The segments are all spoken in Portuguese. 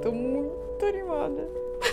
tô muito animada.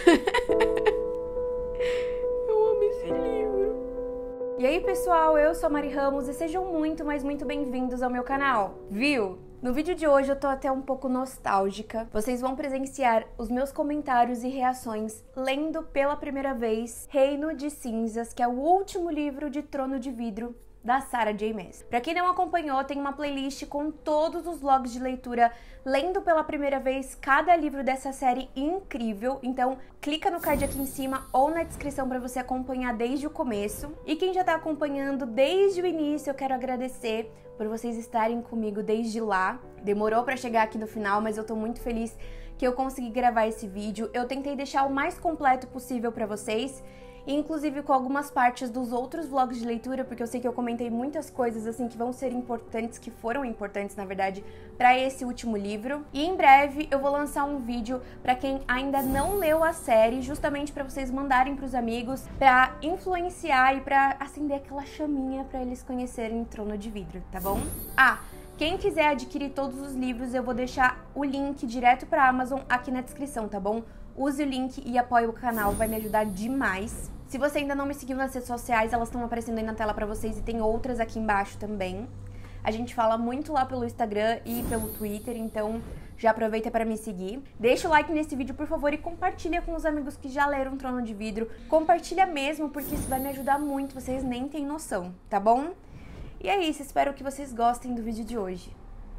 Eu amo esse livro. E aí, pessoal, eu sou a Mari Ramos e sejam muito, mas muito bem-vindos ao meu canal. Viu? No vídeo de hoje eu tô até um pouco nostálgica. Vocês vão presenciar os meus comentários e reações lendo pela primeira vez Reino de Cinzas, que é o último livro de Trono de Vidro da Sarah J. Maas. Pra quem não acompanhou, tem uma playlist com todos os vlogs de leitura lendo pela primeira vez cada livro dessa série incrível. Então, clica no card aqui em cima ou na descrição pra você acompanhar desde o começo. E quem já tá acompanhando desde o início, eu quero agradecer por vocês estarem comigo desde lá. Demorou pra chegar aqui no final, mas eu tô muito feliz que eu consegui gravar esse vídeo. Eu tentei deixar o mais completo possível pra vocês, inclusive com algumas partes dos outros vlogs de leitura, porque eu sei que eu comentei muitas coisas assim que vão ser importantes, que foram importantes na verdade, para esse último livro. E em breve eu vou lançar um vídeo para quem ainda não leu a série, justamente para vocês mandarem para os amigos, para influenciar e para acender aquela chaminha para eles conhecerem Trono de Vidro, tá bom? Quem quiser adquirir todos os livros, eu vou deixar o link direto para a Amazon aqui na descrição, tá bom? Use o link e apoie o canal, vai me ajudar demais. Se você ainda não me seguiu nas redes sociais, elas estão aparecendo aí na tela pra vocês e tem outras aqui embaixo também. A gente fala muito lá pelo Instagram e pelo Twitter, então já aproveita para me seguir. Deixa o like nesse vídeo, por favor, e compartilha com os amigos que já leram Trono de Vidro. Compartilha mesmo, porque isso vai me ajudar muito, vocês nem têm noção, tá bom? E é isso, espero que vocês gostem do vídeo de hoje.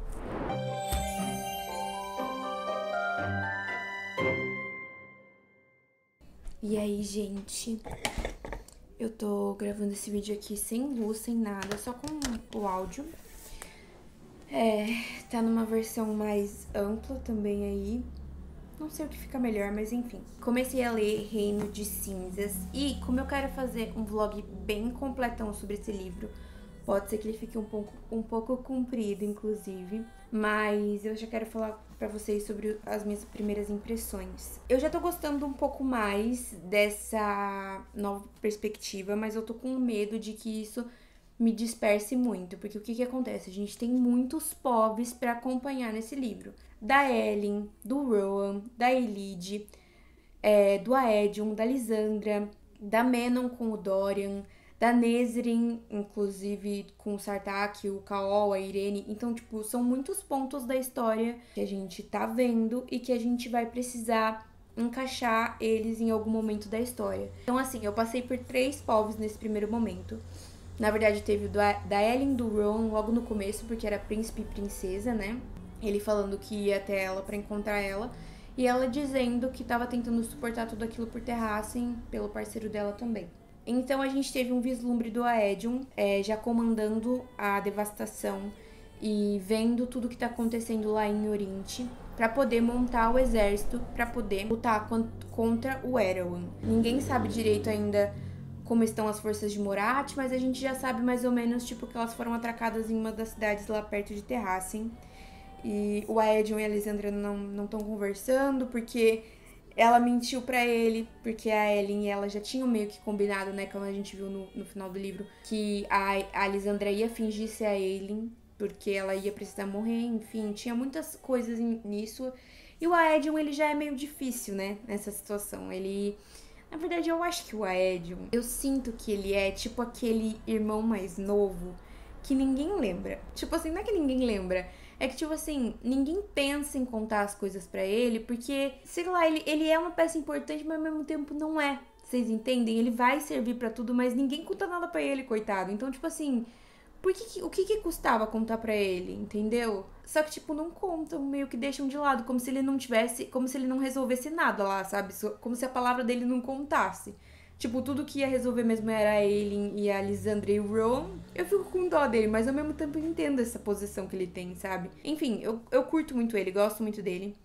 E aí, gente, eu tô gravando esse vídeo aqui sem luz, sem nada, só com o áudio. Tá numa versão mais ampla também aí. Não sei o que fica melhor, mas enfim. Comecei a ler Reino de Cinzas e como eu quero fazer um vlog bem completão sobre esse livro, pode ser que ele fique um pouco comprido, inclusive. Mas eu já quero falar pra vocês sobre as minhas primeiras impressões. Eu já tô gostando um pouco mais dessa nova perspectiva, mas eu tô com medo de que isso me disperse muito. Porque o que acontece? A gente tem muitos povos pra acompanhar nesse livro. Da Ellen, do Rowan, da Elide, do Aedion, da Lysandra, da Menon com o Dorian, da Nesryn, inclusive com o Sartaq, o Chaol, a Irene. Então, tipo, são muitos pontos da história que a gente tá vendo e que a gente vai precisar encaixar eles em algum momento da história. Então, assim, eu passei por 3 povos nesse primeiro momento. Na verdade, teve da Ellen, do Rowan logo no começo, porque era príncipe e princesa, né? Ele falando que ia até ela pra encontrar ela. E ela dizendo que tava tentando suportar tudo aquilo por Terrassen, pelo parceiro dela também. Então a gente teve um vislumbre do Aedion, já comandando a devastação e vendo tudo que tá acontecendo lá em Orinte, pra poder montar o exército, pra poder lutar contra o Erawan. Ninguém sabe direito ainda como estão as forças de Morath, mas a gente já sabe mais ou menos, tipo, que elas foram atracadas em uma das cidades lá perto de Terrassen. E o Aedion e a Lysandra não estão conversando, porque ela mentiu pra ele, porque a Ellen e ela já tinham meio que combinado, né, como a gente viu no final do livro, que a Lysandra ia fingir ser a Ellen, porque ela ia precisar morrer, enfim, tinha muitas coisas nisso. E o Aedion, ele já é meio difícil, né, nessa situação. Ele, na verdade, eu acho que o Aedion, eu sinto que ele é tipo aquele irmão mais novo que ninguém lembra. Tipo assim, não é que ninguém lembra, é que, tipo assim, ninguém pensa em contar as coisas pra ele, porque, sei lá, ele é uma peça importante, mas ao mesmo tempo não é. Vocês entendem? Ele vai servir pra tudo, mas ninguém conta nada pra ele, coitado. Então, tipo assim, o que custava contar pra ele, entendeu? Só que, tipo, não contam, meio que deixam de lado, como se ele não tivesse, como se ele não resolvesse nada lá, sabe? Como se a palavra dele não contasse. Tipo, tudo que ia resolver mesmo era a Ellen e a Lysandra e o Rowan. Eu fico com dó dele, mas ao mesmo tempo eu entendo essa posição que ele tem, sabe? Enfim, eu curto muito ele, gosto muito dele.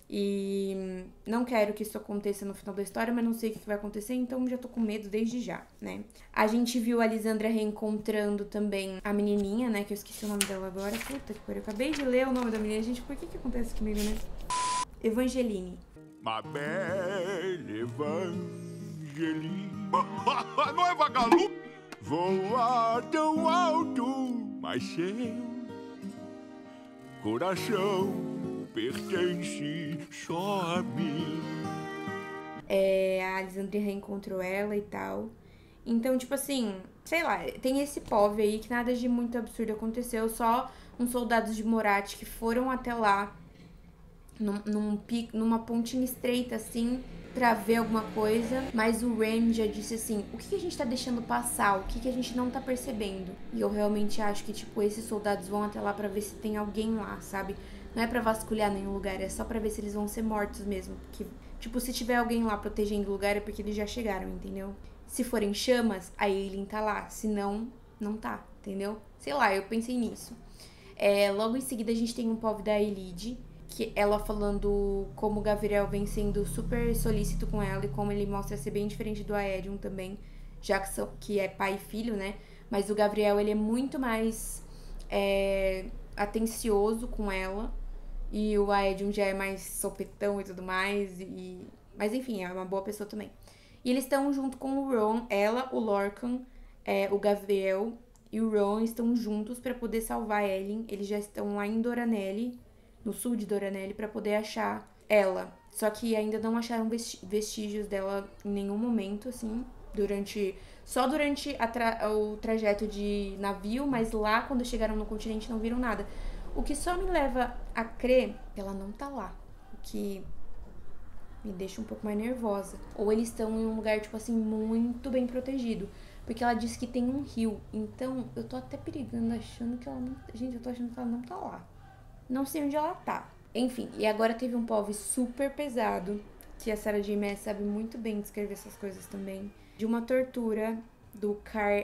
E não quero que isso aconteça no final da história, mas não sei o que vai acontecer, então já tô com medo desde já, né? A gente viu a Lysandra reencontrando também a menininha, né? Que eu esqueci o nome dela agora. Puta que pariu, eu acabei de ler o nome da menina. Gente, por que acontece comigo, né? Evangeline. Ma belle Evangeline. Não é vagalume? Voar tão alto, mas seu coração pertence só a mim. A Alexandria reencontrou ela e tal. Então, tipo assim, sei lá, tem esse POV aí que nada de muito absurdo aconteceu. Só uns soldados de Morat que foram até lá numa pontinha estreita, assim, pra ver alguma coisa. Mas o Ren já disse assim, o que a gente tá deixando passar? O que a gente não tá percebendo? E eu realmente acho que, tipo, esses soldados vão até lá pra ver se tem alguém lá, sabe? Não é pra vasculhar nenhum lugar, é só pra ver se eles vão ser mortos mesmo. Porque, tipo, se tiver alguém lá protegendo o lugar é porque eles já chegaram, entendeu? Se forem chamas, a Aileen tá lá. Se não, não tá, entendeu? Sei lá, eu pensei nisso. Logo em seguida a gente tem um POV da Elide, que ela falando como o Gavriel vem sendo super solícito com ela e como ele mostra ser bem diferente do Aedion também, já que é pai e filho, né? Mas o Gavriel, ele é muito mais atencioso com ela e o Aedion já é mais sopetão e tudo mais. Mas enfim, é uma boa pessoa também. E eles estão junto com o Ron, ela, o Lorcan, o Gavriel e o Ron estão juntos pra poder salvar a Ellen. Eles já estão lá em Doranelli, no sul de Doranelli, pra poder achar ela. Só que ainda não acharam vestígios dela em nenhum momento, assim, só durante o trajeto de navio, mas lá, quando chegaram no continente, não viram nada. O que só me leva a crer que ela não tá lá. O que me deixa um pouco mais nervosa. Ou eles estão em um lugar, tipo assim, muito bem protegido. Porque ela disse que tem um rio. Então, eu tô até perigando, achando que ela não... Gente, eu tô achando que ela não tá lá. Não sei onde ela tá. Enfim, e agora teve um POV super pesado, que a Sarah J. Maas sabe muito bem descrever essas coisas também. De uma tortura do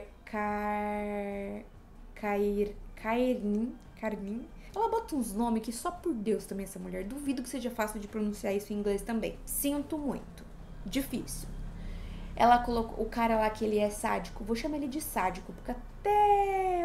Carmin. Ela bota uns nomes que só por Deus também essa mulher. Duvido que seja fácil de pronunciar isso em inglês também. Sinto muito. Difícil. Ela colocou o cara lá que ele é sádico. Vou chamar ele de sádico, porque até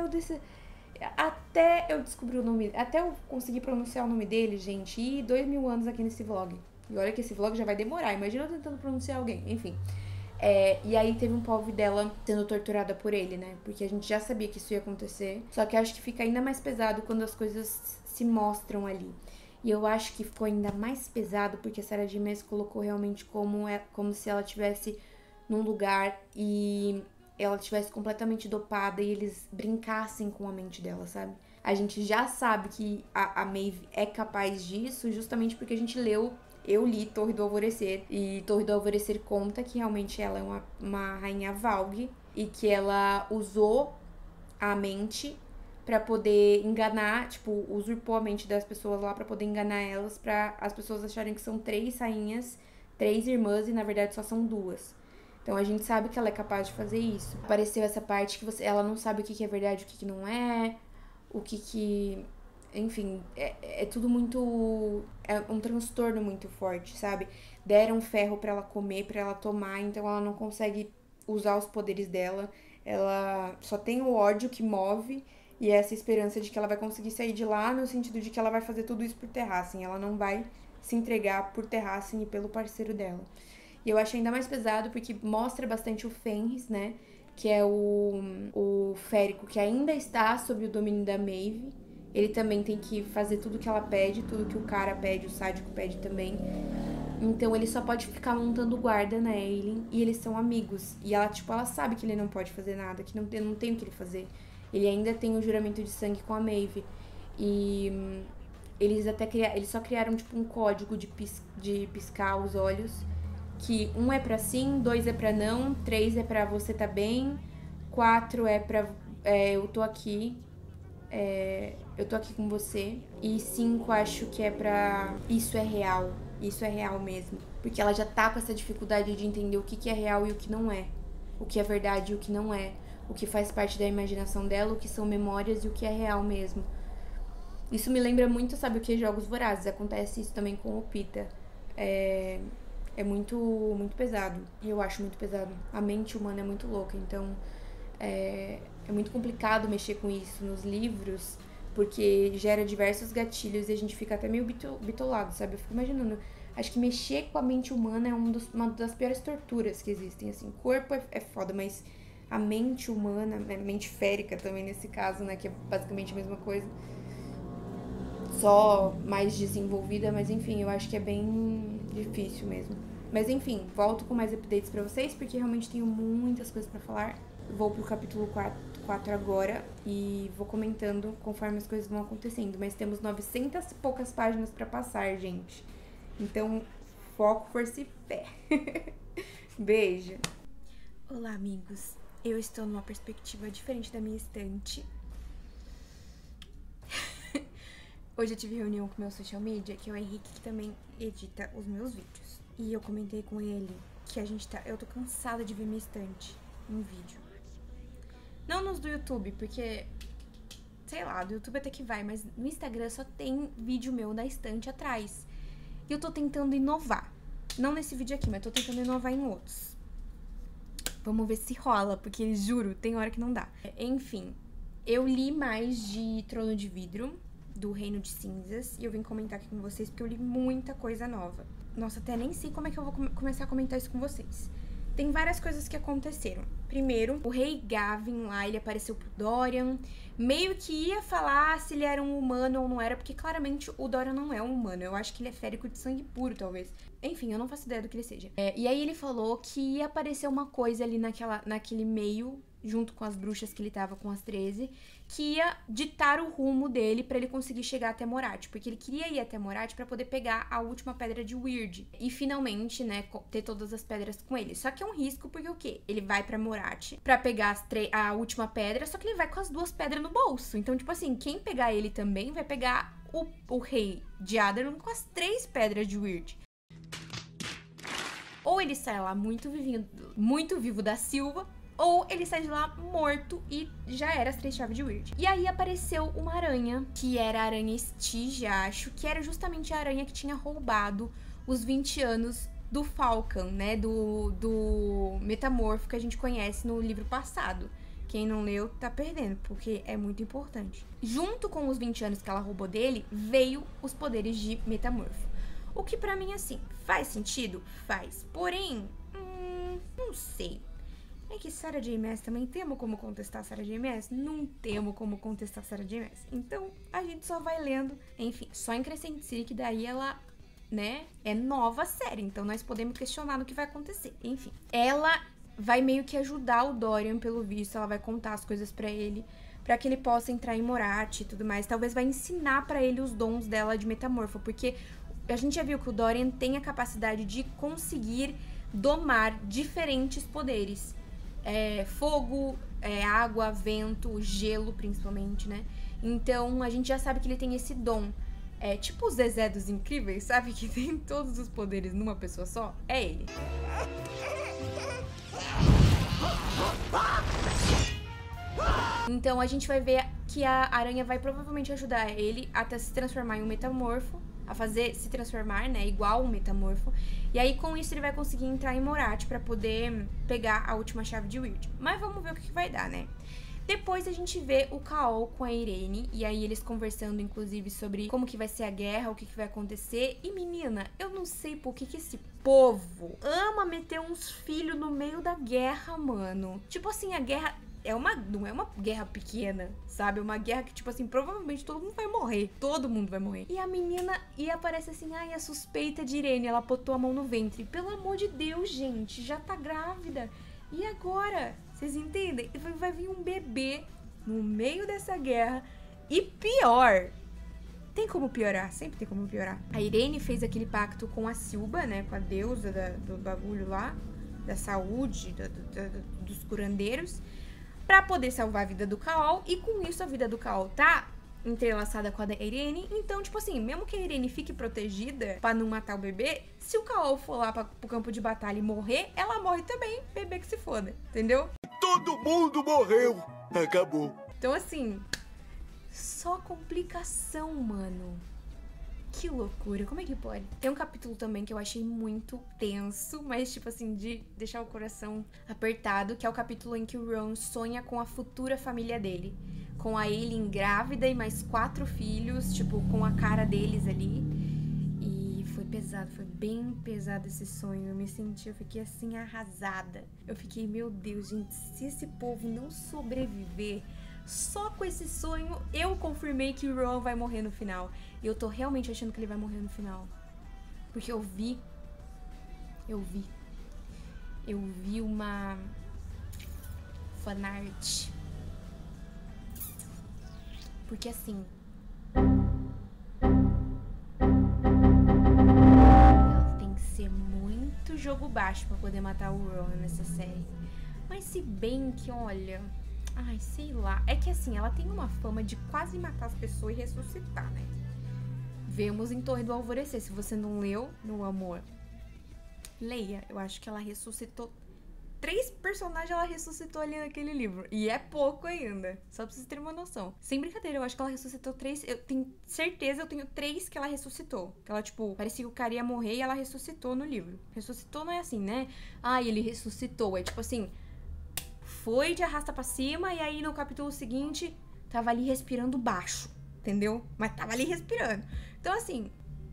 eu descobri o nome, até eu conseguir pronunciar o nome dele, gente, e 2000 anos aqui nesse vlog. E olha que esse vlog já vai demorar, imagina eu tentando pronunciar alguém, enfim. E aí teve um POV dela sendo torturada por ele, né? Porque a gente já sabia que isso ia acontecer. Só que eu acho que fica ainda mais pesado quando as coisas se mostram ali. E eu acho que ficou ainda mais pesado porque a Sarah J. Maas colocou realmente como se ela tivesse num lugar e ela tivesse completamente dopada e eles brincassem com a mente dela, sabe? A gente já sabe que a Maeve é capaz disso justamente porque a gente eu li Torre do Alvorecer, e Torre do Alvorecer conta que realmente ela é uma rainha Valg e que ela usou a mente pra poder enganar, tipo, usurpou a mente das pessoas lá pra poder enganar elas, pra as pessoas acharem que são 3 rainhas, 3 irmãs e na verdade só são 2. Então a gente sabe que ela é capaz de fazer isso. Apareceu essa parte que ela não sabe o que é verdade, o que não é, enfim, é tudo muito... É um transtorno muito forte, sabe? Deram ferro pra ela comer, pra ela tomar, então ela não consegue usar os poderes dela. Ela só tem o ódio que move e essa esperança de que ela vai conseguir sair de lá, no sentido de que ela vai fazer tudo isso por Terracin. Ela não vai se entregar por Terracin e pelo parceiro dela. E eu acho ainda mais pesado porque mostra bastante o Fenris, né? Que é o férico que ainda está sob o domínio da Maeve. Ele também tem que fazer tudo que ela pede, tudo que o cara pede, o sádico pede também. Então ele só pode ficar montando guarda na Aileen e eles são amigos. E ela, tipo, ela sabe que ele não pode fazer nada, que não tem o que ele fazer. Ele ainda tem o juramento de sangue com a Maeve. E eles só criaram, tipo, um código de piscar os olhos. Que 1 é pra sim, 2 é pra não, 3 é pra você tá bem, 4 é pra eu tô aqui. Eu tô aqui com você. E 5 acho que é pra isso é real mesmo. Porque ela já tá com essa dificuldade de entender o que é real e o que não é. O que é verdade e o que não é. O que faz parte da imaginação dela, o que são memórias e o que é real mesmo. Isso me lembra muito, sabe o que? Jogos Vorazes. Acontece isso também com o Pita. É muito, muito pesado. E eu acho muito pesado. A mente humana é muito louca, então é muito complicado mexer com isso nos livros, porque gera diversos gatilhos e a gente fica até meio bitolado, sabe? Eu fico imaginando, acho que mexer com a mente humana é uma das piores torturas que existem, assim. O corpo é foda, mas a mente humana, mente férica também nesse caso, né, que é basicamente a mesma coisa, só mais desenvolvida, mas enfim, eu acho que é bem difícil mesmo. Mas enfim, volto com mais updates pra vocês, porque realmente tenho muitas coisas pra falar. Vou pro capítulo 4 agora e vou comentando conforme as coisas vão acontecendo. Mas temos 900 e poucas páginas pra passar, gente. Então, foco, força e fé. Beijo! Olá, amigos. Eu estou numa perspectiva diferente da minha estante. Hoje eu tive reunião com o meu social media, que é o Henrique, que também edita os meus vídeos. E eu comentei com ele que eu tô cansada de ver minha estante em vídeo. Não nos do YouTube, porque, sei lá, do YouTube até que vai, mas no Instagram só tem vídeo meu da estante atrás. E eu tô tentando inovar. Não nesse vídeo aqui, mas tô tentando inovar em outros. Vamos ver se rola, porque juro, tem hora que não dá. Enfim, eu li mais de Trono de Vidro, do Reino de Cinzas, e eu vim comentar aqui com vocês porque eu li muita coisa nova. Nossa, até nem sei como é que eu vou começar a comentar isso com vocês. Tem várias coisas que aconteceram. Primeiro, o rei Gavin lá, ele apareceu pro Dorian, meio que ia falar se ele era um humano ou não era, porque claramente o Dorian não é um humano. Eu acho que ele é férico de sangue puro, talvez. Enfim, eu não faço ideia do que ele seja. E aí ele falou que ia aparecer uma coisa ali naquele meio, junto com as bruxas que ele tava com as 13, que ia ditar o rumo dele pra ele conseguir chegar até Morath, porque ele queria ir até Morath pra poder pegar a última pedra de Wyrd e finalmente, né, ter todas as pedras com ele. Só que é um risco porque o quê? Ele vai pra Morath pra pegar a última pedra, só que ele vai com as 2 pedras no bolso. Então, tipo assim, quem pegar ele também vai pegar o rei de Adarlan com as 3 pedras de Wyrd. Ou ele sai lá muito vivo da Silva, ou ele sai de lá morto e já era as 3 chaves de Wyrd. E aí apareceu uma aranha, que era a aranha Stygia, acho, que era justamente a aranha que tinha roubado os 20 anos do Falcon, né, do metamorfo que a gente conhece no livro passado. Quem não leu tá perdendo, porque é muito importante. Junto com os 20 anos que ela roubou dele, veio os poderes de metamorfo. O que pra mim, assim, faz sentido? Faz. Porém, não sei. É que Sarah J. Maas também temo como contestar Sarah J. Maas? Não temo como contestar Sarah J. Maas. Então, a gente só vai lendo. Enfim, só em Crescent City, que daí ela, né, é nova série. Então, nós podemos questionar no que vai acontecer. Enfim, ela vai meio que ajudar o Dorian, pelo visto. Ela vai contar as coisas pra ele, pra que ele possa entrar em Morath e tudo mais. Talvez vai ensinar pra ele os dons dela de metamorfo, porque a gente já viu que o Dorian tem a capacidade de conseguir domar diferentes poderes. Fogo, água, vento, gelo, principalmente, né? Então, a gente já sabe que ele tem esse dom. Tipo o Zezé dos Incríveis, sabe? Que tem todos os poderes numa pessoa só. É ele. Então, a gente vai ver que a aranha vai provavelmente ajudar ele até se transformar em um metamorfo. A fazer se transformar, né, igual um metamorfo. E aí, com isso, ele vai conseguir entrar em Morath pra poder pegar a última chave de Wyrd. Mas vamos ver o que vai dar, né? Depois a gente vê o Chaol com a Irene, e aí eles conversando, inclusive, sobre como que vai ser a guerra, o que vai acontecer. E, menina, eu não sei por que esse povo ama meter uns filhos no meio da guerra, mano. Tipo assim, a guerra não é uma guerra pequena, sabe? É uma guerra que, tipo assim, provavelmente todo mundo vai morrer. Todo mundo vai morrer. E a menina, e aparece assim, ai, a suspeita de Irene, ela botou a mão no ventre. Pelo amor de Deus, gente, já tá grávida. E agora? Vocês entendem? Vai vir um bebê no meio dessa guerra. E pior, tem como piorar, sempre tem como piorar. A Irene fez aquele pacto com a Silba, né? Com a deusa do bagulho lá, da saúde, dos curandeiros, pra poder salvar a vida do Chaol, e com isso a vida do Chaol tá entrelaçada com a da Irene. Então, tipo assim, mesmo que a Irene fique protegida pra não matar o bebê, se o Chaol for lá pro campo de batalha e morrer, ela morre também, bebê que se foda, entendeu? Todo mundo morreu. Acabou. Então, assim, só complicação, mano. Que loucura, como é que pode? Tem um capítulo também que eu achei muito tenso, mas tipo assim, de deixar o coração apertado, que é o capítulo em que o Ron sonha com a futura família dele. Com a Ailyn grávida e mais 4 filhos, tipo, com a cara deles ali. E foi pesado, foi bem pesado esse sonho. Eu fiquei assim, arrasada. Eu fiquei, meu Deus, gente, se esse povo não sobreviver, Só com esse sonho eu confirmei que o Ron vai morrer no final. E eu tô realmente achando que ele vai morrer no final. Porque eu vi uma fanart. Porque assim, ela tem que ser muito jogo baixo pra poder matar o Ron nessa série. Mas se bem que, olha, ai, sei lá. É que assim, ela tem uma fama de quase matar as pessoas e ressuscitar, né? Vemos em Torre do Alvorecer. Se você não leu, meu amor, leia. Eu acho que ela ressuscitou 3 personagens, ela ressuscitou ali naquele livro. E é pouco ainda. Só pra vocês terem uma noção. Sem brincadeira, eu acho que ela ressuscitou 3. Eu tenho certeza, eu tenho 3 que ela ressuscitou. Que ela, tipo, parecia que o cara ia morrer e ela ressuscitou no livro. Ressuscitou não é assim, né? Ah, ele ressuscitou. É tipo assim, foi de arrasta pra cima e aí no capítulo seguinte tava ali respirando baixo. Entendeu? Mas tava ali respirando. Então assim,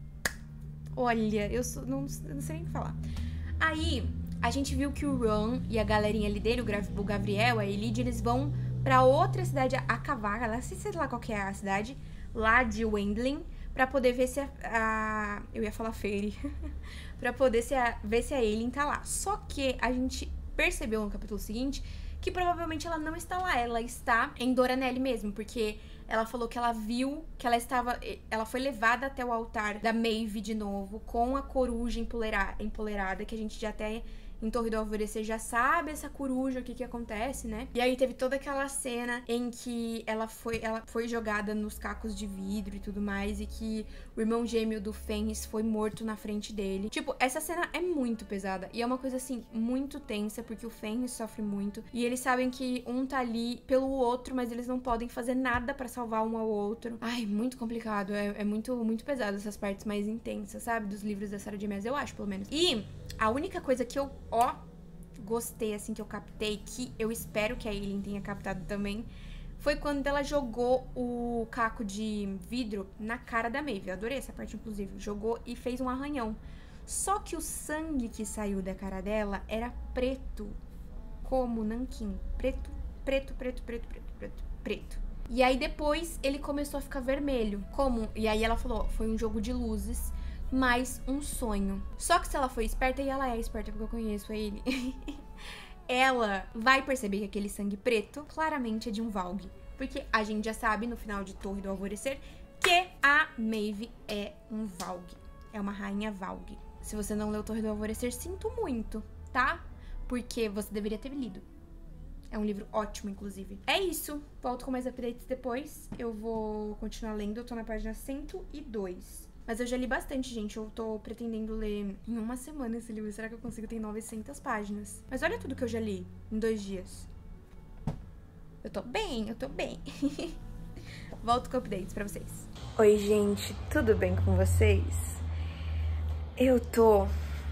olha, não sei nem o que falar. Aí a gente viu que o Ron e a galerinha ali dele, o Gabriel, a Elide, eles vão pra outra cidade a cavalo, não sei lá qual que é a cidade, lá de Wendling, pra poder ver se eu ia falar Fairy, pra poder ver se a Aelin tá lá. Só que a gente percebeu no capítulo seguinte que provavelmente ela não está lá, ela está em Doranelle mesmo, porque ela falou que ela viu que ela foi levada até o altar da Maeve de novo, com a coruja empoleirada, que a gente já até em Torre do Alvorecer já sabe essa coruja, o que acontece, né? E aí teve toda aquela cena em que ela foi jogada nos cacos de vidro e tudo mais, e que o irmão gêmeo do Fenris foi morto na frente dele. Tipo, essa cena é muito pesada, e é uma coisa, assim, muito tensa, porque o Fenris sofre muito, e eles sabem que um tá ali pelo outro, mas eles não podem fazer nada pra salvar um ao outro. Ai, muito complicado, é muito, muito pesado essas partes mais intensas, sabe? Dos livros da Sarah J. Maas, eu acho, pelo menos. E a única coisa que eu, gostei, assim, que eu captei, que eu espero que a Aelin tenha captado também, foi quando ela jogou o caco de vidro na cara da Maeve. Eu adorei essa parte, inclusive. Jogou e fez um arranhão. Só que o sangue que saiu da cara dela era preto, como nanquim. Preto, preto, preto, preto, preto, preto, preto. E aí depois ele começou a ficar vermelho. Como? E aí ela falou, foi um jogo de luzes, mais um sonho. Só que se ela foi esperta, e ela é esperta porque eu conheço ele, ela vai perceber que aquele sangue preto claramente é de um Valg. Porque a gente já sabe, no final de Torre do Alvorecer, que a Maeve é um Valg. É uma rainha Valg. Se você não leu Torre do Alvorecer, sinto muito, tá? Porque você deveria ter lido. É um livro ótimo, inclusive. É isso. Volto com mais updates depois. Eu vou continuar lendo. Eu tô na página 102. Mas eu já li bastante, gente. Eu tô pretendendo ler em uma semana esse livro. Será que eu consigo? Tem 900 páginas. Mas olha tudo que eu já li em 2 dias. Eu tô bem, eu tô bem. Volto com updates pra vocês. Oi, gente. Tudo bem com vocês? Eu tô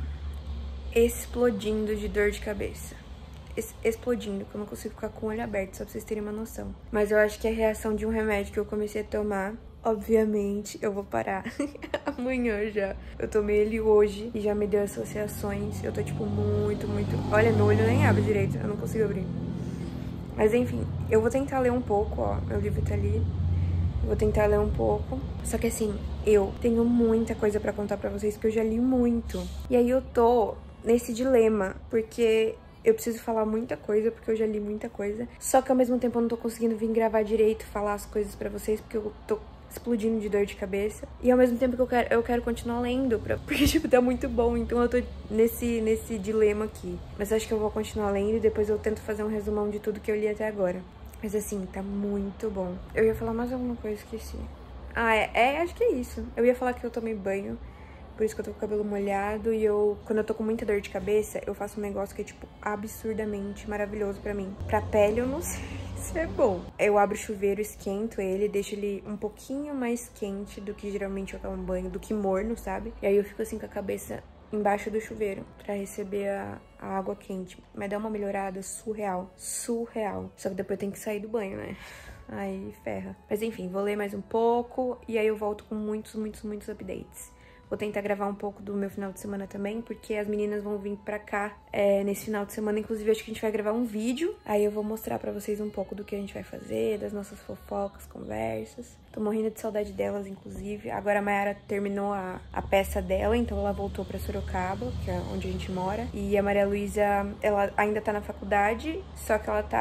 explodindo de dor de cabeça. Explodindo, que eu não consigo ficar com o olho aberto, só pra vocês terem uma noção. Mas eu acho que é a reação de um remédio que eu comecei a tomar. Obviamente, eu vou parar amanhã já. Eu tomei ele hoje e já me deu associações. Eu tô, tipo, muito... Olha, meu olho nem abre direito, eu não consigo abrir. Mas, enfim, eu vou tentar ler um pouco, ó. Meu livro tá ali. Eu vou tentar ler um pouco. Só que, assim, eu tenho muita coisa pra contar pra vocês, porque eu já li muito. E aí eu tô nesse dilema, porque eu preciso falar muita coisa, porque eu já li muita coisa. Só que, ao mesmo tempo, eu não tô conseguindo vir gravar direito, falar as coisas pra vocês, porque eu tô explodindo de dor de cabeça. E ao mesmo tempo que eu quero continuar lendo, porque, tipo, tá muito bom. Então eu tô nesse dilema aqui. Mas acho que eu vou continuar lendo e depois eu tento fazer um resumão de tudo que eu li até agora. Mas assim, tá muito bom. Eu ia falar mais alguma coisa, esqueci. Ah, acho que é isso. Eu ia falar que eu tomei banho, por isso que eu tô com o cabelo molhado. E quando eu tô com muita dor de cabeça, eu faço um negócio que é, tipo, absurdamente maravilhoso pra mim. Pra pele, eu não sei se é bom. Eu abro o chuveiro, esquento ele, deixo ele um pouquinho mais quente do que geralmente eu tomo banho, do que morno, sabe? E aí eu fico assim com a cabeça embaixo do chuveiro pra receber a água quente. Mas dá uma melhorada surreal. Surreal. Só que depois eu tenho que sair do banho, né? Aí ferra. Mas enfim, vou ler mais um pouco e aí eu volto com muitos updates. Vou tentar gravar um pouco do meu final de semana também, porque as meninas vão vir pra cá nesse final de semana. Inclusive, acho que a gente vai gravar um vídeo. Aí eu vou mostrar pra vocês um pouco do que a gente vai fazer, das nossas fofocas, conversas. Tô morrendo de saudade delas, inclusive. Agora a Mayara terminou a peça dela, então ela voltou pra Sorocaba, que é onde a gente mora. E a Maria Luísa, ela ainda tá na faculdade, só que ela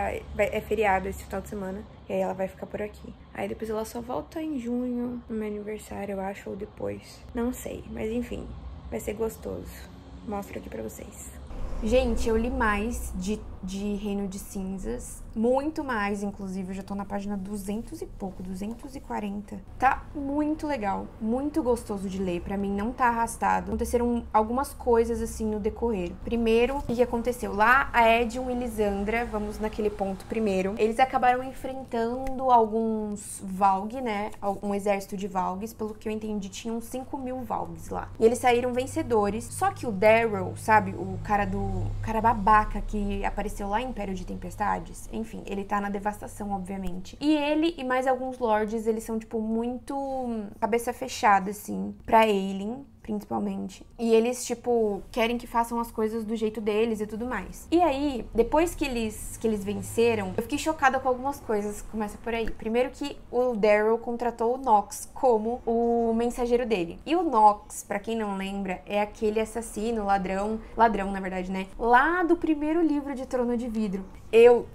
é feriado esse final de semana. E aí ela vai ficar por aqui. Aí depois ela só volta em junho, no meu aniversário, eu acho, ou depois. Não sei, mas enfim, vai ser gostoso. Mostro aqui pra vocês. Gente, eu li mais de Reino de Cinzas, muito mais, inclusive, eu já tô na página 200 e pouco, 240. Tá muito legal, muito gostoso de ler, pra mim não tá arrastado. Aconteceram algumas coisas, assim, no decorrer. Primeiro, o que aconteceu? Lá, a Edion e Lisandra, vamos naquele ponto primeiro, eles acabaram enfrentando alguns Valg, né, um exército de Valgs, pelo que eu entendi, tinham 5.000 Valgs lá. E eles saíram vencedores, só que o Daryl, sabe, o cara babaca que apareceu lá em Império de Tempestades, enfim, ele tá na devastação, obviamente. E ele e mais alguns lords, eles são, tipo, muito cabeça fechada, assim, pra Aelin, principalmente. E eles, tipo, querem que façam as coisas do jeito deles e tudo mais. E aí, depois que eles venceram, eu fiquei chocada com algumas coisas. Começa por aí. Primeiro que o Daryl contratou o Nox como o mensageiro dele. E o Nox, pra quem não lembra, é aquele assassino, ladrão, na verdade, né? Lá do primeiro livro de Trono de Vidro. Eu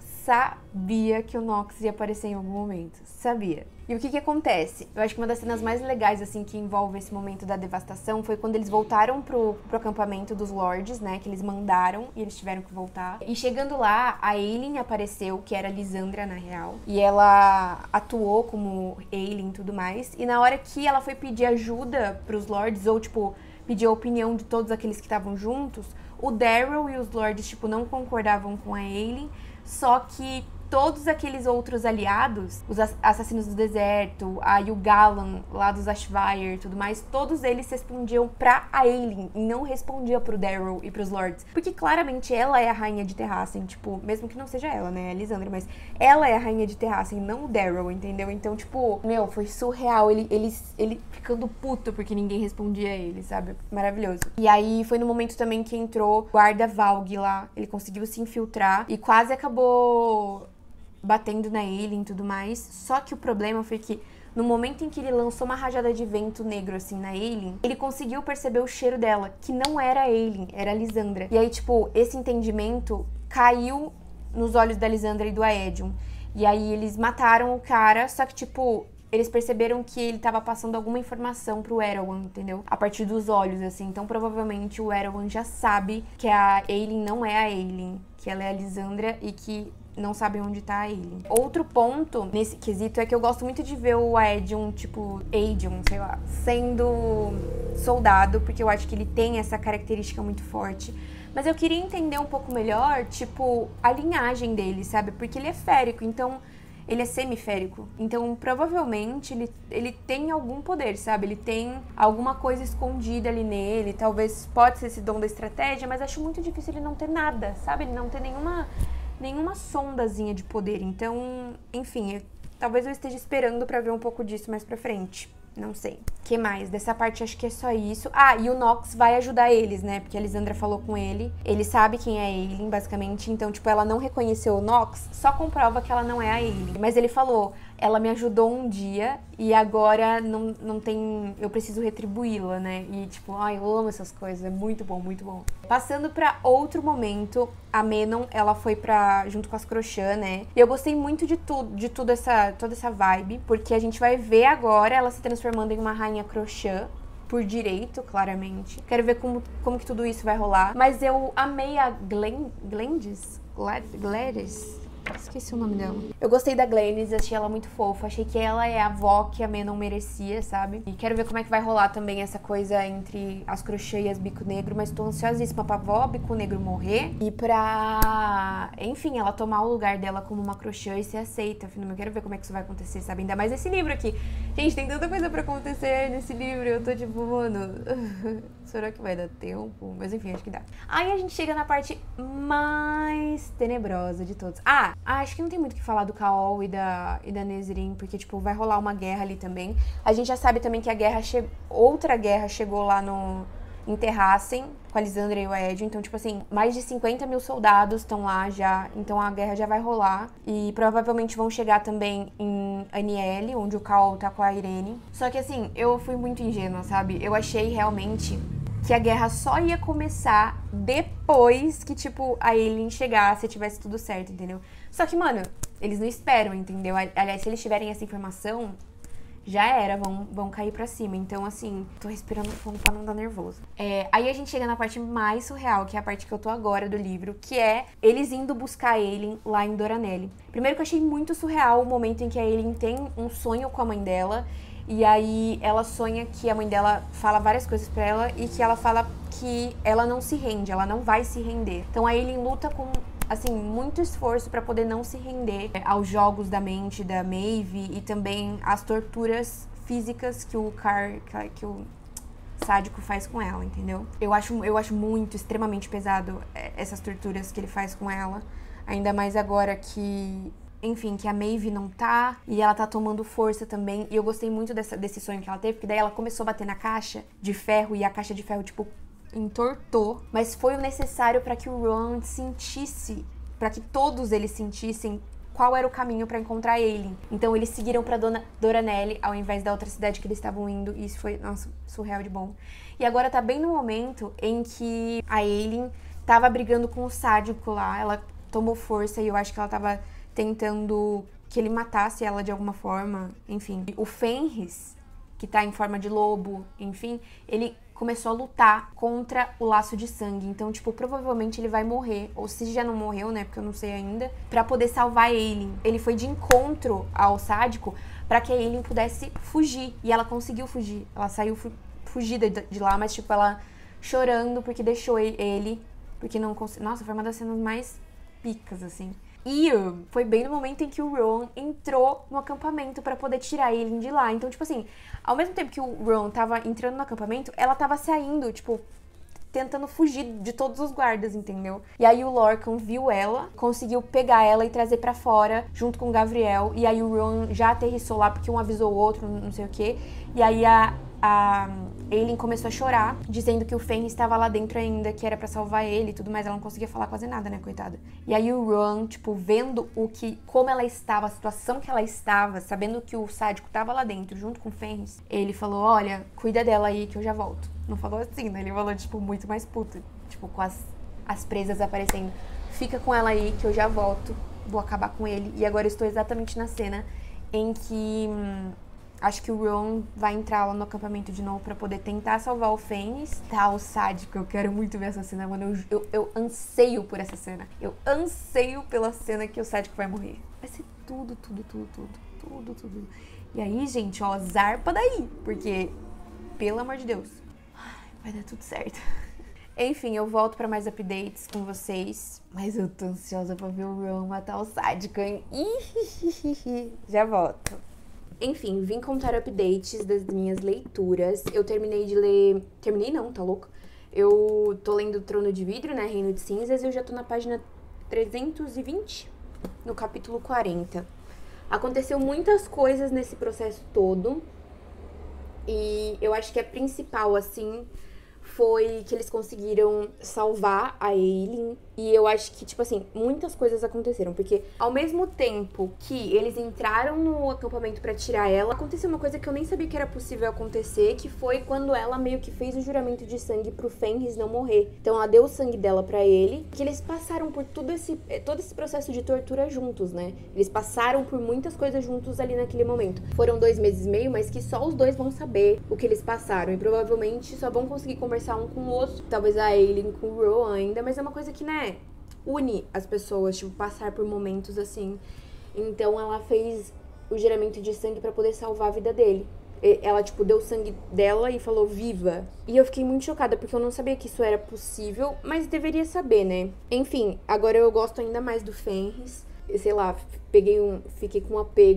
sabia que o Nox ia aparecer em algum momento. Sabia. E o que acontece? Eu acho que uma das cenas mais legais, assim, que envolve esse momento da devastação foi quando eles voltaram pro acampamento dos Lords, né? Que eles mandaram e eles tiveram que voltar. E chegando lá, a Aelin apareceu, que era a Lisandra, na real. E ela atuou como Aelin e tudo mais. E na hora que ela foi pedir ajuda pros Lords, ou, tipo, pedir a opinião de todos aqueles que estavam juntos, o Daryl e os Lords, tipo, não concordavam com a Aelin, só que todos aqueles outros aliados, os assassinos do deserto, a Yugalan lá dos Ashvire e tudo mais, todos eles respondiam pra Aelin e não respondia pro Daryl e pros Lords. Porque claramente ela é a rainha de Terrassen, tipo, mesmo que não seja ela, né, a Lisandra, mas ela é a rainha de Terrassen, não o Daryl, entendeu? Então, tipo, meu, foi surreal, ele ficando puto porque ninguém respondia a ele, sabe? Maravilhoso. E aí foi no momento também que entrou o guarda Valg lá, ele conseguiu se infiltrar e quase acabou batendo na Aelin e tudo mais. Só que o problema foi que no momento em que ele lançou uma rajada de vento negro assim na Aelin, ele conseguiu perceber o cheiro dela, que não era a Aelin, era a Lisandra. E aí, tipo, esse entendimento caiu nos olhos da Lisandra e do Aedion. E aí eles mataram o cara, só que, tipo, eles perceberam que ele tava passando alguma informação pro Erawan, entendeu? A partir dos olhos, assim. Então, provavelmente, o Erawan já sabe que a Aelin não é a Aelin, que ela é a Lisandra e que não sabem onde tá a Aelin. Outro ponto nesse quesito é que eu gosto muito de ver o Aedion, tipo, sei lá, sendo soldado, porque eu acho que ele tem essa característica muito forte. Mas eu queria entender um pouco melhor, tipo, a linhagem dele, sabe? Porque ele é férico, então ele é semiférico. Então, provavelmente, ele tem algum poder, sabe? Ele tem alguma coisa escondida ali nele. Talvez pode ser esse dom da estratégia, mas acho muito difícil ele não ter nada, sabe? Ele não ter nenhuma sondazinha de poder. Então, enfim, talvez eu esteja esperando pra ver um pouco disso mais pra frente. Não sei. O que mais? Dessa parte acho que é só isso. Ah, e o Nox vai ajudar eles, né? Porque a Lisandra falou com ele. Ele sabe quem é a Aelin, basicamente. Então, tipo, ela não reconheceu o Nox, só comprova que ela não é a Aelin. Mas ele falou, ela me ajudou um dia e agora não tem... Eu preciso retribuí-la, né? E, tipo, ai, eu amo essas coisas. É muito bom, muito bom. Passando pra outro momento, a Menon, ela foi junto com as Crochã, né? E eu gostei muito de toda essa vibe, porque a gente vai ver agora ela se transformando em uma rainha Crochã, por direito, claramente. Quero ver como que tudo isso vai rolar. Mas eu amei a Gladys? Esqueci o nome dela. Eu gostei da Gladys, achei ela muito fofa. Achei que ela é a avó que a Menon merecia, sabe? E quero ver como é que vai rolar também essa coisa entre as Crochã e as Bico Negro. Mas tô ansiosíssima pra avó Bico Negro morrer e pra... Enfim, ela tomar o lugar dela como uma Crochã e ser aceita. Eu quero ver como é que isso vai acontecer, sabe? Ainda mais nesse livro aqui. Gente, tem tanta coisa pra acontecer nesse livro. Eu tô tipo, mano... Será que vai dar tempo? Mas enfim, acho que dá. Aí a gente chega na parte mais tenebrosa de todos. Ah, Acho que não tem muito o que falar do Caol e da Nesrine, porque, tipo, vai rolar uma guerra ali também. A gente já sabe também que a guerra outra guerra chegou lá em Terrassen, com a Lysandra e o Aedio. Então, tipo assim, mais de 50 mil soldados estão lá já. Então a guerra já vai rolar. E provavelmente vão chegar também em Anielle, onde o Caol tá com a Irene. Só que assim, eu fui muito ingênua, sabe? Eu achei realmente que a guerra só ia começar depois que, tipo, a Aelin chegasse e tivesse tudo certo, entendeu? Só que, mano, eles não esperam, entendeu? Aliás, se eles tiverem essa informação, já era, vão cair pra cima. Então, assim, tô respirando fundo pra não dar nervoso. Aí a gente chega na parte mais surreal, que é a parte que eu tô agora do livro, que é eles indo buscar a Aelin lá em Doranelle. Primeiro que eu achei muito surreal o momento em que a Aelin tem um sonho com a mãe dela. E aí ela sonha que a mãe dela fala várias coisas pra ela e que ela fala que ela não se rende, ela não vai se render. Então a Aelin luta com, assim, muito esforço pra poder não se render aos jogos da mente da Maeve e também às torturas físicas que o sádico faz com ela, entendeu? Eu acho muito, extremamente pesado essas torturas que ele faz com ela. Ainda mais agora que... Enfim, que a Maeve não tá, e ela tá tomando força também. E eu gostei muito desse sonho que ela teve, porque daí ela começou a bater na caixa de ferro, e a caixa de ferro, tipo, entortou. Mas foi o necessário pra que o Rohan sentisse, pra que todos eles sentissem qual era o caminho pra encontrar a Aelin. Então eles seguiram pra Doranelle, ao invés da outra cidade que eles estavam indo, e isso foi, nossa, surreal de bom. E agora tá bem no momento em que a Aelin tava brigando com o sádico lá, ela tomou força, e eu acho que ela tava tentando que ele matasse ela de alguma forma, enfim. O Fenris, que tá em forma de lobo, enfim, ele começou a lutar contra o laço de sangue. Então, tipo, provavelmente ele vai morrer, ou se já não morreu, né, porque eu não sei ainda, pra poder salvar a Aelin. Ele foi de encontro ao sádico pra que a Aelin pudesse fugir, e ela conseguiu fugir. Ela saiu fugida de lá, mas, tipo, ela chorando porque deixou ele, porque não conseguiu. Nossa, foi uma das cenas mais picas, assim. E foi bem no momento em que o Rohan entrou no acampamento pra poder tirar a Aelin de lá. Então, tipo assim, ao mesmo tempo que o Rohan tava entrando no acampamento, ela tava saindo, tipo, tentando fugir de todos os guardas, entendeu? E aí o Lorcan viu ela, conseguiu pegar ela e trazer pra fora, junto com o Gavriel. E aí o Rohan já aterrissou lá, porque um avisou o outro, não sei o quê. E aí a Aelin começou a chorar, dizendo que o Fenris estava lá dentro ainda, que era pra salvar ele e tudo mais. Ela não conseguia falar quase nada, né, coitada. E aí o Rohan, tipo, vendo como ela estava, a situação que ela estava, sabendo que o sádico tava lá dentro, junto com o Fenris, ele falou, olha, cuida dela aí que eu já volto. Não falou assim, né? Ele falou, tipo, muito mais puto, tipo, com as presas aparecendo. Fica com ela aí que eu já volto, vou acabar com ele. E agora eu estou exatamente na cena em que... acho que o Rohan vai entrar lá no acampamento de novo pra poder tentar salvar o Fenris. Tá, o sádico, eu quero muito ver essa cena, mano. Eu anseio por essa cena. Eu anseio pela cena que o sádico vai morrer. Vai ser tudo. E aí, gente, ó, zarpa daí. Porque, pelo amor de Deus, vai dar tudo certo. Enfim, eu volto pra mais updates com vocês. Mas eu tô ansiosa pra ver o Rohan matar o sádico, hein? Já volto. Enfim, vim contar updates das minhas leituras. Eu terminei de ler... Terminei não, tá louco? Eu tô lendo Trono de Vidro, né? Reino de Cinzas. E eu já tô na página 320, no capítulo 40. Aconteceu muitas coisas nesse processo todo. E eu acho que a principal, assim, foi que eles conseguiram salvar a Aelin. E eu acho que, tipo assim, muitas coisas aconteceram. Porque ao mesmo tempo que eles entraram no acampamento pra tirar ela, aconteceu uma coisa que eu nem sabia que era possível acontecer, que foi quando ela meio que fez o juramento de sangue pro Fenris não morrer. Então ela deu o sangue dela pra ele, que eles passaram por todo esse processo de tortura juntos, né? Eles passaram por muitas coisas juntos ali naquele momento. Foram 2 meses e meio, mas que só os dois vão saber o que eles passaram. E provavelmente só vão conseguir conversar um com o outro. Talvez a Aelin com o Rohan ainda, mas é uma coisa que, né, une as pessoas, tipo, passar por momentos assim. Então ela fez o juramento de sangue pra poder salvar a vida dele. Ela, tipo, deu o sangue dela e falou viva. E eu fiquei muito chocada, porque eu não sabia que isso era possível, mas deveria saber, né? Enfim, agora eu gosto ainda mais do Fenris. Sei lá, fiquei com um apego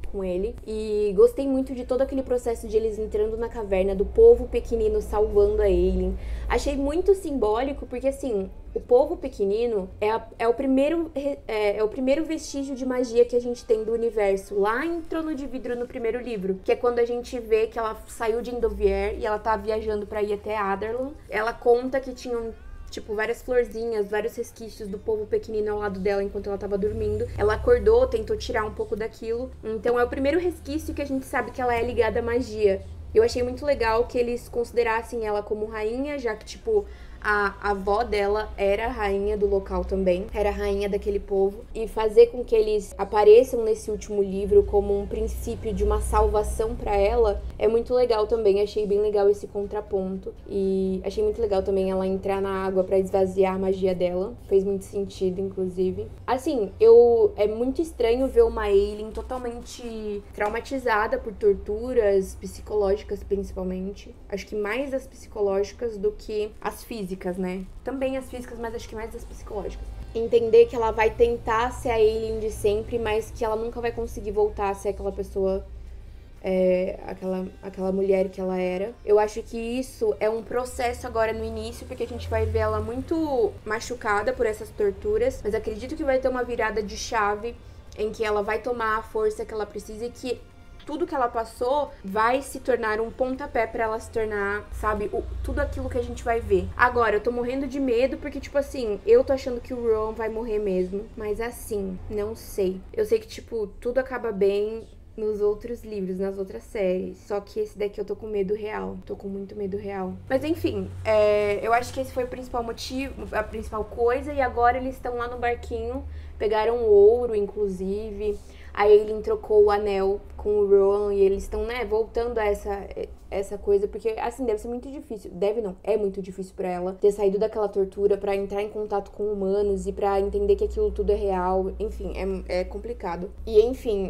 com ele. E gostei muito de todo aquele processo de eles entrando na caverna, do povo pequenino salvando a Ailyn. Achei muito simbólico, porque assim, o povo pequenino é o primeiro vestígio de magia que a gente tem do universo, lá em Trono de Vidro no primeiro livro, que é quando a gente vê que ela saiu de Endovier e ela tá viajando pra ir até Adarlan. Ela conta que tinham tipo, várias florzinhas, vários resquícios do povo pequenino ao lado dela enquanto ela tava dormindo. Ela acordou, tentou tirar um pouco daquilo. Então é o primeiro resquício que a gente sabe que ela é ligada à magia. Eu achei muito legal que eles considerassem ela como rainha, já que, tipo, a avó dela era a rainha do local também, era a rainha daquele povo, e fazer com que eles apareçam nesse último livro como um princípio de uma salvação pra ela é muito legal também. Achei bem legal esse contraponto, e achei muito legal também ela entrar na água pra esvaziar a magia dela, fez muito sentido, inclusive. Assim, é muito estranho ver uma Ailyn totalmente traumatizada por torturas psicológicas, principalmente. Acho que mais as psicológicas do que as físicas, né? Também as físicas, mas acho que mais as psicológicas. Entender que ela vai tentar ser a Ailyn de sempre, mas que ela nunca vai conseguir voltar a ser aquela pessoa, aquela mulher que ela era. Eu acho que isso é um processo agora no início, porque a gente vai ver ela muito machucada por essas torturas, mas acredito que vai ter uma virada de chave em que ela vai tomar a força que ela precisa e que tudo que ela passou vai se tornar um pontapé pra ela se tornar, sabe, tudo aquilo que a gente vai ver. Agora, eu tô morrendo de medo porque, tipo assim, eu tô achando que o Rowan vai morrer mesmo. Mas assim, não sei. Eu sei que, tipo, tudo acaba bem nos outros livros, nas outras séries. Só que esse daqui eu tô com medo real. Tô com muito medo real. Mas enfim, eu acho que esse foi o principal motivo, a principal coisa. E agora eles estão lá no barquinho. Pegaram ouro, inclusive. Aí Ailyn trocou o anel com o Rowan e eles estão, né, voltando a essa coisa, porque, assim, deve ser muito difícil. Deve não, é muito difícil pra ela ter saído daquela tortura pra entrar em contato com humanos e pra entender que aquilo tudo é real. Enfim, é complicado. E, enfim,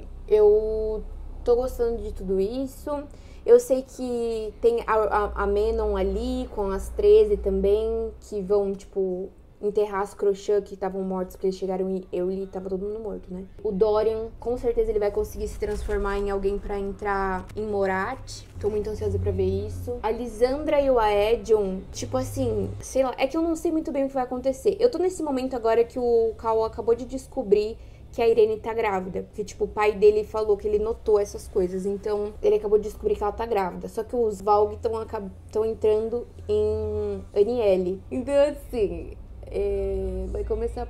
eu tô gostando de tudo isso. Eu sei que tem a Manon ali com as 13 também, que vão, tipo, enterrar as Crochet que estavam mortos, porque eles chegaram e tava todo mundo morto, né? O Dorian, com certeza ele vai conseguir se transformar em alguém pra entrar em Morat. Tô muito ansiosa pra ver isso. A Lysandra e o Aedion, tipo assim, sei lá, é que eu não sei muito bem o que vai acontecer. Eu tô nesse momento agora que o Cal acabou de descobrir que a Irene tá grávida. Porque, tipo, o pai dele falou que ele notou essas coisas. Então, ele acabou de descobrir que ela tá grávida. Só que os Valg estão entrando em Anielle. Então, assim, vai começar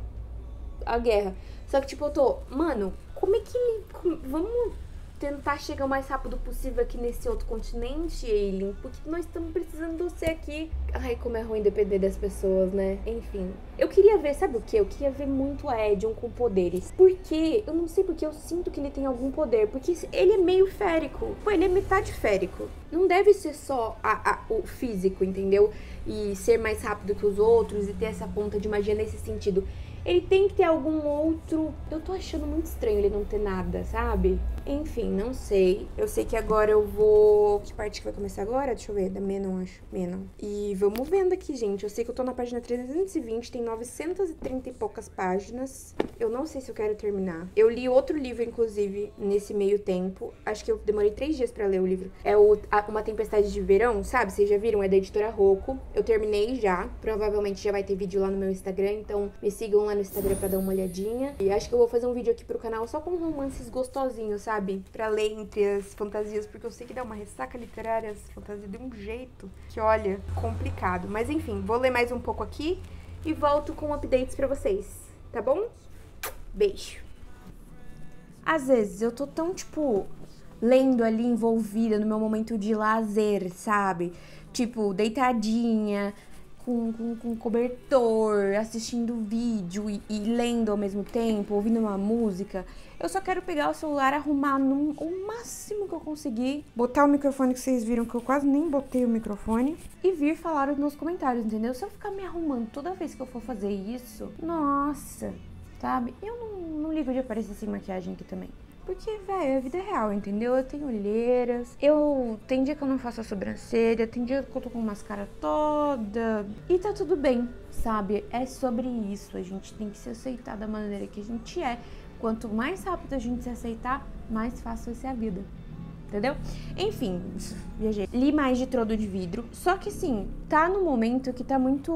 a guerra. Só que, tipo, eu tô... Mano, como é que ele... Vamos tentar chegar o mais rápido possível aqui nesse outro continente, Ailyn, porque nós estamos precisando de você aqui. Ai, como é ruim depender das pessoas, né? Enfim. Eu queria ver, sabe o quê? Eu queria ver muito a Aedion com poderes. Porque, eu não sei porque eu sinto que ele tem algum poder. Porque ele é meio férico. Pô, ele é metade férico. Não deve ser só o físico, entendeu? E ser mais rápido que os outros e ter essa ponta de magia nesse sentido. Ele tem que ter algum outro... Eu tô achando muito estranho ele não ter nada, sabe? Enfim, não sei. Eu sei que agora eu vou... Que parte que vai começar agora? Deixa eu ver. Da Manon, acho. Manon. E vamos vendo aqui, gente. Eu sei que eu tô na página 320. Tem 930 e poucas páginas. Eu não sei se eu quero terminar. Eu li outro livro, inclusive, nesse meio tempo. Acho que eu demorei 3 dias pra ler o livro. É Uma Tempestade de Verão, sabe? Vocês já viram? É da editora Rocco. Eu terminei já. Provavelmente já vai ter vídeo lá no meu Instagram. Então, me sigam lá no Instagram pra dar uma olhadinha. E acho que eu vou fazer um vídeo aqui pro canal só com romances gostosinhos, sabe? Pra ler entre as fantasias, porque eu sei que dá uma ressaca literária as fantasias de um jeito que, olha, complicado. Mas enfim, vou ler mais um pouco aqui e volto com updates pra vocês, tá bom? Beijo. Às vezes eu tô tão, tipo, lendo ali, envolvida no meu momento de lazer, sabe? Tipo, deitadinha, com cobertor, assistindo vídeo e lendo ao mesmo tempo, ouvindo uma música. Eu só quero pegar o celular, arrumar o máximo que eu conseguir, botar o microfone que vocês viram que eu quase nem botei o microfone e vir falar nos comentários, entendeu? Se eu ficar me arrumando toda vez que eu for fazer isso, nossa, sabe? Eu não ligo de aparecer sem maquiagem aqui também. Porque, velho, a vida é real, entendeu? Eu tenho olheiras, tem dia que eu não faço a sobrancelha, tem dia que eu tô com máscara toda. E tá tudo bem, sabe? É sobre isso, a gente tem que se aceitar da maneira que a gente é. Quanto mais rápido a gente se aceitar, mais fácil vai ser a vida. Entendeu? Enfim, viajei. Li mais de Trono de Vidro. Só que assim, tá no momento que tá muito...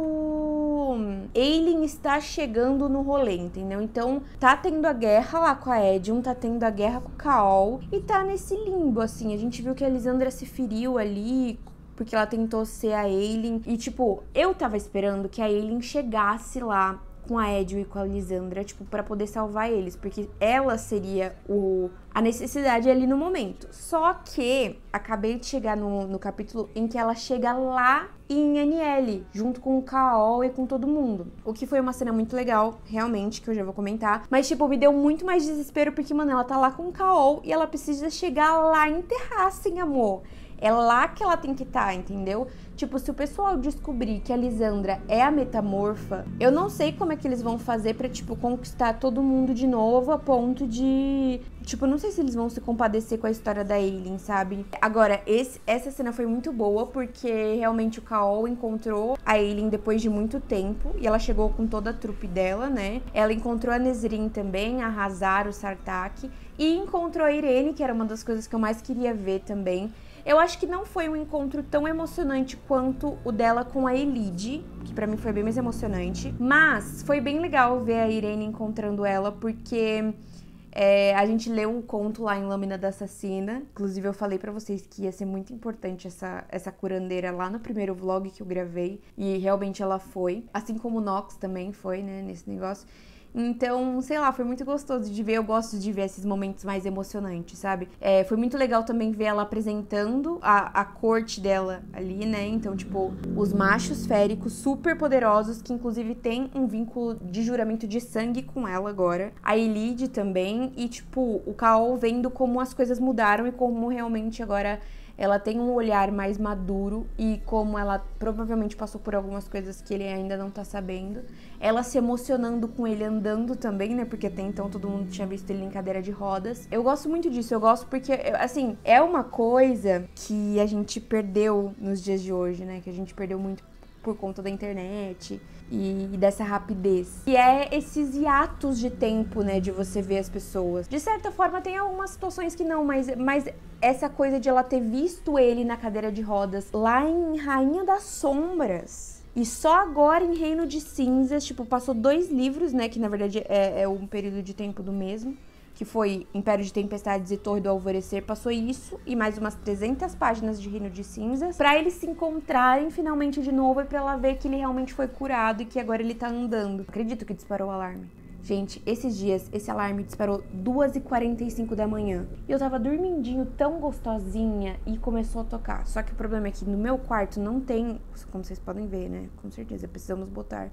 Aelin está chegando no rolê, entendeu? Então, tá tendo a guerra lá com a Edion, tá tendo a guerra com o Caol. E tá nesse limbo, assim. A gente viu que a Lysandra se feriu ali... porque ela tentou ser a Aelin. E, tipo, eu tava esperando que a Aelin chegasse lá com a Edion e com a Lysandra, tipo, pra poder salvar eles. Porque ela seria a necessidade ali no momento. Só que acabei de chegar no capítulo em que ela chega lá em Anielle, junto com o Caol e com todo mundo. O que foi uma cena muito legal, realmente, que eu já vou comentar. Mas, tipo, me deu muito mais desespero porque, mano, ela tá lá com o Caol e ela precisa chegar lá em Terrassen, amor. É lá que ela tem que estar, entendeu? Tipo, se o pessoal descobrir que a Lysandra é a metamorfa, eu não sei como é que eles vão fazer pra, tipo, conquistar todo mundo de novo a ponto de... Tipo, não sei se eles vão se compadecer com a história da Aelin, sabe? Agora, essa cena foi muito boa porque realmente o Caol encontrou a Aelin depois de muito tempo e ela chegou com toda a trupe dela, né? Ela encontrou a Nesrine também, a Hazar, o Sartaq, e encontrou a Irene, que era uma das coisas que eu mais queria ver também. Eu acho que não foi um encontro tão emocionante quanto o dela com a Elide, que pra mim foi bem mais emocionante. Mas foi bem legal ver a Irene encontrando ela, porque a gente leu um conto lá em Lâmina da Assassina. Inclusive eu falei pra vocês que ia ser muito importante essa curandeira lá no primeiro vlog que eu gravei. E realmente ela foi. Assim como o Nox também foi, né, nesse negócio. Então, sei lá, foi muito gostoso de ver. Eu gosto de ver esses momentos mais emocionantes, sabe? Foi muito legal também ver ela apresentando a corte dela ali, né? Então, tipo, os machos féricos super poderosos, que inclusive tem um vínculo de juramento de sangue com ela agora. A Elide também. E, tipo, o Caol vendo como as coisas mudaram e como realmente agora ela tem um olhar mais maduro e como ela provavelmente passou por algumas coisas que ele ainda não tá sabendo. Ela se emocionando com ele andando também, né? Porque até então todo mundo tinha visto ele em cadeira de rodas. Eu gosto muito disso, eu gosto porque, assim, é uma coisa que a gente perdeu nos dias de hoje, né? Que a gente perdeu muito por conta da internet e dessa rapidez. E é esses hiatos de tempo, né, de você ver as pessoas. De certa forma, tem algumas situações que não, mas essa coisa de ela ter visto ele na cadeira de rodas lá em Rainha das Sombras e só agora em Reino de Cinzas, tipo, passou 2 livros, né, que na verdade é um período de tempo do mesmo, que foi Império de Tempestades e Torre do Alvorecer, passou isso e mais umas 300 páginas de Reino de Cinzas, pra eles se encontrarem finalmente de novo e pra ela ver que ele realmente foi curado e que agora ele tá andando. Acredito que disparou o alarme. Gente, esses dias, esse alarme disparou 2h45 da manhã. E eu tava dormindinho tão gostosinha e começou a tocar. Só que o problema é que no meu quarto não tem, como vocês podem ver, né? Com certeza, precisamos botar.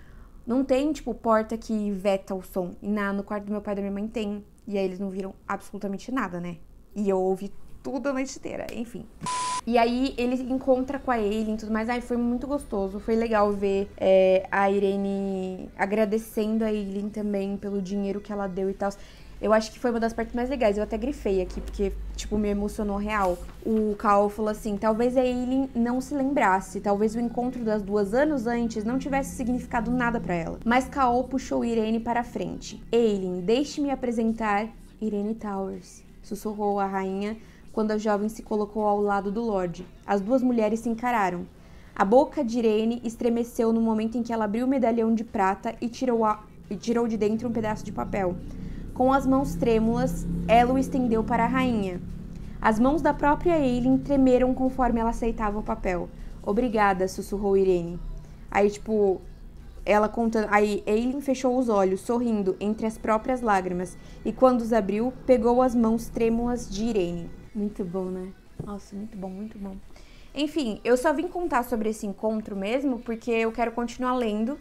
Não tem, tipo, porta que veta o som. E no quarto do meu pai e da minha mãe tem. E aí eles não viram absolutamente nada, né? E eu ouvi tudo a noite inteira, enfim. E aí ele encontra com a Aelin e tudo mais. Aí foi muito gostoso. Foi legal ver a Irene agradecendo a Aelin também pelo dinheiro que ela deu e tal. Eu acho que foi uma das partes mais legais. Eu até grifei aqui, porque, tipo, me emocionou real. O Caol falou assim, talvez a Aelin não se lembrasse. Talvez o encontro das 2 anos antes não tivesse significado nada pra ela. Mas Caol puxou Irene para a frente. Aelin, deixe-me apresentar Irene Towers, sussurrou a rainha quando a jovem se colocou ao lado do Lorde. As 2 mulheres se encararam. A boca de Irene estremeceu no momento em que ela abriu o medalhão de prata e tirou de dentro um pedaço de papel. Com as mãos trêmulas, ela o estendeu para a rainha. As mãos da própria Aelin tremeram conforme ela aceitava o papel. Obrigada, sussurrou Irene. Aí, tipo, ela contando... Aí Aelin fechou os olhos, sorrindo entre as próprias lágrimas. E quando os abriu, pegou as mãos trêmulas de Irene. Muito bom, né? Nossa, muito bom, muito bom. Enfim, eu só vim contar sobre esse encontro mesmo porque eu quero continuar lendo.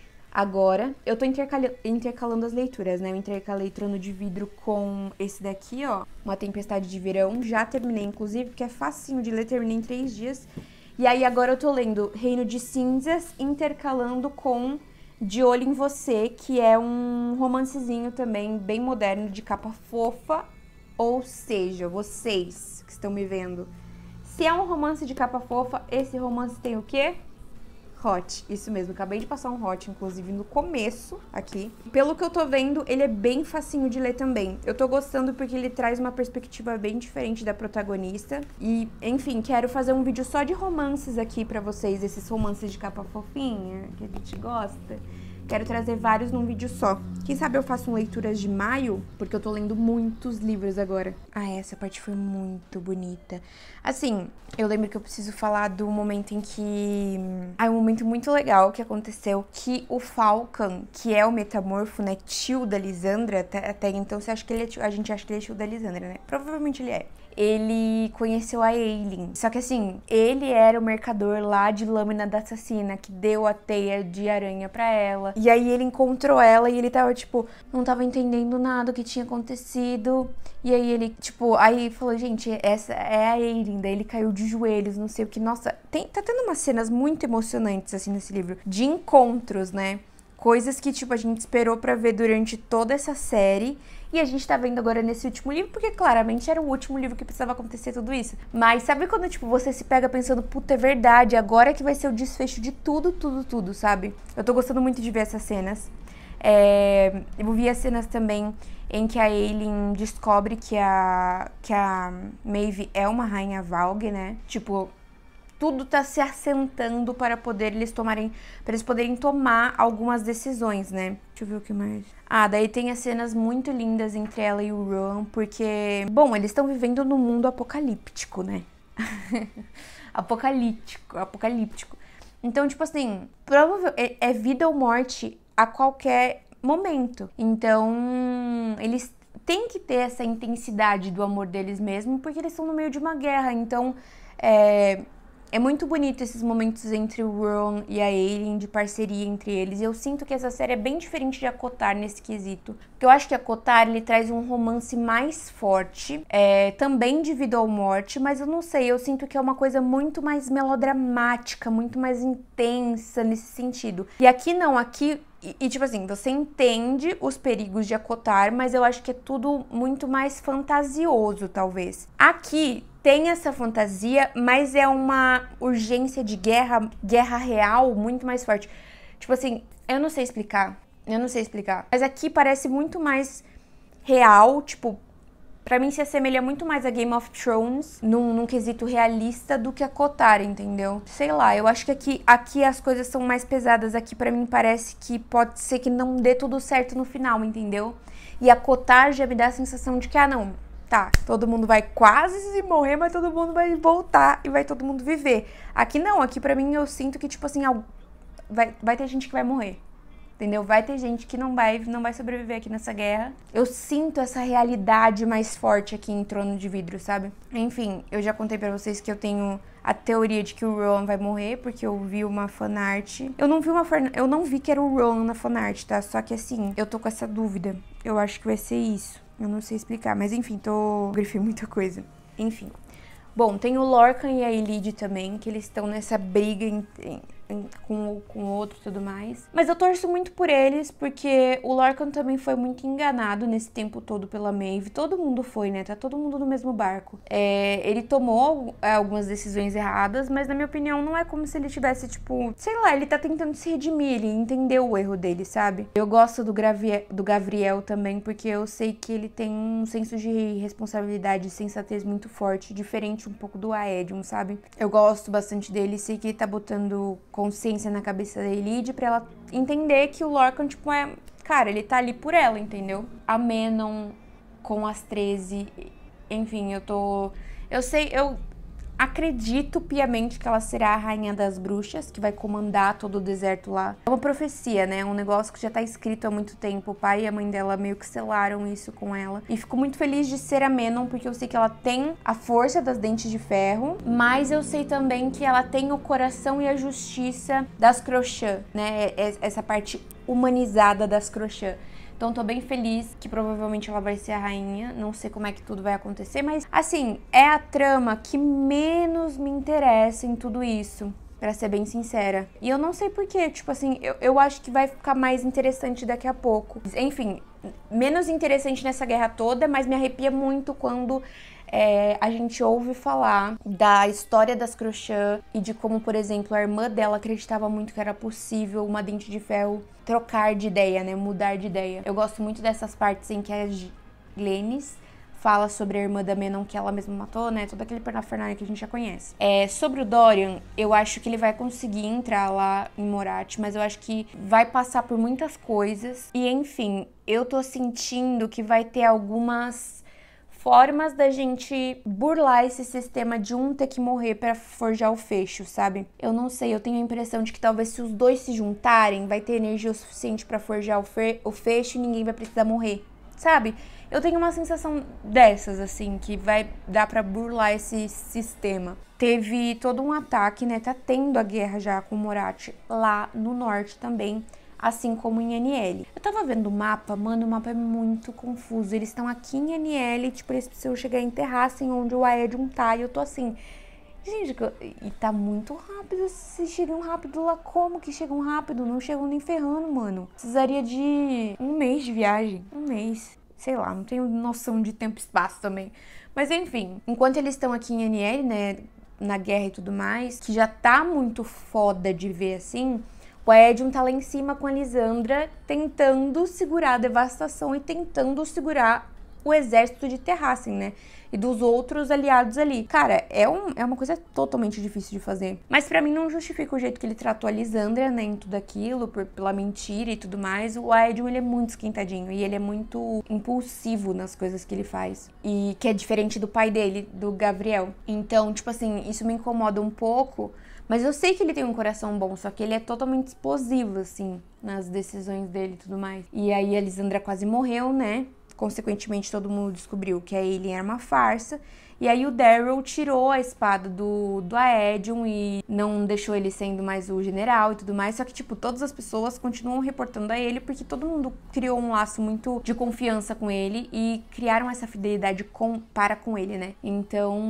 Agora, eu tô intercalando as leituras, né? Eu intercalei Trono de Vidro com esse daqui, ó. Uma Tempestade de Verão. Já terminei, inclusive, porque é facinho de ler. Terminei em 3 dias. E aí, agora eu tô lendo Reino de Cinzas, intercalando com De Olho em Você, que é um romancezinho também bem moderno, de capa fofa. Ou seja, vocês que estão me vendo. Se é um romance de capa fofa, esse romance tem o quê? Hot, isso mesmo, acabei de passar um Hot, inclusive, no começo aqui. Pelo que eu tô vendo, ele é bem facinho de ler também. Eu tô gostando porque ele traz uma perspectiva bem diferente da protagonista. E, enfim, quero fazer um vídeo só de romances aqui pra vocês, esses romances de capa fofinha, que a gente gosta. Quero trazer vários num vídeo só. Quem sabe eu faço leituras de maio, porque eu tô lendo muitos livros agora. Ah, essa parte foi muito bonita. Assim, eu lembro que eu preciso falar do momento em que... um momento muito legal que aconteceu, que o Falcon, que é o metamorfo, né, tio da Lisandra, até então você acha que ele é tio, a gente acha que ele é tio da Lisandra, né? Provavelmente ele é. Ele conheceu a Aileen. Só que assim, ele era o mercador lá de lâmina da assassina, que deu a teia de aranha pra ela. E aí ele encontrou ela e ele tava, tipo, não tava entendendo nada do que tinha acontecido. E aí ele, tipo, aí falou, gente, essa é a Aileen. Daí ele caiu de joelhos, não sei o que. Nossa, tá tendo umas cenas muito emocionantes, assim, nesse livro. De encontros, né? Coisas que, tipo, a gente esperou pra ver durante toda essa série. E a gente tá vendo agora nesse último livro, porque claramente era o último livro que precisava acontecer tudo isso. Mas sabe quando, tipo, você se pega pensando, puta, é verdade, agora que vai ser o desfecho de tudo, sabe? Eu tô gostando muito de ver essas cenas. Eu vi as cenas também em que a Aileen descobre que a Maeve é uma rainha Valg, né? Tipo... tudo tá se assentando para eles poderem tomar algumas decisões, né? Deixa eu ver o que mais. Daí tem as cenas muito lindas entre ela e o Ron, porque... bom, eles estão vivendo num mundo apocalíptico, né? Apocalíptico. Então, tipo assim, é vida ou morte a qualquer momento. Então, eles têm que ter essa intensidade do amor deles mesmo, porque eles estão no meio de uma guerra. Então, é muito bonito esses momentos entre o Ron e a Aileen, de parceria entre eles. E eu sinto que essa série é bem diferente de Acotar nesse quesito. Porque eu acho que Acotar, ele traz um romance mais forte, também de vida ou morte, mas eu não sei, eu sinto que é uma coisa muito mais melodramática, muito mais intensa nesse sentido. E aqui não, aqui... E tipo assim, você entende os perigos de Acotar, mas eu acho que é tudo muito mais fantasioso, talvez. Aqui tem essa fantasia, mas é uma urgência de guerra real muito mais forte. Tipo assim, eu não sei explicar. Mas aqui parece muito mais real, tipo... pra mim se assemelha muito mais a Game of Thrones num quesito realista do que a Acotar, entendeu? Sei lá, eu acho que aqui as coisas são mais pesadas. Aqui pra mim parece que pode ser que não dê tudo certo no final, entendeu? E a Acotar já me dá a sensação de que, não, tá, todo mundo vai quase se morrer, mas todo mundo vai voltar e vai todo mundo viver. Aqui não, aqui pra mim eu sinto que, tipo assim, vai ter gente que vai morrer. Entendeu? Vai ter gente que não vai sobreviver aqui nessa guerra. Eu sinto essa realidade mais forte aqui em Trono de Vidro, sabe? Enfim, eu já contei pra vocês que eu tenho a teoria de que o Ron vai morrer, porque eu vi uma fanart. Eu não vi que era o Ron na fanart, tá? Só que assim, eu tô com essa dúvida. Eu acho que vai ser isso. Eu não sei explicar, mas enfim, grifei muita coisa. Enfim. Bom, tem o Lorcan e a Elide também, que eles estão nessa briga com o outro e tudo mais. Mas eu torço muito por eles, porque o Lorcan também foi muito enganado nesse tempo todo pela Maeve. Todo mundo foi, né? Tá todo mundo no mesmo barco. Ele tomou algumas decisões erradas, mas na minha opinião não é como se ele tivesse, tipo... sei lá, ele tá tentando se redimir, ele entendeu o erro dele, sabe? Eu gosto do Gavriel também, porque eu sei que ele tem um senso de responsabilidade e sensatez muito forte, diferente um pouco do Aedion, sabe? Eu gosto bastante dele, sei que ele tá botando consciência na cabeça da Elide pra ela entender que o Lorcan, tipo, cara, ele tá ali por ela, entendeu? A Menon com as 13, enfim, eu acredito piamente que ela será a rainha das bruxas, que vai comandar todo o deserto lá. É uma profecia, né? Um negócio que já tá escrito há muito tempo. O pai e a mãe dela meio que selaram isso com ela. E fico muito feliz de ser a Menon, porque eu sei que ela tem a força das dentes de ferro, mas eu sei também que ela tem o coração e a justiça das Crochet, né? Essa parte humanizada das Crochet. Então tô bem feliz que provavelmente ela vai ser a rainha. Não sei como é que tudo vai acontecer, mas assim, é a trama que menos me interessa em tudo isso, pra ser bem sincera. E eu não sei porquê, tipo assim, eu acho que vai ficar mais interessante daqui a pouco. Enfim, menos interessante nessa guerra toda, mas me arrepia muito quando a gente ouve falar da história das Crochã e de como, por exemplo, a irmã dela acreditava muito que era possível uma Dente de Ferro trocar de ideia, né? Mudar de ideia. Eu gosto muito dessas partes em que a Glennis fala sobre a irmã da Menon que ela mesma matou, né? Todo aquele parafernália que a gente já conhece. Sobre o Dorian, eu acho que ele vai conseguir entrar lá em Morat, mas eu acho que vai passar por muitas coisas. E, enfim, eu tô sentindo que vai ter algumas formas da gente burlar esse sistema de um ter que morrer pra forjar o fecho, sabe? Eu não sei, eu tenho a impressão de que talvez se os dois se juntarem, vai ter energia o suficiente pra forjar o fecho e ninguém vai precisar morrer, sabe? Eu tenho uma sensação dessas, assim, que vai dar pra burlar esse sistema. Teve todo um ataque, né? Tá tendo a guerra já com Morat lá no norte também, assim como em NL. Eu tava vendo o mapa, mano, o mapa é muito confuso. Eles estão aqui em NL, tipo, eles precisam chegar em Terrassen, onde o Aedion tá, e eu tô assim... Gente, e tá muito rápido, se chegam rápido lá, como que chegam rápido? Não chegam nem ferrando, mano. Precisaria de 1 mês de viagem, 1 mês. Sei lá, não tenho noção de tempo e espaço também. Mas enfim, enquanto eles estão aqui em NL, né, na guerra e tudo mais, que já tá muito foda de ver assim, o Aedion tá lá em cima com a Lysandra tentando segurar a devastação e tentando segurar o exército de Terrassen, né? E dos outros aliados ali. Cara, é uma coisa totalmente difícil de fazer. Mas pra mim não justifica o jeito que ele tratou a Lysandra, né? Em tudo aquilo, pela mentira e tudo mais. O Aedion, ele é muito esquentadinho. E ele é muito impulsivo nas coisas que ele faz. E que é diferente do pai dele, do Gavriel. Então, tipo assim, isso me incomoda um pouco. Mas eu sei que ele tem um coração bom, só que ele é totalmente explosivo, assim, nas decisões dele e tudo mais. E aí a Lysandra quase morreu, né? Consequentemente, todo mundo descobriu que a Aelin era uma farsa. E aí o Daryl tirou a espada do Aedion e não deixou ele sendo mais o general e tudo mais. Só que, tipo, todas as pessoas continuam reportando a ele porque todo mundo criou um laço muito de confiança com ele e criaram essa fidelidade para com ele, né? Então,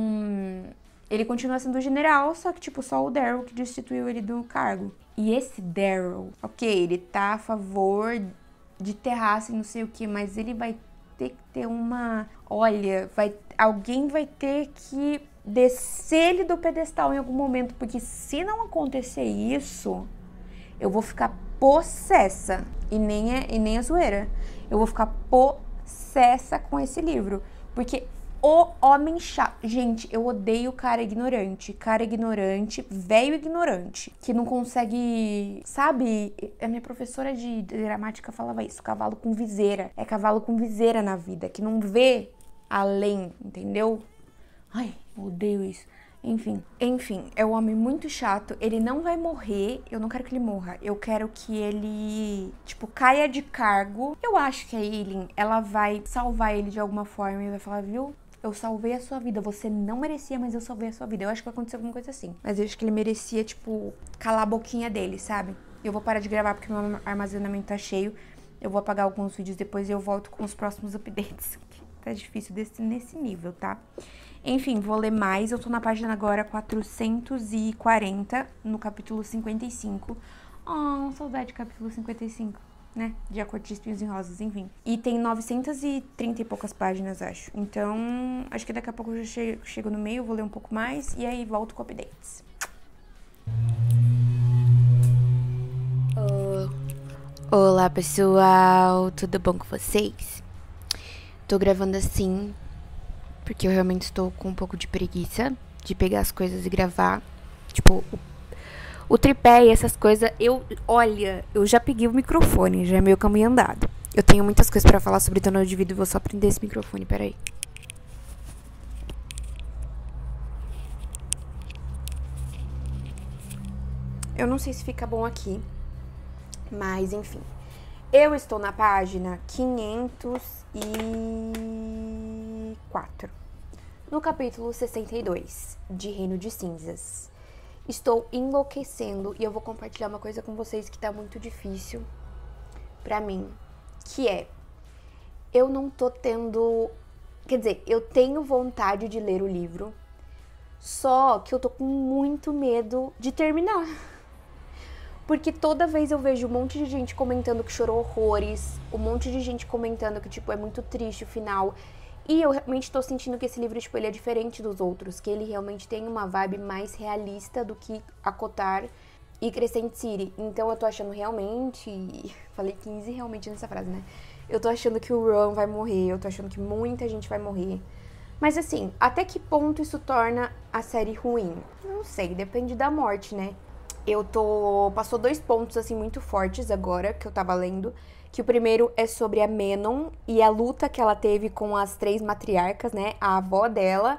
ele continua sendo o general, só que, tipo, só o Daryl que destituiu ele do cargo. E esse Daryl, ok, ele tá a favor de Terrassen, não sei o que, mas ele vai ter que ter uma... Olha, alguém vai ter que descer ele do pedestal em algum momento, porque se não acontecer isso, eu vou ficar possessa. E nem é zoeira. Eu vou ficar possessa com esse livro. Porque o homem chato... Gente, eu odeio cara ignorante. Cara ignorante, velho ignorante. Que não consegue... Sabe? A minha professora de gramática falava isso. Cavalo com viseira. É cavalo com viseira na vida. Que não vê além, entendeu? Ai, eu odeio isso. Enfim, é um homem muito chato. Ele não vai morrer. Eu não quero que ele morra. Eu quero que ele, tipo, caia de cargo. Eu acho que a Aelin, ela vai salvar ele de alguma forma e vai falar, viu? Eu salvei a sua vida. Você não merecia, mas eu salvei a sua vida. Eu acho que vai acontecer alguma coisa assim. Mas eu acho que ele merecia, tipo, calar a boquinha dele, sabe? Eu vou parar de gravar porque meu armazenamento tá cheio. Eu vou apagar alguns vídeos depois e eu volto com os próximos updates. Tá difícil nesse nível, tá? Enfim, vou ler mais. Eu tô na página agora 440, no capítulo 55. Oh, saudade do capítulo 55. Né? De A Corte de Espinhos e Rosas, enfim. E tem 930 e poucas páginas, acho. Então, acho que daqui a pouco eu já chego no meio, vou ler um pouco mais e aí volto com updates. Olá, pessoal! Tudo bom com vocês? Tô gravando assim porque eu realmente estou com um pouco de preguiça de pegar as coisas e gravar. Tipo, o tripé e essas coisas, olha, eu já peguei o microfone, já é meio caminho andado. Eu tenho muitas coisas pra falar sobre download de vídeo e vou só prender esse microfone, peraí. Eu não sei se fica bom aqui, mas enfim. Eu estou na página 504, no capítulo 62, de Reino de Cinzas. Estou enlouquecendo e eu vou compartilhar uma coisa com vocês que tá muito difícil pra mim, que é, eu não tô tendo, quer dizer, eu tenho vontade de ler o livro, só que eu tô com muito medo de terminar. Porque toda vez eu vejo um monte de gente comentando que chorou horrores, um monte de gente comentando que, tipo, é muito triste o final. E eu realmente tô sentindo que esse livro, tipo, ele é diferente dos outros. Que ele realmente tem uma vibe mais realista do que Acotar e Crescent City. Então eu tô achando realmente... Falei 15 realmente nessa frase, né? Eu tô achando que o Ron vai morrer. Eu tô achando que muita gente vai morrer. Mas assim, até que ponto isso torna a série ruim? Não sei, depende da morte, né? Passou 2 pontos, assim, muito fortes agora, que eu tava lendo. Que o primeiro é sobre a Menon e a luta que ela teve com as 3 matriarcas, né? A avó dela,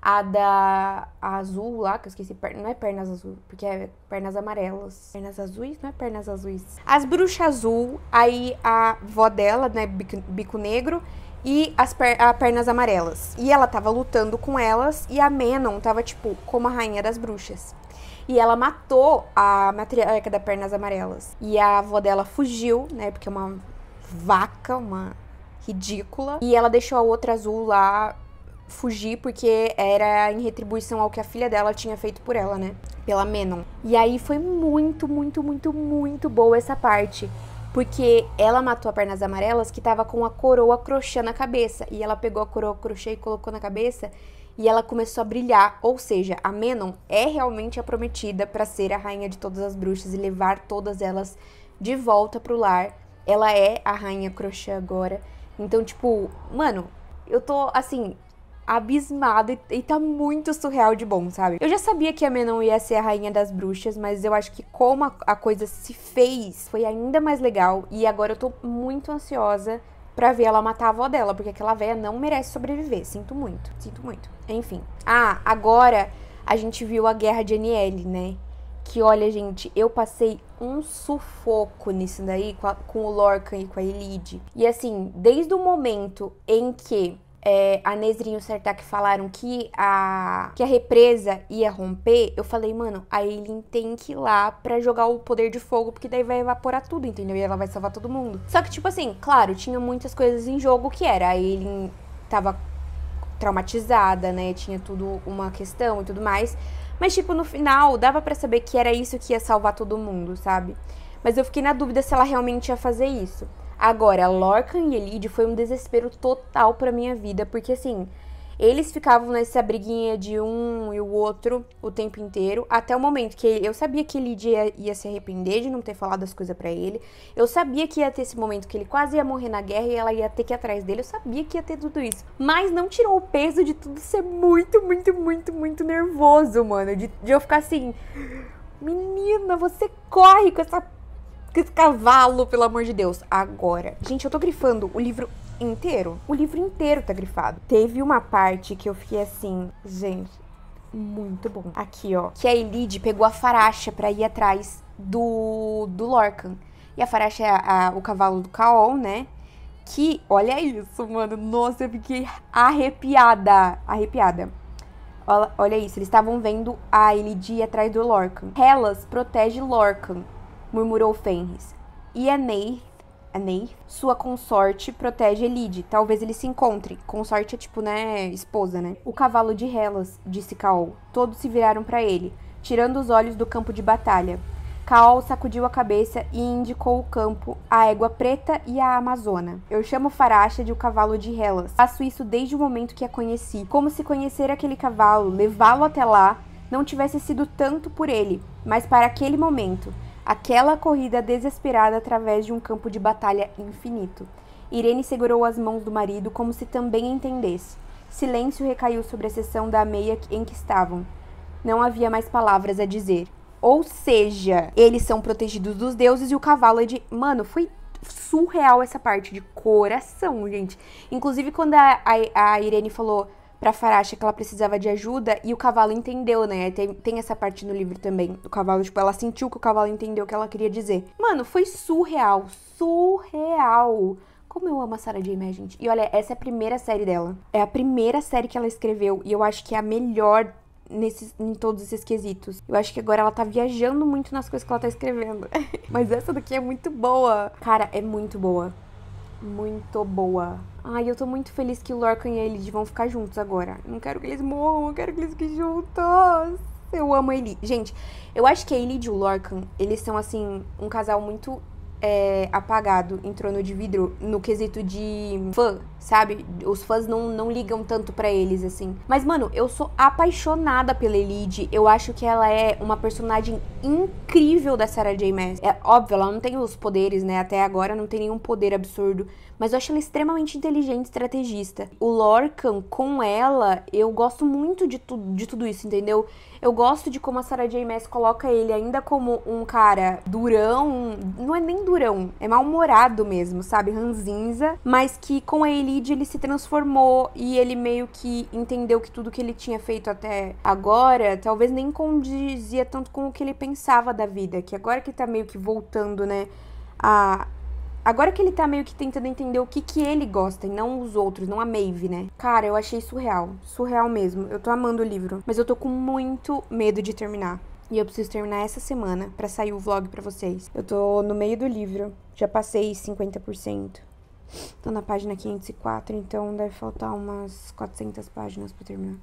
a azul lá, que eu esqueci, não é pernas azul, porque é pernas amarelas. Pernas azuis? Não é pernas azuis. As bruxas azul, aí a avó dela, né? Bico negro. E a pernas amarelas. E ela tava lutando com elas. E a Menon tava, tipo, como a rainha das bruxas. E ela matou a matriarca das pernas amarelas. E a avó dela fugiu, né? Porque é uma vaca, uma ridícula. E ela deixou a outra azul lá fugir, porque era em retribuição ao que a filha dela tinha feito por ela, né? Pela Menon. E aí foi muito, muito, muito, muito boa essa parte. Porque ela matou a pernas amarelas que tava com a coroa crochê na cabeça. E ela pegou a coroa crochê e colocou na cabeça. E ela começou a brilhar. Ou seja, a Menon é realmente a prometida pra ser a rainha de todas as bruxas e levar todas elas de volta pro lar. Ela é a rainha crochê agora. Então, tipo, mano, eu tô, assim, abismada e tá muito surreal de bom, sabe? Eu já sabia que a Menon ia ser a rainha das bruxas, mas eu acho que como a coisa se fez, foi ainda mais legal. E agora eu tô muito ansiosa pra ver ela matar a avó dela, porque aquela véia não merece sobreviver. Sinto muito, sinto muito. Enfim. Ah, agora a gente viu a Guerra de Anielle, né? Que, olha, gente, eu passei um sufoco nisso daí com o Lorcan e com a Elide. E assim, desde o momento em que a Nesrine e o Sartaq falaram que a represa ia romper, eu falei, mano, a Ailyn tem que ir lá pra jogar o poder de fogo, porque daí vai evaporar tudo, entendeu? E ela vai salvar todo mundo. Só que, tipo assim, claro, tinha muitas coisas em jogo que era. A Ailyn tava traumatizada, né? Tinha tudo uma questão e tudo mais. Mas, tipo, no final, dava pra saber que era isso que ia salvar todo mundo, sabe? Mas eu fiquei na dúvida se ela realmente ia fazer isso. Agora, Lorcan e Elide foi um desespero total pra minha vida, porque assim, eles ficavam nessa briguinha de um e o outro o tempo inteiro, até o momento que eu sabia que Elide ia se arrepender de não ter falado as coisas pra ele, eu sabia que ia ter esse momento que ele quase ia morrer na guerra e ela ia ter que ir atrás dele, eu sabia que ia ter tudo isso, mas não tirou o peso de tudo ser muito, muito, muito, muito nervoso, mano, de eu ficar assim, menina, você corre com esse cavalo, pelo amor de Deus. Agora, gente, eu tô grifando o livro inteiro. O livro inteiro tá grifado. Teve uma parte que eu fiquei assim, gente, muito bom. Aqui, ó, que a Elide pegou a Faracha pra ir atrás do Lorcan. E a Faracha é o cavalo do Caol, né? Que, olha isso, mano. Nossa, eu fiquei arrepiada. Olha isso, eles estavam vendo a Elide ir atrás do Lorcan. Hellas protege Lorcan, murmurou Fenris. E a Neith, sua consorte, protege Elide. Talvez eles se encontrem. Consorte é tipo, né, esposa, né? O cavalo de Hellas, disse Caol. Todos se viraram para ele, tirando os olhos do campo de batalha. Caol sacudiu a cabeça e indicou o campo, a égua preta e a amazona. Eu chamo Faracha de o cavalo de Hellas. Faço isso desde o momento que a conheci. Como se conhecer aquele cavalo, levá-lo até lá, não tivesse sido tanto por ele, mas para aquele momento. Aquela corrida desesperada através de um campo de batalha infinito. Irene segurou as mãos do marido como se também entendesse. Silêncio recaiu sobre a seção da meia em que estavam. Não havia mais palavras a dizer. Ou seja, eles são protegidos dos deuses e o cavalo é de... Mano, foi surreal essa parte de coração, gente. Inclusive, quando a Irene falou pra Faracha que ela precisava de ajuda e o cavalo entendeu, né? Tem essa parte no livro também. O cavalo, tipo, ela sentiu que o cavalo entendeu o que ela queria dizer. Mano, foi surreal. Como eu amo a Sarah J. Maas, gente. E olha, essa é a primeira série dela. É a primeira série que ela escreveu e eu acho que é a melhor em todos esses quesitos. Eu acho que agora ela tá viajando muito nas coisas que ela tá escrevendo. Mas essa daqui é muito boa. Cara, é muito boa. Muito boa. Ai, eu tô muito feliz que o Lorcan e a Elide vão ficar juntos agora. Eu não quero que eles morram, eu quero que eles fiquem juntos. Eu amo a Elide. Gente, eu acho que a Elide e o Lorcan, eles são, assim, um casal muito apagado em Trono de Vidro no quesito de fã, sabe? Os fãs não ligam tanto pra eles, assim. Mas, mano, eu sou apaixonada pela Elide. Eu acho que ela é uma personagem incrível da Sarah J Maas. É óbvio, ela não tem os poderes, né? Até agora não tem nenhum poder absurdo. Mas eu acho ela extremamente inteligente e estrategista. O Lorcan, com ela, eu gosto muito de tudo isso, entendeu? Eu gosto de como a Sarah J Maas coloca ele ainda como um cara durão. Não é nem durão, é mal-humorado mesmo, sabe? Ranzinza. Mas que com a Elide ele se transformou e ele meio que entendeu que tudo que ele tinha feito até agora talvez nem condizia tanto com o que ele pensava da vida. Que agora que tá meio que voltando, né, agora que ele tá meio que tentando entender o que ele gosta e não os outros, não a Maeve, né? Cara, eu achei surreal. Surreal mesmo. Eu tô amando o livro. Mas eu tô com muito medo de terminar. E eu preciso terminar essa semana pra sair o vlog pra vocês. Eu tô no meio do livro. Já passei 50%. Tô na página 504, então deve faltar umas 400 páginas pra terminar.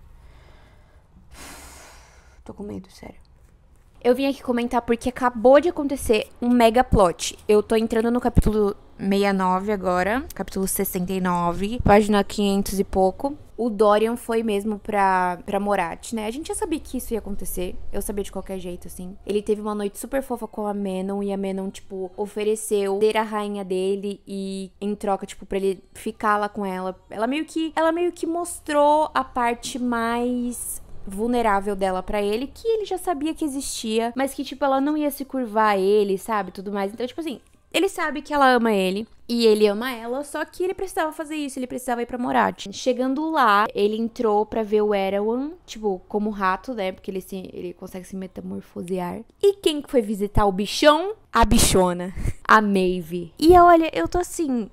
Tô com medo, sério. Eu vim aqui comentar porque acabou de acontecer um mega plot. Eu tô entrando no capítulo 69 agora, capítulo 69, página 500 e pouco. O Dorian foi mesmo pra Morat, né? A gente já sabia que isso ia acontecer. Eu sabia de qualquer jeito, assim. Ele teve uma noite super fofa com a Manon. E a Manon, tipo, ofereceu ser a rainha dele. E em troca, tipo, pra ele ficar lá com ela. Ela meio que mostrou a parte mais vulnerável dela pra ele, que ele já sabia que existia, mas que, tipo, ela não ia se curvar a ele, sabe? Tudo mais. Então, tipo assim, ele sabe que ela ama ele e ele ama ela, só que ele precisava fazer isso, ele precisava ir pra Morat. Chegando lá, ele entrou pra ver o Erawan, tipo, como rato, né? Porque ele consegue se metamorfosear. E quem que foi visitar o bichão? A bichona, a Maeve. E olha, eu tô assim,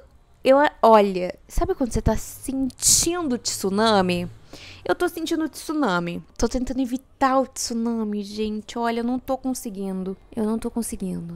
olha, sabe quando você tá sentindo o tsunami? Eu tô sentindo o tsunami. Tô tentando evitar o tsunami, gente. Olha, eu não tô conseguindo. Eu não tô conseguindo.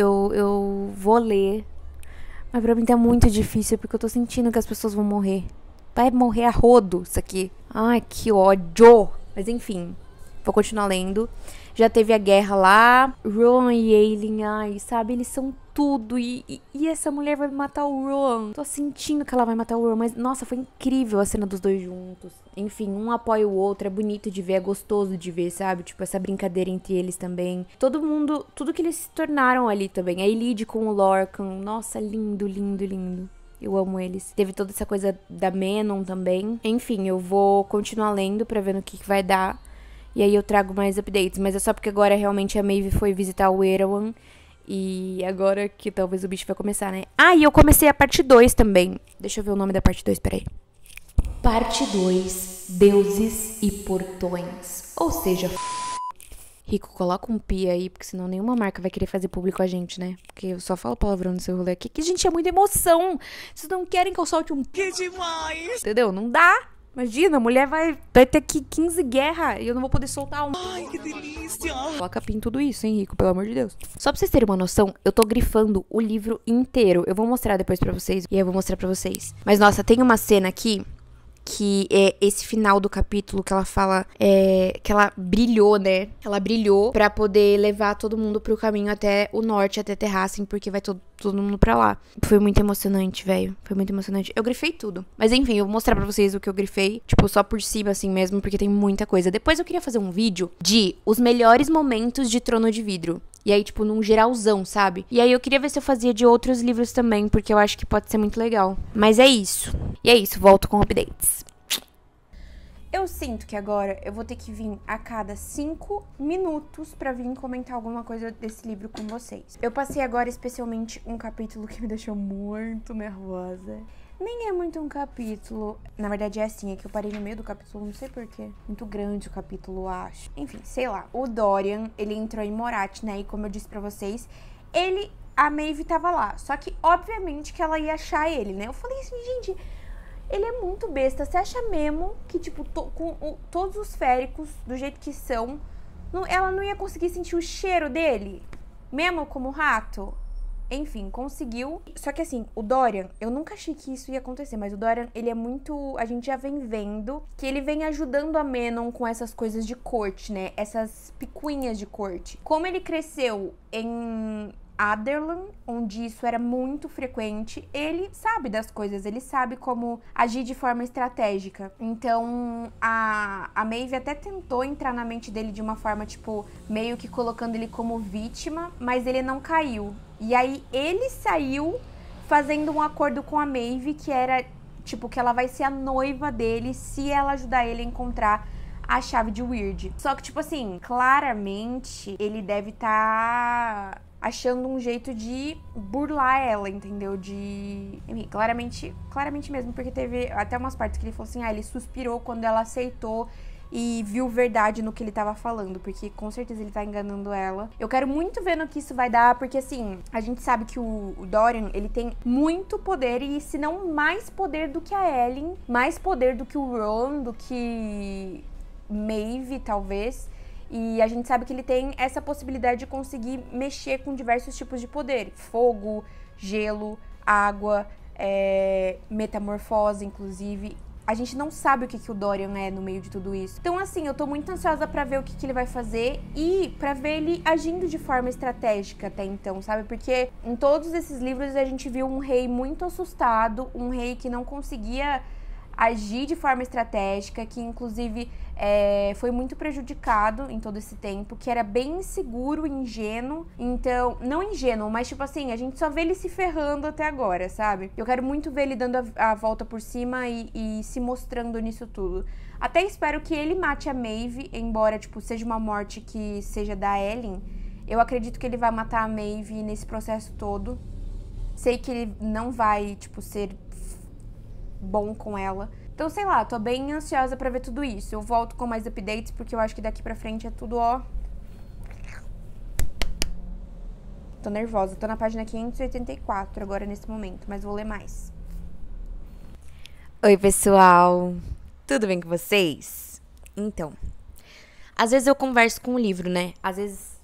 Eu vou ler. Mas pra mim tá muito difícil, porque eu tô sentindo que as pessoas vão morrer. Vai morrer a rodo isso aqui. Ai, que ódio. Mas enfim, vou continuar lendo. Já teve a guerra lá. Rowan e Aelin, ai, sabe? Eles são tudo. E essa mulher vai matar o Rowan. Tô sentindo que ela vai matar o Rowan. Mas, nossa, foi incrível a cena dos dois juntos. Enfim, um apoia o outro. É bonito de ver, é gostoso de ver, sabe? Tipo, essa brincadeira entre eles também. Todo mundo, tudo que eles se tornaram ali também. A Elide com o Lorcan. Nossa, lindo, lindo, lindo. Eu amo eles. Teve toda essa coisa da Manon também. Enfim, eu vou continuar lendo pra ver no que vai dar. E aí eu trago mais updates. Mas é só porque agora realmente a Maeve foi visitar o Erawan. E agora que talvez o bicho vai começar, né? Ah, e eu comecei a parte 2 também. Deixa eu ver o nome da parte 2, peraí. Parte 2. Deuses e portões. Ou seja... Rico, coloca um pi aí, porque senão nenhuma marca vai querer fazer público a gente, né? Porque eu só falo palavrão no seu rolê aqui. Que, gente, é muita emoção. Vocês não querem que eu solte um... Que demais! Entendeu? Não dá. Imagina, a mulher vai ter aqui 15 guerras e eu não vou poder soltar um. Ai, que delícia! Coloca pin tudo isso, hein, Rico? Pelo amor de Deus. Só pra vocês terem uma noção, eu tô grifando o livro inteiro. Eu vou mostrar depois pra vocês. E aí eu vou mostrar pra vocês. Mas, nossa, tem uma cena aqui que é esse final do capítulo que ela fala que ela brilhou, né? Ela brilhou pra poder levar todo mundo pro caminho até o norte, até Terrassen, porque vai todo mundo pra lá. Foi muito emocionante, velho. Foi muito emocionante. Eu grifei tudo. Mas enfim, eu vou mostrar pra vocês o que eu grifei. Tipo, só por cima assim mesmo, porque tem muita coisa. Depois eu queria fazer um vídeo de os melhores momentos de Trono de Vidro. E aí, tipo, num geralzão, sabe? E aí eu queria ver se eu fazia de outros livros também, porque eu acho que pode ser muito legal. Mas é isso. E é isso, volto com updates. Eu sinto que agora eu vou ter que vir a cada 5 minutos pra vir comentar alguma coisa desse livro com vocês. Eu passei agora especialmente um capítulo que me deixou muito nervosa. Nem é muito um capítulo. Na verdade é assim, é que eu parei no meio do capítulo, não sei porquê. Muito grande o capítulo, eu acho. Enfim, sei lá. O Dorian, ele entrou em Morat, né? E como eu disse pra vocês, a Maeve tava lá. Só que, obviamente, que ela ia achar ele, né? Eu falei assim, gente, ele é muito besta. Você acha mesmo que, tipo, com todos os féricos, do jeito que são, ela não ia conseguir sentir o cheiro dele? Mesmo como rato? Enfim, conseguiu. Só que assim, o Dorian, eu nunca achei que isso ia acontecer, mas o Dorian, ele é muito... A gente já vem vendo que ele vem ajudando a Manon com essas coisas de corte, né? Essas picuinhas de corte. Como ele cresceu Aderlan, onde isso era muito frequente. Ele sabe das coisas, ele sabe como agir de forma estratégica. Então, a Maeve até tentou entrar na mente dele de uma forma, tipo, meio que colocando ele como vítima, mas ele não caiu. E aí, ele saiu fazendo um acordo com a Maeve, que era, tipo, que ela vai ser a noiva dele se ela ajudar ele a encontrar a chave de Wyrd. Só que, tipo assim, claramente, ele deve estar achando um jeito de burlar ela, entendeu? Enfim, claramente mesmo, porque teve até umas partes que ele falou assim, ele suspirou quando ela aceitou e viu verdade no que ele tava falando, porque com certeza ele tá enganando ela. Eu quero muito ver no que isso vai dar, porque assim, a gente sabe que o Dorian, ele tem muito poder, e se não mais poder do que a Ellen, mais poder do que o Ron, do que Maeve, talvez. E a gente sabe que ele tem essa possibilidade de conseguir mexer com diversos tipos de poder. Fogo, gelo, água, metamorfose, inclusive. A gente não sabe o que o Dorian é no meio de tudo isso. Então, assim, eu tô muito ansiosa pra ver o que ele vai fazer e pra ver ele agindo de forma estratégica até então, sabe? Porque em todos esses livros a gente viu um rei muito assustado, um rei que não conseguia agir de forma estratégica, que inclusive foi muito prejudicado em todo esse tempo, que era bem inseguro, ingênuo. Então, não ingênuo, mas tipo assim, a gente só vê ele se ferrando até agora, sabe? Eu quero muito ver ele dando a volta por cima e se mostrando nisso tudo. Até espero que ele mate a Maeve, embora, tipo, seja uma morte que seja da Ellen. Eu acredito que ele vai matar a Maeve nesse processo todo. Sei que ele não vai, tipo, ser bom com ela. Então, sei lá, tô bem ansiosa pra ver tudo isso. Eu volto com mais updates, porque eu acho que daqui pra frente é tudo, ó... Tô nervosa. Tô na página 584 agora, nesse momento, mas vou ler mais. Oi, pessoal! Tudo bem com vocês? Então, às vezes eu converso com o livro, né? Às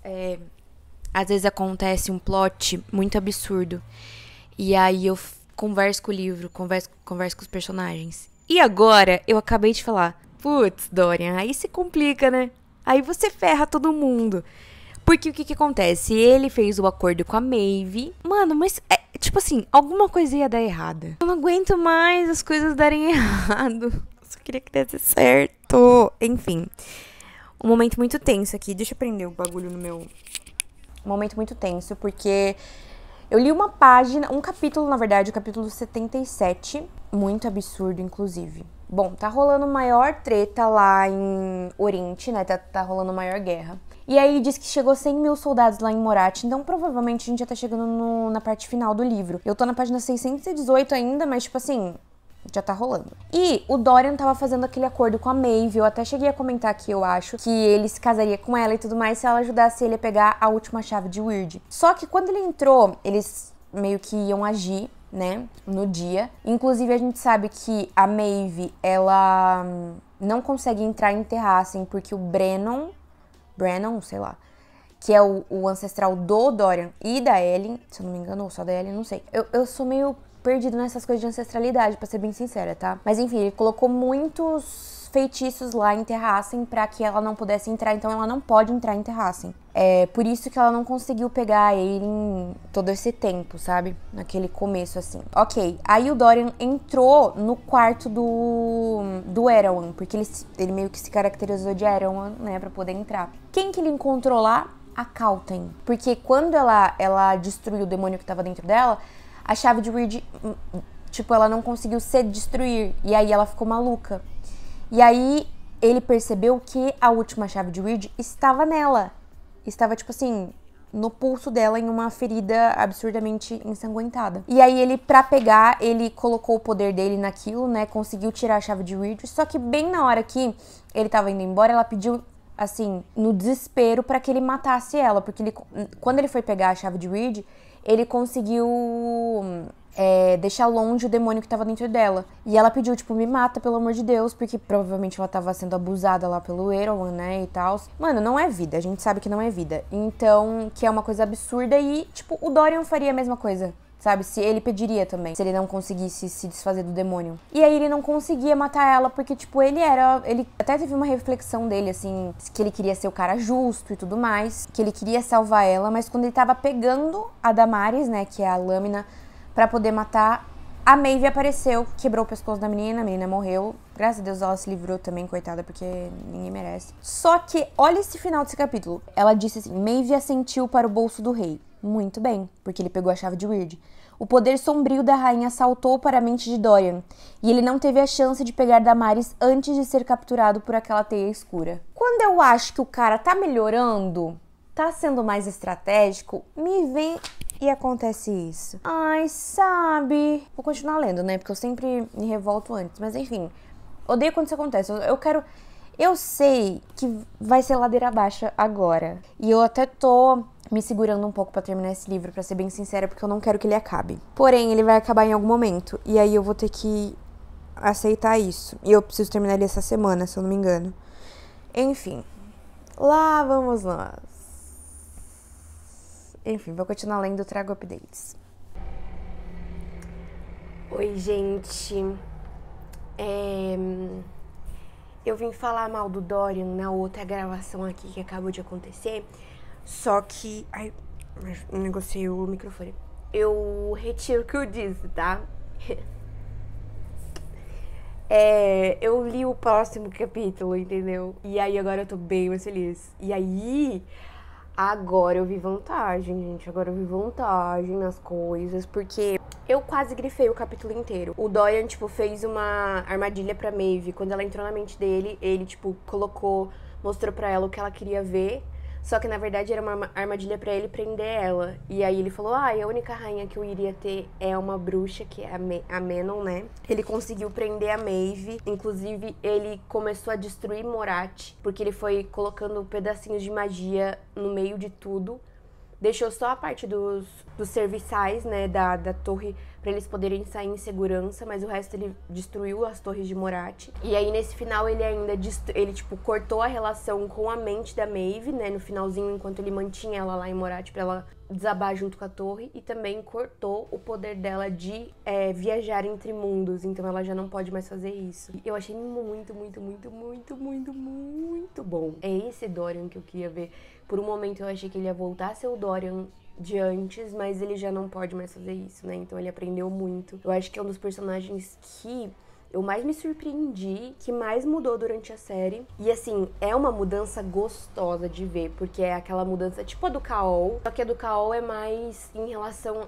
vezes acontece um plot muito absurdo. E aí eu converso com o livro, converso com os personagens. E agora, eu acabei de falar, putz, Dorian, aí se complica, né? Aí você ferra todo mundo. Porque o que acontece? Ele fez o acordo com a Maeve. Mano, mas, tipo assim, alguma coisa ia dar errada. Eu não aguento mais as coisas darem errado. Eu só queria que desse certo. Enfim, um momento muito tenso aqui. Deixa eu prender o bagulho no meu... Um momento muito tenso, porque... Eu li uma página, um capítulo, na verdade, o capítulo 77, muito absurdo, inclusive. Bom, tá rolando maior treta lá em Oriente, né, tá rolando maior guerra. E aí diz que chegou 100 mil soldados lá em Morat, então provavelmente a gente já tá chegando na parte final do livro. Eu tô na página 618 ainda, mas tipo assim... já tá rolando. E o Dorian tava fazendo aquele acordo com a Maeve. Eu até cheguei a comentar aqui, eu acho, que ele se casaria com ela e tudo mais se ela ajudasse ele a pegar a última chave de Wyrd. Só que quando ele entrou, eles meio que iam agir, né, no dia. Inclusive, a gente sabe que a Maeve, ela não consegue entrar em Terrassen porque o Brennan, sei lá, que é o ancestral do Dorian e da Ellen, se eu não me engano, ou só da Ellen, não sei. Eu sou meio perdido nessas coisas de ancestralidade, pra ser bem sincera, tá? Mas enfim, ele colocou muitos feitiços lá em Terrassen pra que ela não pudesse entrar, então ela não pode entrar em Terrassen. É por isso que ela não conseguiu pegar ele em todo esse tempo, sabe? Naquele começo, assim. Ok, aí o Dorian entrou no quarto do Erawan, porque ele meio que se caracterizou de Erawan, né, pra poder entrar. Quem que ele encontrou lá? A Kalten. Porque quando ela destruiu o demônio que tava dentro dela, a chave de Wyrd, tipo, ela não conseguiu se destruir. E aí ela ficou maluca. E aí ele percebeu que a última chave de Wyrd estava nela. Estava, tipo assim, no pulso dela, em uma ferida absurdamente ensanguentada. E aí ele, pra pegar, ele colocou o poder dele naquilo, né? Conseguiu tirar a chave de Wyrd. Só que bem na hora que ele tava indo embora, ela pediu, assim, no desespero, pra que ele matasse ela. Porque quando ele foi pegar a chave de Wyrd, ele conseguiu deixar longe o demônio que tava dentro dela. E ela pediu, tipo, me mata, pelo amor de Deus, porque provavelmente ela tava sendo abusada lá pelo Erawan, né, e tal. Mano, não é vida, a gente sabe que não é vida. Então, que é uma coisa absurda e, tipo, o Dorian faria a mesma coisa, sabe? Se ele pediria também, se ele não conseguisse se desfazer do demônio. E aí ele não conseguia matar ela, porque, tipo, ele até teve uma reflexão dele, assim, que ele queria ser o cara justo e tudo mais, que ele queria salvar ela, mas quando ele tava pegando a Damares, né, que é a lâmina, pra poder matar, a Maeve apareceu, quebrou o pescoço da menina, a menina morreu. Graças a Deus ela se livrou também, coitada, porque ninguém merece. Só que, olha esse final desse capítulo. Ela disse assim, Maeve assentiu para o bolso do rei. Muito bem, porque ele pegou a chave de Wyrd. O poder sombrio da rainha saltou para a mente de Dorian, e ele não teve a chance de pegar Damares antes de ser capturado por aquela teia escura. Quando eu acho que o cara tá melhorando, tá sendo mais estratégico, me vem e acontece isso. Ai, sabe? Vou continuar lendo, né? Porque eu sempre me revolto antes, mas enfim, odeio quando isso acontece. Eu sei que vai ser ladeira abaixo agora, e eu até tô me segurando um pouco pra terminar esse livro, pra ser bem sincera, porque eu não quero que ele acabe. Porém, ele vai acabar em algum momento, e aí eu vou ter que aceitar isso. E eu preciso terminar ele essa semana, se eu não me engano. Enfim, lá vamos nós. Enfim, vou continuar lendo, trago updates. Oi, gente. Eu vim falar mal do Dorian na outra gravação aqui que acabou de acontecer. Só que... Ai, eu negociei o microfone. Eu retiro o que eu disse, tá? Eu li o próximo capítulo, entendeu? E aí agora eu tô bem mais feliz. E aí... Agora eu vi vantagem, gente. Agora eu vi vantagem nas coisas, porque eu quase grifei o capítulo inteiro. O Dorian, tipo, fez uma armadilha pra Maeve. Quando ela entrou na mente dele, ele, tipo, mostrou pra ela o que ela queria ver. Só que, na verdade, era uma armadilha pra ele prender ela. E aí ele falou, a única rainha que eu iria ter é uma bruxa, que é a Menon, né? Ele conseguiu prender a Maeve. Inclusive, ele começou a destruir Morat, porque ele foi colocando pedacinhos de magia no meio de tudo. Deixou só a parte dos serviçais, né, da torre, pra eles poderem sair em segurança, mas o resto ele destruiu as torres de Morat. E aí, nesse final, ele ainda, tipo, cortou a relação com a mente da Maeve, né, no finalzinho, enquanto ele mantinha ela lá em Morat pra ela desabar junto com a torre, e também cortou o poder dela de viajar entre mundos, então ela já não pode mais fazer isso. Eu achei muito, muito, muito, muito, muito, muito bom. É esse Dorian que eu queria ver. Por um momento eu achei que ele ia voltar a ser o Dorian de antes, mas ele já não pode mais fazer isso, né? Então ele aprendeu muito. Eu acho que é um dos personagens que eu mais me surpreendi, que mais mudou durante a série. E assim, é uma mudança gostosa de ver, porque é aquela mudança tipo a do Chaol, só que a do Chaol é mais em relação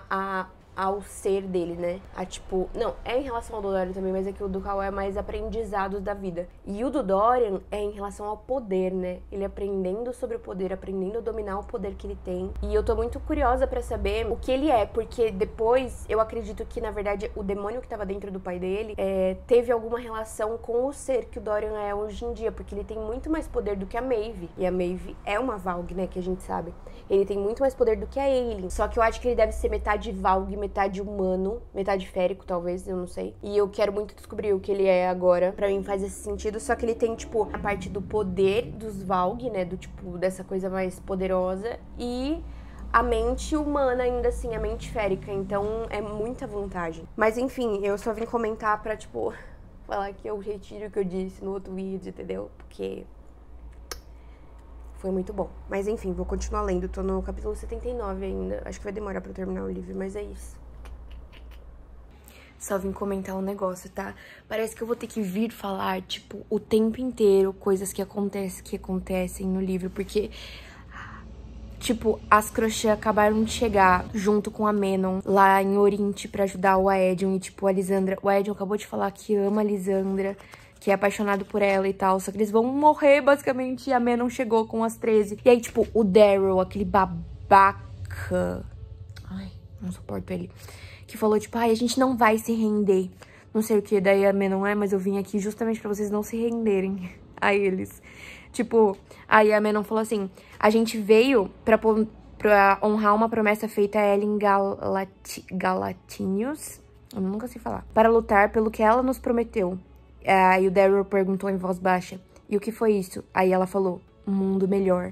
ao ser dele, né? Não, é em relação ao do Dorian também, mas é que o do Chaol é mais aprendizados da vida. E o do Dorian é em relação ao poder, né? Ele aprendendo sobre o poder, aprendendo a dominar o poder que ele tem. E eu tô muito curiosa pra saber o que ele é, porque depois eu acredito que, na verdade, o demônio que tava dentro do pai dele teve alguma relação com o ser que o Dorian é hoje em dia, porque ele tem muito mais poder do que a Maeve. E a Maeve é uma Valg, né? Que a gente sabe. Ele tem muito mais poder do que a Ailyn. Só que eu acho que ele deve ser metade Valg, metade humano, metade férico, talvez, eu não sei. E eu quero muito descobrir o que ele é agora. Pra mim faz esse sentido, só que ele tem, tipo, a parte do poder dos Valg, né, do tipo, dessa coisa mais poderosa, e a mente humana ainda assim, a mente férica, então é muita vantagem. Mas enfim, eu só vim comentar pra, tipo, falar que eu retiro o que eu disse no outro vídeo, entendeu? Porque foi muito bom. Mas enfim, vou continuar lendo. Tô no capítulo 79 ainda. Acho que vai demorar pra eu terminar o livro, mas é isso. Só vim comentar um negócio, tá? Parece que eu vou ter que vir falar, tipo, o tempo inteiro coisas que acontecem no livro, porque, tipo, as crochê acabaram de chegar junto com a Menon lá em Orinte pra ajudar o Aedion e, tipo, a Lysandra. O Aedion acabou de falar que ama a Lysandra, que é apaixonado por ela e tal, só que eles vão morrer, basicamente, e a Menon chegou com as 13. E aí, tipo, o Daryl, aquele babaca... Ai, não suporto ele. Que falou, tipo, a gente não vai se render. Não sei o que, daí a Menon mas eu vim aqui justamente pra vocês não se renderem a eles. Tipo, aí a Menon falou assim, a gente veio pra honrar uma promessa feita a Ellen Galatinius, eu nunca sei falar, para lutar pelo que ela nos prometeu. Aí o Daryl perguntou em voz baixa, e o que foi isso? Aí ela falou, um mundo melhor.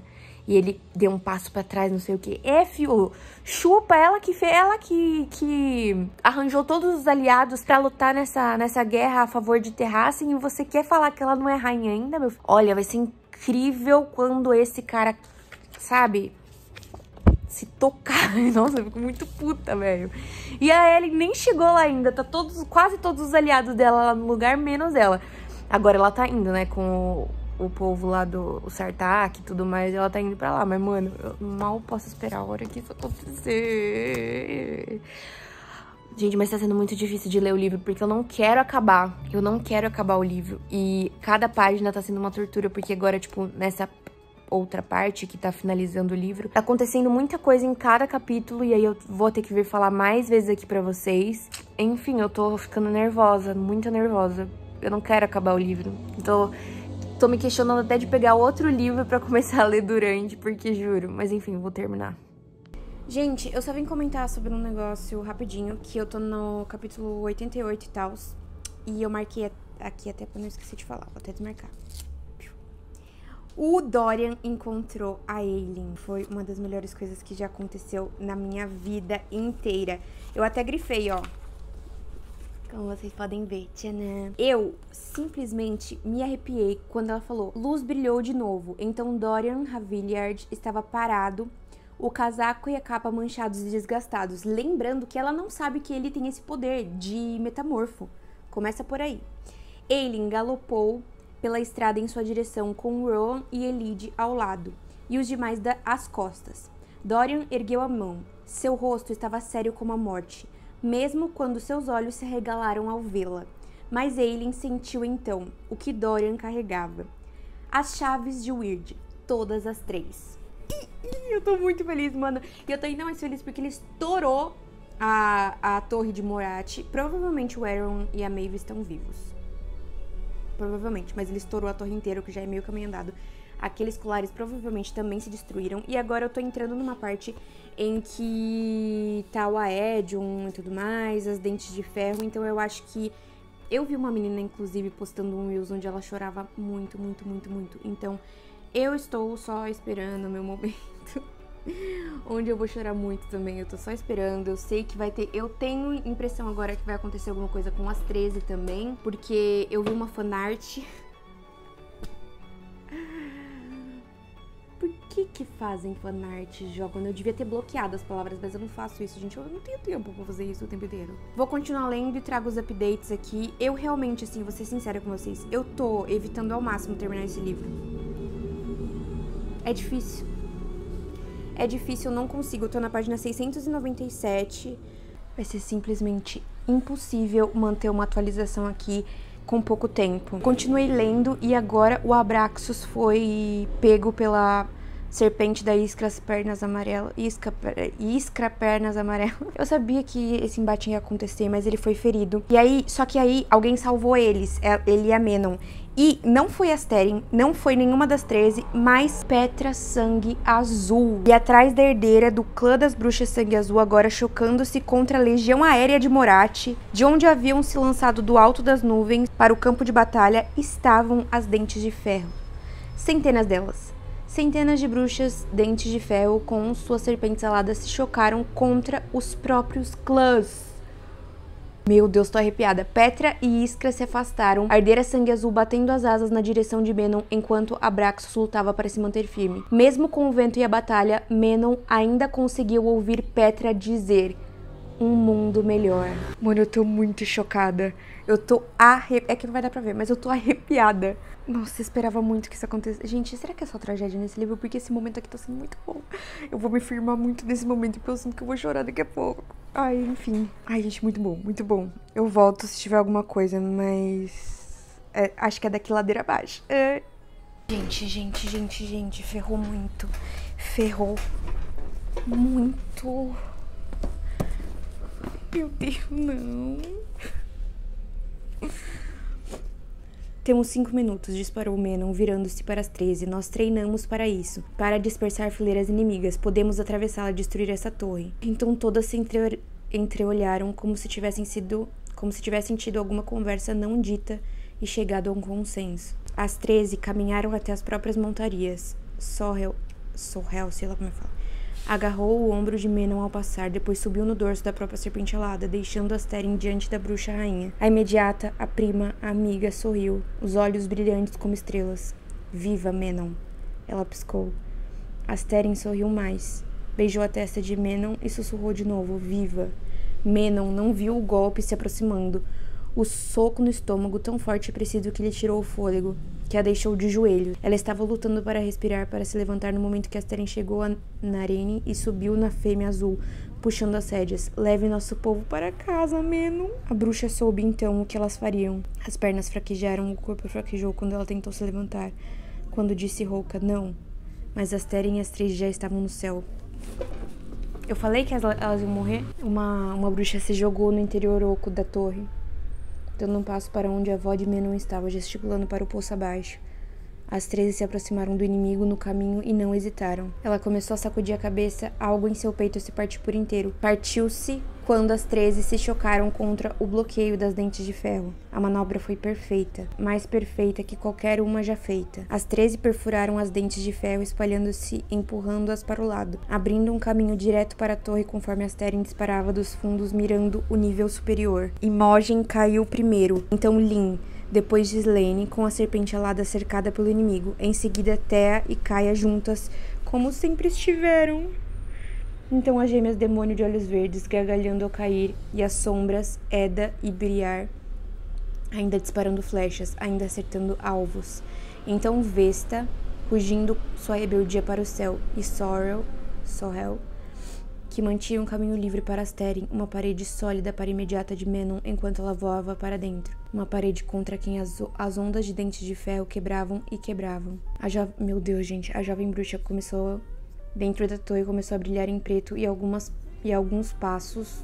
E ele deu um passo pra trás, não sei o que. Fio, chupa, ela que arranjou todos os aliados pra lutar nessa guerra a favor de Terrassen. E você quer falar que ela não é rainha ainda, meu filho? Olha, vai ser incrível quando esse cara, sabe, se tocar. Nossa, eu fico muito puta, velho. E a Ellie nem chegou lá ainda. Tá quase todos os aliados dela lá no lugar, menos ela. Agora ela tá indo, né, com o povo lá do Sartaq e tudo mais. Ela tá indo pra lá. Mas, mano, eu mal posso esperar a hora que isso acontecer. Gente, mas tá sendo muito difícil de ler o livro, porque eu não quero acabar. Eu não quero acabar o livro. E cada página tá sendo uma tortura, porque agora, tipo, nessa outra parte que tá finalizando o livro, tá acontecendo muita coisa em cada capítulo, e aí eu vou ter que vir falar mais vezes aqui pra vocês. Enfim, eu tô ficando nervosa, muito nervosa. Eu não quero acabar o livro. Então, tô me questionando até de pegar outro livro pra começar a ler durante, porque juro. Mas enfim, vou terminar. Gente, eu só vim comentar sobre um negócio rapidinho, que eu tô no capítulo 88 e tal. E eu marquei aqui até pra não esquecer de falar, vou até desmarcar. O Dorian encontrou a Aelin. Foi uma das melhores coisas que já aconteceu na minha vida inteira. Eu até grifei, ó. Como vocês podem ver, tchanã. Eu simplesmente me arrepiei quando ela falou: luz brilhou de novo. Então Dorian Havillard estava parado, o casaco e a capa manchados e desgastados. Lembrando que ela não sabe que ele tem esse poder de metamorfo. Começa por aí. Aelin galopou pela estrada em sua direção, com Rowan e Elide ao lado, e os demais às costas. Dorian ergueu a mão. Seu rosto estava sério como a morte, mesmo quando seus olhos se arregalaram ao vê-la. Mas Aelin sentiu então o que Dorian carregava. As chaves de Wyrd, todas as 3. Eu tô muito feliz, mano. E eu tô ainda mais feliz porque ele estourou a torre de Morat. Provavelmente o Aeron e a Maeve estão vivos. Provavelmente, mas ele estourou a torre inteira, o que já é meio caminho andado. Aqueles colares provavelmente também se destruíram. E agora eu tô entrando numa parte em que tá o Aedion e tudo mais, as dentes de ferro. Então eu acho que... Eu vi uma menina, inclusive, postando um Reels onde ela chorava muito, muito, muito, muito. Então eu estou só esperando o meu momento onde eu vou chorar muito também. Eu tô só esperando, eu sei que vai ter... Eu tenho impressão agora que vai acontecer alguma coisa com as 13 também, porque eu vi uma fanart. Por que fazem fanart, jogam? Eu devia ter bloqueado as palavras, mas eu não faço isso, gente. Eu não tenho tempo pra fazer isso o tempo inteiro. Vou continuar lendo e trago os updates aqui. Eu realmente, assim, vou ser sincera com vocês, eu tô evitando ao máximo terminar esse livro. É difícil. É difícil, eu não consigo. Eu tô na página 697. Vai ser simplesmente impossível manter uma atualização aqui com pouco tempo. Continuei lendo e agora o Abraxos foi pego pela serpente da Iskra Pernas Amarelas. Iskra Pernas Amarelas. Eu sabia que esse embate ia acontecer, mas ele foi ferido. E aí, só que aí alguém salvou eles, ele e a Menon. E não foi Asterin, não foi nenhuma das 13, mas Petra Sangue Azul. E atrás da herdeira do clã das bruxas Sangue Azul, agora chocando-se contra a legião aérea de Morat, de onde haviam se lançado do alto das nuvens para o campo de batalha, estavam as dentes de ferro. Centenas delas. Centenas de bruxas dentes de ferro com suas serpentes aladas se chocaram contra os próprios clãs. Meu Deus, tô arrepiada. Petra e Iskra se afastaram, a herdeira Sangue Azul batendo as asas na direção de Menon, enquanto Abraxos lutava para se manter firme. Mesmo com o vento e a batalha, Menon ainda conseguiu ouvir Petra dizer: um mundo melhor. Mano, eu tô muito chocada. Eu tô arrepiada. É que não vai dar pra ver, mas eu tô arrepiada. Nossa, eu esperava muito que isso acontecesse. Gente, será que é só tragédia nesse livro? Porque esse momento aqui tá sendo muito bom. Eu vou me firmar muito nesse momento, porque eu sinto que eu vou chorar daqui a pouco. Ai, enfim. Ai, gente, muito bom, muito bom. Eu volto se tiver alguma coisa, mas... acho que é daqui ladeira abaixo. Gente, ferrou muito. Ferrou muito. Meu Deus, não. Temos 5 minutos, disparou Menon, virando-se para as 13. Nós treinamos para isso, para dispersar fileiras inimigas. Podemos atravessá-la e destruir essa torre. Então todas se entreolharam como se tivessem tido alguma conversa não dita e chegado a um consenso. As 13 caminharam até as próprias montarias. Sorrel, sei lá como fala. Agarrou o ombro de Menon ao passar, depois subiu no dorso da própria serpente alada, deixando Asterin diante da bruxa rainha. A imediata, a prima, a amiga, sorriu, os olhos brilhantes como estrelas. Viva, Menon! Ela piscou. Asterin sorriu mais. Beijou a testa de Menon e sussurrou de novo, viva! Menon não viu o golpe se aproximando. O soco no estômago tão forte e preciso que lhe tirou o fôlego, que a deixou de joelhos. Ela estava lutando para respirar, para se levantar no momento que Asterin chegou a Narene e subiu na fêmea azul, puxando as rédeas. Leve nosso povo para casa, Menon. A bruxa soube então o que elas fariam. As pernas fraquejaram, o corpo fraquejou quando ela tentou se levantar. Quando disse rouca, não. Mas Asterin e as 3 já estavam no céu. Eu falei que elas iam morrer? Uma bruxa se jogou no interior oco da torre, dando um passo para onde a avó de Menon estava, gesticulando para o poço abaixo. As 13 se aproximaram do inimigo no caminho e não hesitaram. Ela começou a sacudir a cabeça, algo em seu peito se partiu por inteiro. Partiu-se quando as 13 se chocaram contra o bloqueio das dentes de ferro. A manobra foi perfeita, mais perfeita que qualquer uma já feita. As 13 perfuraram as dentes de ferro, espalhando-se, empurrando-as para o lado, abrindo um caminho direto para a torre conforme Asterin disparava dos fundos, mirando o nível superior. Imogen caiu primeiro, então Lyn, depois Ghislaine, com a serpente alada cercada pelo inimigo. Em seguida, Thea e Kaia juntas, como sempre estiveram. Então as gêmeas demônio de olhos verdes, gargalhando ao cair, e as sombras, Eda e Briar, ainda disparando flechas, ainda acertando alvos. Então Vesta, rugindo sua rebeldia para o céu, e Sorrel, que mantinha um caminho livre para Asterin, uma parede sólida para a imediata de Menon enquanto ela voava para dentro. Uma parede contra quem as ondas de dentes de ferro quebravam e quebravam. Meu Deus, gente, a jovem bruxa começou dentro da torre, começou a brilhar em preto e alguns passos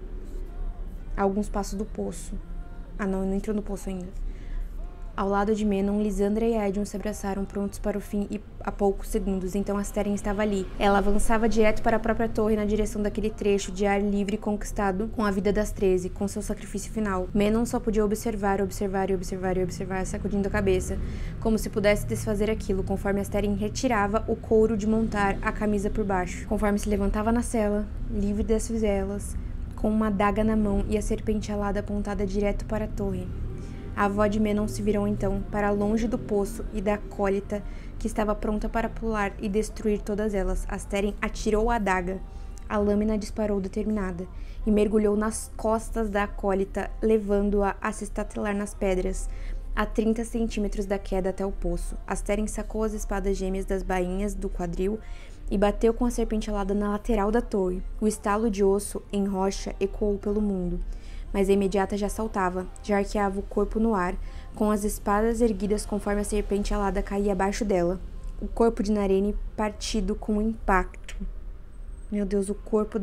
do poço. Ah, não entrou no poço ainda. Ao lado de Menon, Lysandra e Aedion se abraçaram, prontos para o fim e a poucos segundos. Então Asterin estava ali. Ela avançava direto para a própria torre na direção daquele trecho de ar livre conquistado com a vida das 13, com seu sacrifício final. Menon só podia observar, sacudindo a cabeça, como se pudesse desfazer aquilo, conforme Asterin retirava o couro de montar a camisa por baixo. Conforme se levantava na cela, livre das fizelas, com uma adaga na mão e a serpente alada apontada direto para a torre. A avó de Menon se virou então para longe do poço e da acólita, que estava pronta para pular e destruir todas elas. Asterin atirou a adaga. A lâmina disparou determinada e mergulhou nas costas da acólita, levando-a a se estatelar nas pedras, a 30 centímetros da queda até o poço. Asterin sacou as espadas gêmeas das bainhas do quadril e bateu com a serpente alada na lateral da torre. O estalo de osso em rocha ecoou pelo mundo. Mas a imediata já saltava, já arqueava o corpo no ar, com as espadas erguidas conforme a serpente alada caía abaixo dela. O corpo de Narene partido com um impacto. Meu Deus, o corpo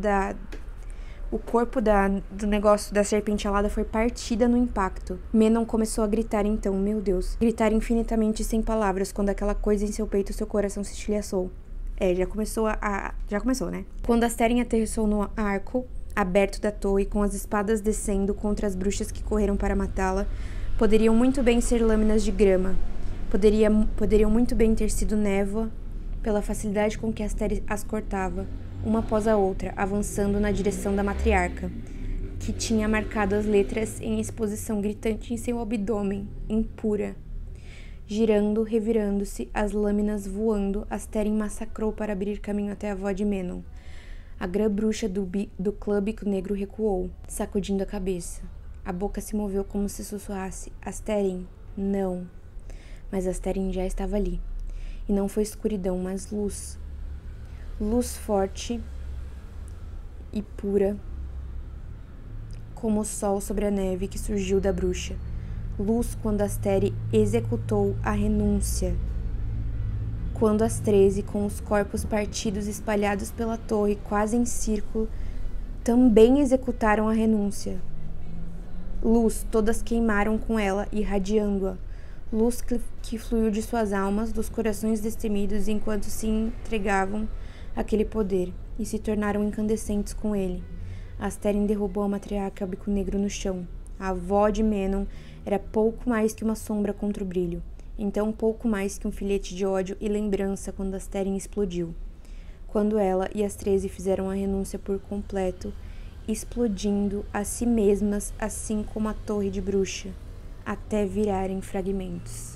do negócio da serpente alada foi partida no impacto. Menon começou a gritar então, meu Deus. Gritar infinitamente sem palavras, quando aquela coisa em seu peito, seu coração se estilhaçou. Já começou, né? Quando Asterin aterrissou no arco aberto da torre, com as espadas descendo contra as bruxas que correram para matá-la, poderiam muito bem ser lâminas de grama. Poderiam muito bem ter sido névoa, pela facilidade com que Asterin as cortava, uma após a outra, avançando na direção da matriarca, que tinha marcado as letras em exposição gritante em seu abdômen, impura. Girando, revirando-se, as lâminas voando, Asterin massacrou para abrir caminho até a avó de Menon. A grã-bruxa do clã Bico Negro recuou, sacudindo a cabeça. A boca se moveu como se sussurrasse, Asterin, não. Mas Asterin já estava ali. E não foi escuridão, mas luz. Luz forte e pura, como o sol sobre a neve que surgiu da bruxa. Luz quando Asterin executou a renúncia. Quando as 13, com os corpos partidos espalhados pela torre, quase em círculo, também executaram a renúncia. Luz, todas queimaram com ela, irradiando-a. Luz que fluiu de suas almas, dos corações destemidos, enquanto se entregavam àquele poder, e se tornaram incandescentes com ele. Asterin derrubou a matriarca Bico Negro no chão. A avó de Menon era pouco mais que uma sombra contra o brilho. Então, pouco mais que um filete de ódio e lembrança quando Astérien explodiu. Quando ela e as 13 fizeram a renúncia por completo, explodindo a si mesmas, assim como a torre de bruxa, até virarem fragmentos.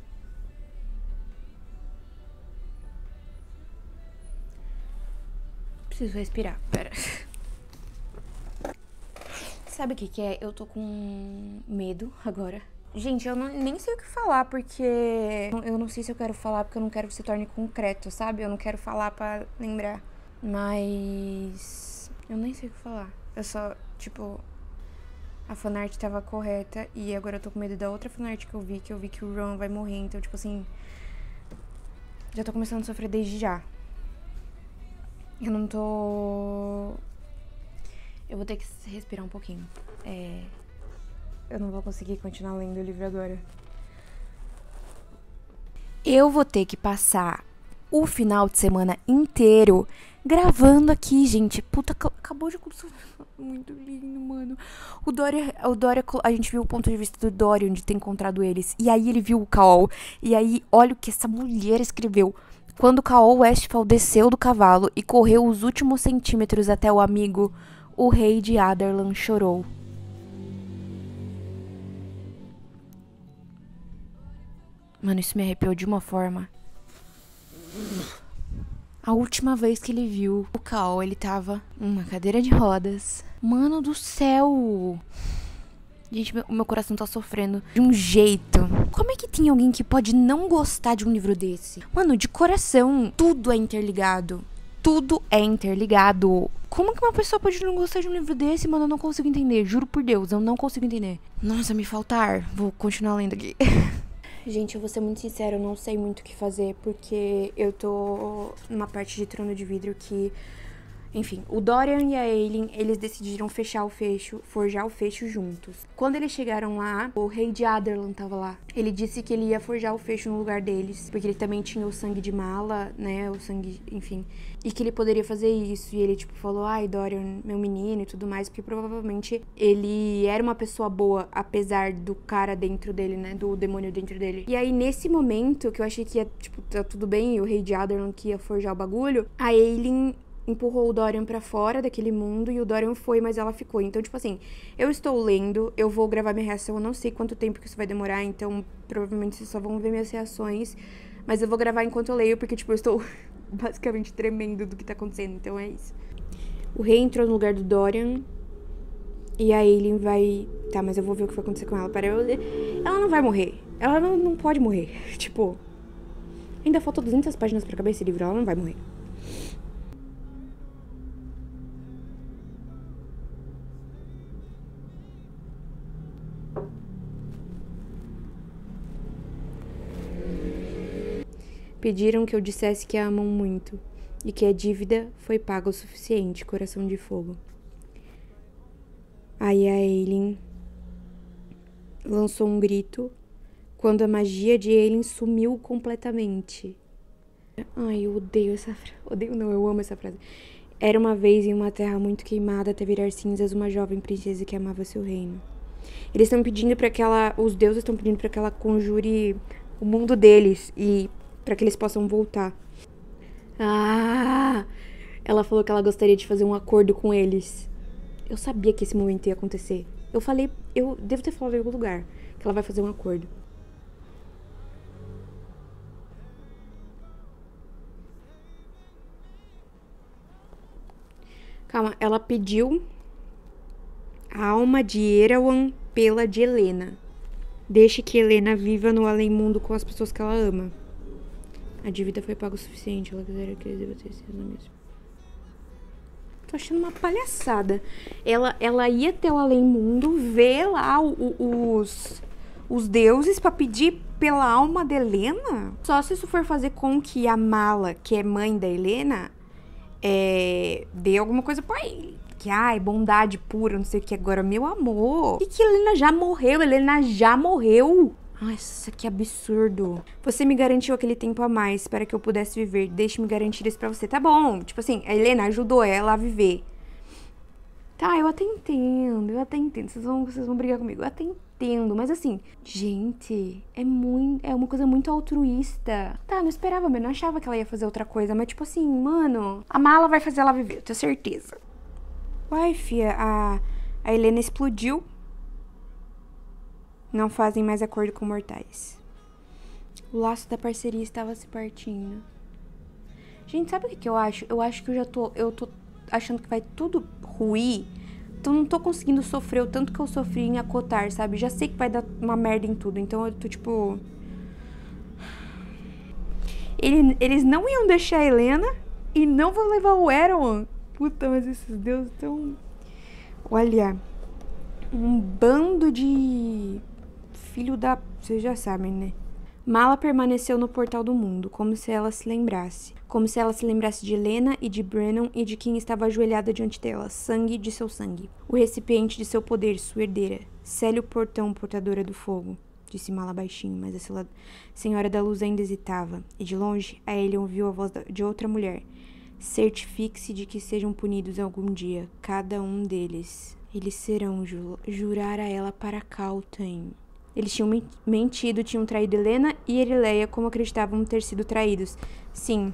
Preciso respirar, pera. Sabe o que é? Eu tô com medo agora. Gente, eu nem sei o que falar, porque eu não sei se eu quero falar, porque eu não quero que se torne concreto, sabe? Eu não quero falar pra lembrar. Mas eu nem sei o que falar. Eu só, tipo, a fanart tava correta e agora eu tô com medo da outra fanart que eu vi que o Ron vai morrer. Então, tipo assim, já tô começando a sofrer desde já. Eu não tô... Eu vou ter que respirar um pouquinho. Eu não vou conseguir continuar lendo o livro agora. Eu vou ter que passar o final de semana inteiro gravando aqui, gente. Puta, acabou de acontecer. Muito lindo, mano. O Dória, a gente viu o ponto de vista do Dorian de ter encontrado eles. E aí ele viu o Caol. E aí, olha o que essa mulher escreveu. Quando Caol Westphal desceu do cavalo e correu os últimos centímetros até o amigo, o rei de Adarlan chorou. Mano, isso me arrepiou de uma forma. A última vez que ele viu o Caol, ele tava numa cadeira de rodas. Mano do céu! Gente, o meu coração tá sofrendo de um jeito. Como é que tem alguém que pode não gostar de um livro desse? Mano, de coração, tudo é interligado. Tudo é interligado. Como que uma pessoa pode não gostar de um livro desse, mano? Eu não consigo entender. Juro por Deus, eu não consigo entender. Nossa, me falta ar. Vou continuar lendo aqui. Gente, eu vou ser muito sincera, eu não sei muito o que fazer, porque eu tô numa parte de Trono de Vidro que... Enfim, o Dorian e a Aelin, eles decidiram forjar o fecho juntos. Quando eles chegaram lá, o rei de Adarlan tava lá. Ele disse que ele ia forjar o fecho no lugar deles, porque ele também tinha o sangue de Mala, né, o sangue, enfim. E que ele poderia fazer isso. E ele, tipo, falou, ai, Dorian, meu menino e tudo mais, porque provavelmente ele era uma pessoa boa, apesar do cara dentro dele, né, do demônio dentro dele. E aí, nesse momento, que eu achei que ia, tipo, tá tudo bem, e o rei de Adarlan que ia forjar o bagulho, a Aelin empurrou o Dorian pra fora daquele mundo e o Dorian foi, mas ela ficou. Então, tipo assim, eu estou lendo, eu vou gravar minha reação, eu não sei quanto tempo que isso vai demorar, então provavelmente vocês só vão ver minhas reações, mas eu vou gravar enquanto eu leio, porque, tipo, eu estou basicamente tremendo do que tá acontecendo, então é isso. O rei entrou no lugar do Dorian e a Aelin vai... Tá, mas eu vou ver o que vai acontecer com ela. Ela não vai morrer. Ela não pode morrer. Tipo, ainda faltam 200 páginas pra acabar esse livro, ela não vai morrer. Pediram que eu dissesse que a amam muito e que a dívida foi paga o suficiente, coração de fogo. Aí a Aelin lançou um grito quando a magia de Aelin sumiu completamente. Ai, eu odeio essa frase. Odeio não, eu amo essa frase. Era uma vez em uma terra muito queimada até virar cinzas uma jovem princesa que amava seu reino. Eles estão pedindo para que ela... Os deuses estão pedindo para que ela conjure o mundo deles e... pra que eles possam voltar. Ah! Ela falou que ela gostaria de fazer um acordo com eles. Eu sabia que esse momento ia acontecer. Eu devo ter falado em algum lugar que ela vai fazer um acordo. Calma, ela pediu a alma de Erawan pela de Helena. Deixe que Helena viva no além-mundo com as pessoas que ela ama. A dívida foi paga o suficiente. Ela quiser que eles debatessem, não é mesmo? Tô achando uma palhaçada. Ela ia até o além-mundo, ver lá os deuses pra pedir pela alma da Helena? Só se isso for fazer com que a Mala, que é mãe da Helena, dê alguma coisa pra ele. Que, bondade pura, não sei o que. Agora, meu amor. E que Helena já morreu? Helena já morreu. Ai, isso aqui é absurdo. Você me garantiu aquele tempo a mais para que eu pudesse viver. Deixe-me garantir isso pra você. Tá bom. Tipo assim, a Helena ajudou ela a viver. Tá, eu até entendo. Vocês vão brigar comigo. Eu até entendo. Mas assim, gente, é uma coisa muito altruísta. Tá, não esperava mesmo, não achava que ela ia fazer outra coisa. Mas tipo assim, mano, a Mala vai fazer ela viver, eu tenho certeza. Uai, fia, a Helena explodiu. Não fazem mais acordo com mortais. O laço da parceria estava se partindo. Gente, sabe o que eu acho? Eu acho que eu tô achando que vai tudo ruir. Então não tô conseguindo sofrer o tanto que eu sofri em Acotar, sabe? Já sei que vai dar uma merda em tudo. Então eu tô tipo... Eles não iam deixar a Helena e não vão levar o Erewhon. Puta, mas esses deuses tão... Olha, um bando de... filho da... Vocês já sabem, né? Mala permaneceu no portal do mundo, como se ela se lembrasse. Como se ela se lembrasse de Helena e de Brennan e de quem estava ajoelhada diante dela. Sangue de seu sangue. O recipiente de seu poder, sua herdeira. Célio Portão, portadora do fogo. Disse Mala baixinho, mas a senhora da luz ainda hesitava. E de longe, a ele ouviu a voz de outra mulher. Certifique-se de que sejam punidos algum dia, cada um deles. Eles serão, jurar a ela para Caltain. Eles tinham mentido, tinham traído Helena e Erileia como acreditavam ter sido traídos. Sim,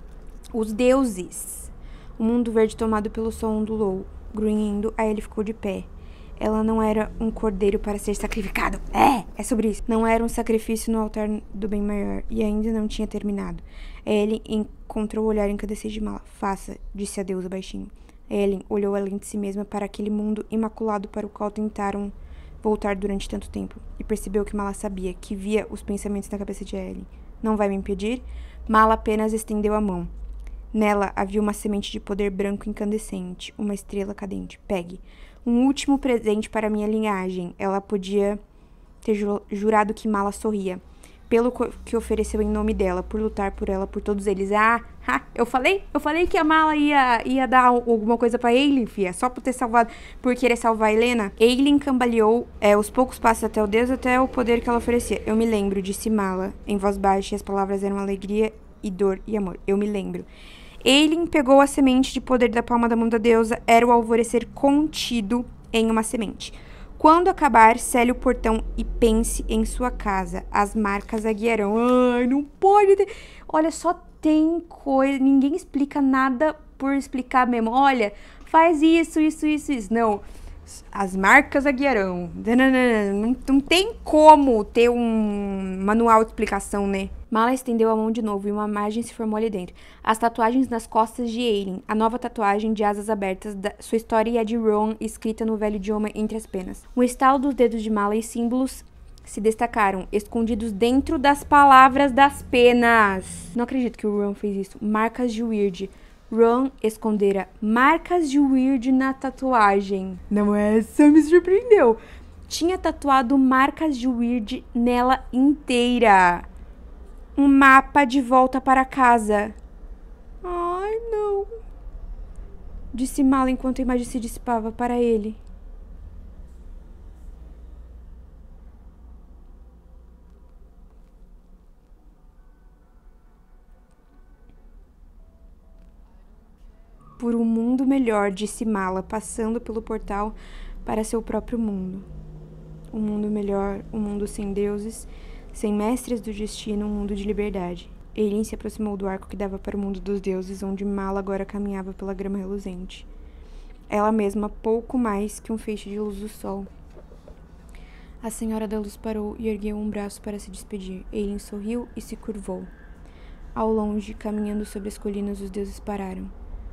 os deuses. O mundo verde tomado pelo sol ondulou, grunhindo, aí ele ficou de pé. Ela não era um cordeiro para ser sacrificado. É sobre isso. Não era um sacrifício no altar do bem maior, e ainda não tinha terminado. Ellen encontrou o olhar incandescente de Mala. Faça, disse a deusa baixinho. Ellen olhou além de si mesma para aquele mundo imaculado para o qual tentaram voltar durante tanto tempo, e percebeu que Mala sabia, que via os pensamentos na cabeça de Ellen. Não vai me impedir? Mala apenas estendeu a mão. Nela havia uma semente de poder branco incandescente, uma estrela cadente. Pegue. Um último presente para minha linhagem. Ela podia ter jurado que Mala sorria. Pelo que ofereceu em nome dela, por lutar por ela, por todos eles. Eu falei que a Mala ia dar alguma coisa pra Eileen, fia, só por ter salvado, por querer salvar a Helena. Eileen cambaleou os poucos passos até o deus, até o poder que ela oferecia. Eu me lembro, disse Mala, em voz baixa, e as palavras eram alegria e dor e amor. Eu me lembro. Eileen pegou a semente de poder da palma da mão da deusa, era o alvorecer contido em uma semente. Quando acabar, cele o portão e pense em sua casa. As marcas a guiarão. Ai, não pode ter... Olha, só tem coisa... Ninguém explica nada por explicar mesmo. Olha, faz isso. Não. As marcas a guiarão. Não tem como ter um manual de explicação, né? Mala estendeu a mão de novo e uma imagem se formou ali dentro. As tatuagens nas costas de Eileen. A nova tatuagem de asas abertas. Sua história e a de Rowan escrita no velho idioma entre as penas. Um estalo dos dedos de Mala e símbolos se destacaram, escondidos dentro das palavras das penas. Não acredito que o Rowan fez isso. Marcas de Weird. Ron escondera marcas de Weird na tatuagem. Não, essa me surpreendeu. Tinha tatuado marcas de Weird nela inteira. Um mapa de volta para casa. Ai, não. Disse Mala enquanto a imagem se dissipava para ele. Por um mundo melhor, disse Mala, passando pelo portal para seu próprio mundo. Um mundo melhor, um mundo sem deuses, sem mestres do destino, um mundo de liberdade. Eileen se aproximou do arco que dava para o mundo dos deuses, onde Mala agora caminhava pela grama reluzente. Ela mesma, pouco mais que um feixe de luz do sol. A Senhora da Luz parou e ergueu um braço para se despedir. Eileen sorriu e se curvou. Ao longe, caminhando sobre as colinas, os deuses pararam.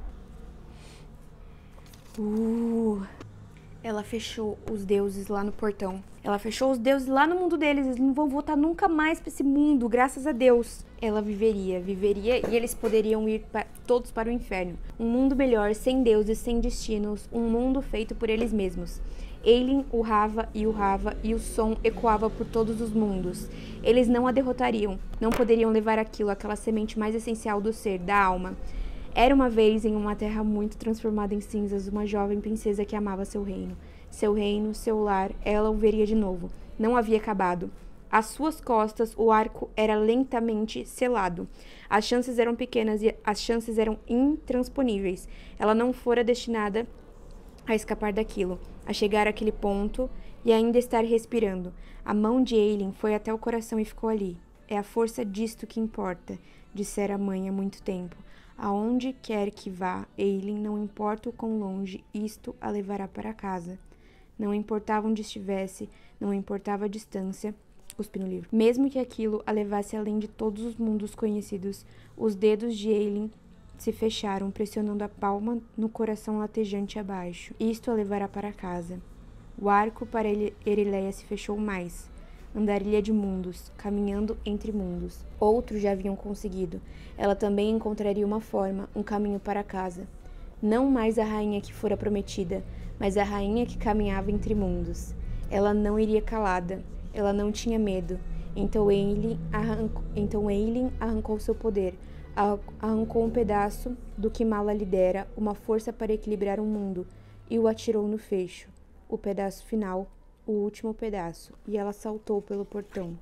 Ela fechou os deuses lá no portão. Ela fechou os deuses lá no mundo deles. Eles não vão voltar nunca mais pra esse mundo, graças a Deus. Ela viveria e eles poderiam ir todos para o inferno. Um mundo melhor, sem deuses, sem destinos. Um mundo feito por eles mesmos. Eileen urrava e o som ecoava por todos os mundos. Eles não a derrotariam. Não poderiam levar aquela semente mais essencial do ser, da alma. Era uma vez, em uma terra muito transformada em cinzas, uma jovem princesa que amava seu reino. Seu reino, seu lar, ela o veria de novo. Não havia acabado. Às suas costas, o arco era lentamente selado. As chances eram pequenas e as chances eram intransponíveis. Ela não fora destinada a escapar daquilo, a chegar àquele ponto e ainda estar respirando. A mão de Ailyn foi até o coração e ficou ali. É a força disto que importa, dissera a mãe há muito tempo. Aonde quer que vá, Ailyn, não importa o quão longe, isto a levará para casa. Não importava onde estivesse, não importava a distância, cuspi no livro. Mesmo que aquilo a levasse além de todos os mundos conhecidos, os dedos de Ailyn se fecharam, pressionando a palma no coração latejante abaixo. Isto a levará para casa. O arco para Erileia se fechou mais. Andarilha de mundos, caminhando entre mundos. Outros já haviam conseguido. Ela também encontraria uma forma, um caminho para casa. Não mais a rainha que fora prometida, mas a rainha que caminhava entre mundos. Ela não iria calada. Ela não tinha medo. Então Ailyn arrancou seu poder. Arrancou um pedaço do que Mala lhe dera, uma força para equilibrar o mundo, e o atirou no fecho. O pedaço final, o último pedaço, e ela saltou pelo portão.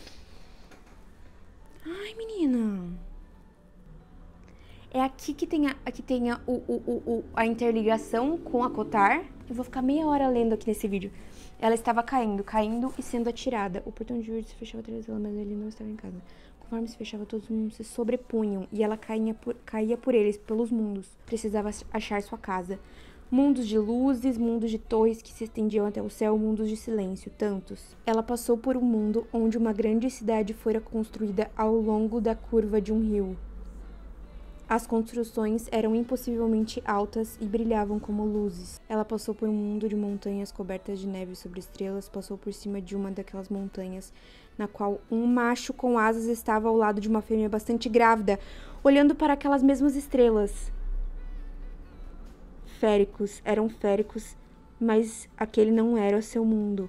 Ai, menina! É aqui que tem a interligação com a Kotar. Eu vou ficar meia hora lendo aqui nesse vídeo. Ela estava caindo e sendo atirada. O portão de vidro se fechava atrás dela, mas ele não estava em casa. Conforme se fechava, todos os mundos se sobrepunham, e ela caía por eles, pelos mundos. Precisava achar sua casa. Mundos de luzes, mundos de torres que se estendiam até o céu, mundos de silêncio, tantos. Ela passou por um mundo onde uma grande cidade fora construída ao longo da curva de um rio. As construções eram impossivelmente altas e brilhavam como luzes. Ela passou por um mundo de montanhas cobertas de neve sobre estrelas, passou por cima de uma daquelas montanhas, na qual um macho com asas estava ao lado de uma fêmea bastante grávida, olhando para aquelas mesmas estrelas. Féricos, eram féricos, mas aquele não era o seu mundo.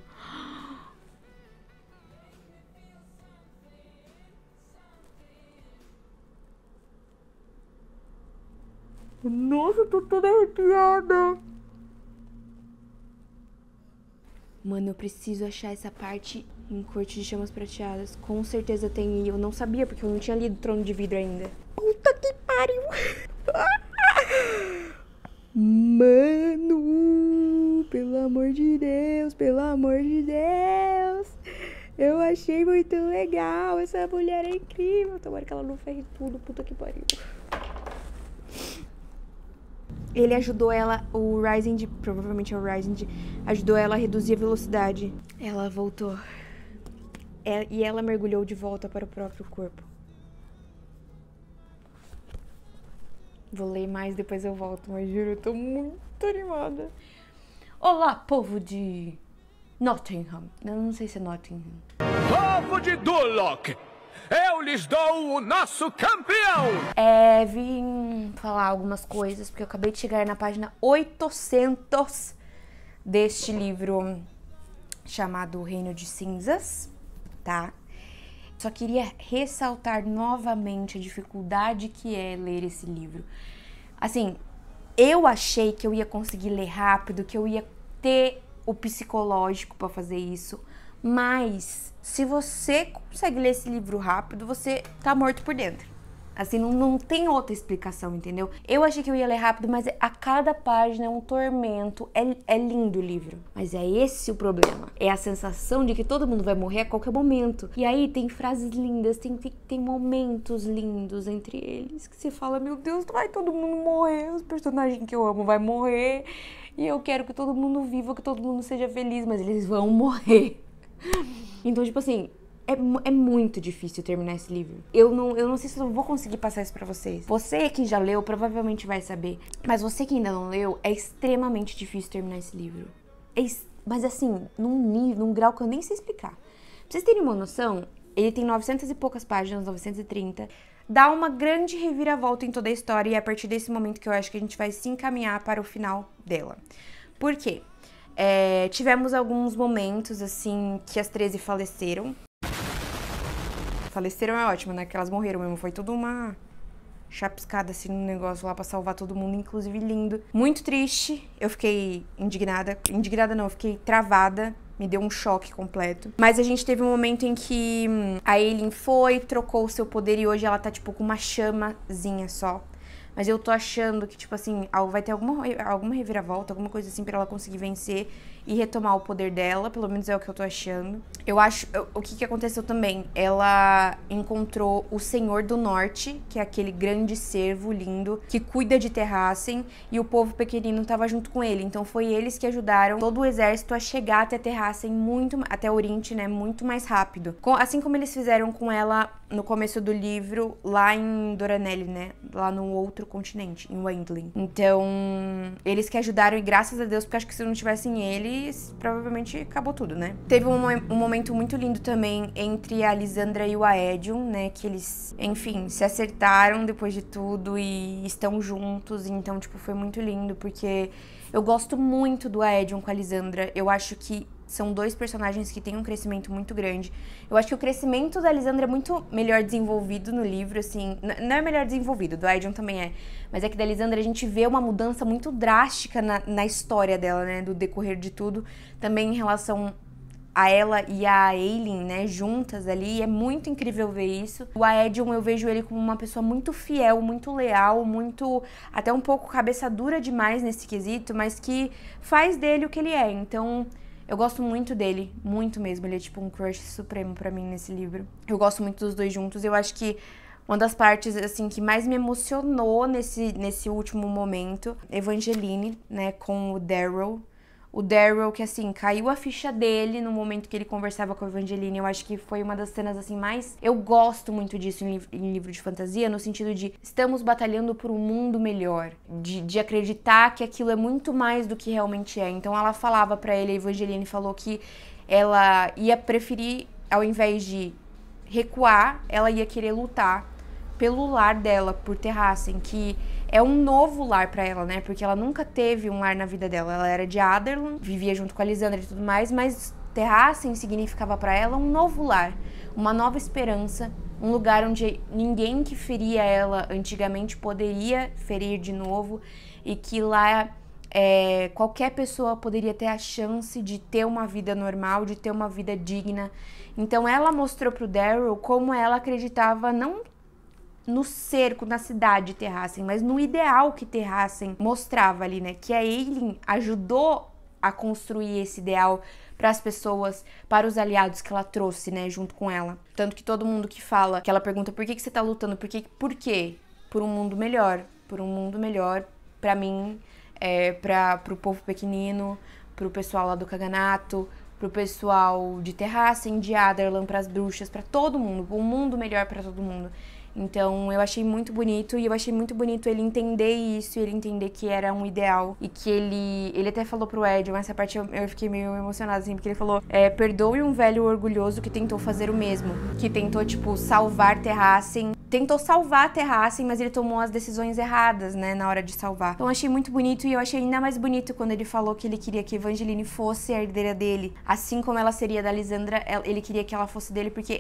Nossa, eu tô toda arrepiada. Mano, eu preciso achar essa parte em Corte de Chamas Prateadas. Com certeza tem, e eu não sabia, porque eu não tinha lido Trono de Vidro ainda. Puta que pariu! Mano, pelo amor de Deus, pelo amor de Deus. Eu achei muito legal. Essa mulher é incrível. Tomara que ela não ferre tudo. Puta que pariu. Ele ajudou ela, provavelmente é o Rising, ajudou ela a reduzir a velocidade. Ela voltou. E ela mergulhou de volta para o próprio corpo. Vou ler mais, depois eu volto, mas juro, eu tô muito animada. Olá, povo de Nottingham. Eu não sei se é Nottingham. Povo de Durlock, eu lhes dou o nosso campeão! Vim falar algumas coisas, porque eu acabei de chegar na página 800 deste livro chamado Reino de Cinzas, tá? Só queria ressaltar novamente a dificuldade que é ler esse livro. Assim, eu achei que eu ia conseguir ler rápido, que eu ia ter o psicológico pra fazer isso. Mas, se você consegue ler esse livro rápido, você tá morto por dentro. Assim, não tem outra explicação, entendeu? Eu achei que eu ia ler rápido, mas a cada página é um tormento. É lindo o livro. Mas é esse o problema. É a sensação de que todo mundo vai morrer a qualquer momento. E aí tem frases lindas, tem momentos lindos entre eles. Que você fala, meu Deus, vai todo mundo morrer. Os personagens que eu amo vai morrer. E eu quero que todo mundo viva, que todo mundo seja feliz. Mas eles vão morrer. Então, tipo assim... É muito difícil terminar esse livro. Eu não sei se eu vou conseguir passar isso pra vocês. Você que já leu provavelmente vai saber. Mas você que ainda não leu, é extremamente difícil terminar esse livro. Mas assim, num grau que eu nem sei explicar. Pra vocês terem uma noção, ele tem 900 e poucas páginas, 930. Dá uma grande reviravolta em toda a história. E é a partir desse momento que eu acho que a gente vai se encaminhar para o final dela. Por quê? Tivemos alguns momentos, assim, que as 13 faleceram. Faleceram é ótimo, né? Que elas morreram mesmo. Foi tudo uma chapiscada, assim, no negócio lá pra salvar todo mundo, inclusive lindo. Muito triste. Eu fiquei indignada. Indignada não, eu fiquei travada. Me deu um choque completo. Mas a gente teve um momento em que a Ailyn foi, trocou o seu poder e hoje ela tá, tipo, com uma chamazinha só. Mas eu tô achando que, tipo assim, vai ter alguma reviravolta, alguma coisa assim pra ela conseguir vencer. e retomar o poder dela, pelo menos é o que eu tô achando. Eu acho, o que aconteceu também, ela encontrou o Senhor do Norte, que é aquele grande cervo lindo, que cuida de Terrassen, e o povo pequenino tava junto com ele, então foi eles que ajudaram todo o exército a chegar até Terrassen até Orinte, né, muito mais rápido. Assim como eles fizeram com ela no começo do livro, lá em Doranelli, né, lá no outro continente, em Wendling. Então, eles que ajudaram, e graças a Deus, porque acho que se não tivessem eles, provavelmente acabou tudo, né. Teve um momento muito lindo também entre a Lysandra e o Aedion, né, que eles, enfim, se acertaram depois de tudo e estão juntos, então, tipo, foi muito lindo, porque eu gosto muito do Aedion com a Lysandra. Eu acho que são dois personagens que têm um crescimento muito grande. Eu acho que o crescimento da Lysandra é muito melhor desenvolvido no livro, assim. Não é melhor desenvolvido, do Aedion também é. Mas é que da Lysandra a gente vê uma mudança muito drástica na história dela, né? Do decorrer de tudo. Também em relação a ela e a Aelin, né, juntas ali, é muito incrível ver isso. O Aedion, eu vejo ele como uma pessoa muito fiel, muito leal, muito, até um pouco cabeça dura demais nesse quesito, mas que faz dele o que ele é. Então, eu gosto muito dele, muito mesmo. Ele é tipo um crush supremo pra mim nesse livro. Eu gosto muito dos dois juntos. Eu acho que uma das partes, assim, que mais me emocionou nesse último momento, Evangeline, né, com o Darrow. O Darrow, que, assim, caiu a ficha dele no momento que ele conversava com a Evangeline. Eu acho que foi uma das cenas, assim, mais... Eu gosto muito disso em livro de fantasia, no sentido de estamos batalhando por um mundo melhor. De acreditar que aquilo é muito mais do que realmente é. Então, ela falava pra ele, a Evangeline falou que ela ia preferir, ao invés de recuar, ela ia querer lutar pelo lar dela, por Terrassen, que é um novo lar pra ela, né? Porque ela nunca teve um lar na vida dela. Ela era de Adarlan, vivia junto com a Lysandra e tudo mais, mas Terrassen significava pra ela um novo lar, uma nova esperança, um lugar onde ninguém que feria ela antigamente poderia ferir de novo, e que lá qualquer pessoa poderia ter a chance de ter uma vida normal, de ter uma vida digna. Então ela mostrou pro Darrow como ela acreditava não no cerco, na cidade de Terrassen, mas no ideal que Terrassen mostrava ali, né? Que a Aelin ajudou a construir esse ideal para as pessoas, para os aliados que ela trouxe, né, junto com ela. Tanto que todo mundo que fala, que ela pergunta por que você tá lutando, por quê? Por um mundo melhor, pra mim, pro povo pequenino, pro pessoal lá do Caganato, pro pessoal de Terrassen, de Adarlan, pras bruxas, pra todo mundo, um mundo melhor pra todo mundo. Então, eu achei muito bonito, e eu achei muito bonito ele entender isso, ele entender que era um ideal, e que ele até falou pro Aedion, essa parte eu fiquei meio emocionada, assim, porque ele falou, perdoe um velho orgulhoso que tentou fazer o mesmo, que tentou, tipo, salvar Terrassen, mas ele tomou as decisões erradas, né, na hora de salvar. Então, eu achei muito bonito, e eu achei ainda mais bonito quando ele falou que ele queria que Evangeline fosse a herdeira dele, assim como ela seria da Lysandra, ele queria que ela fosse dele, porque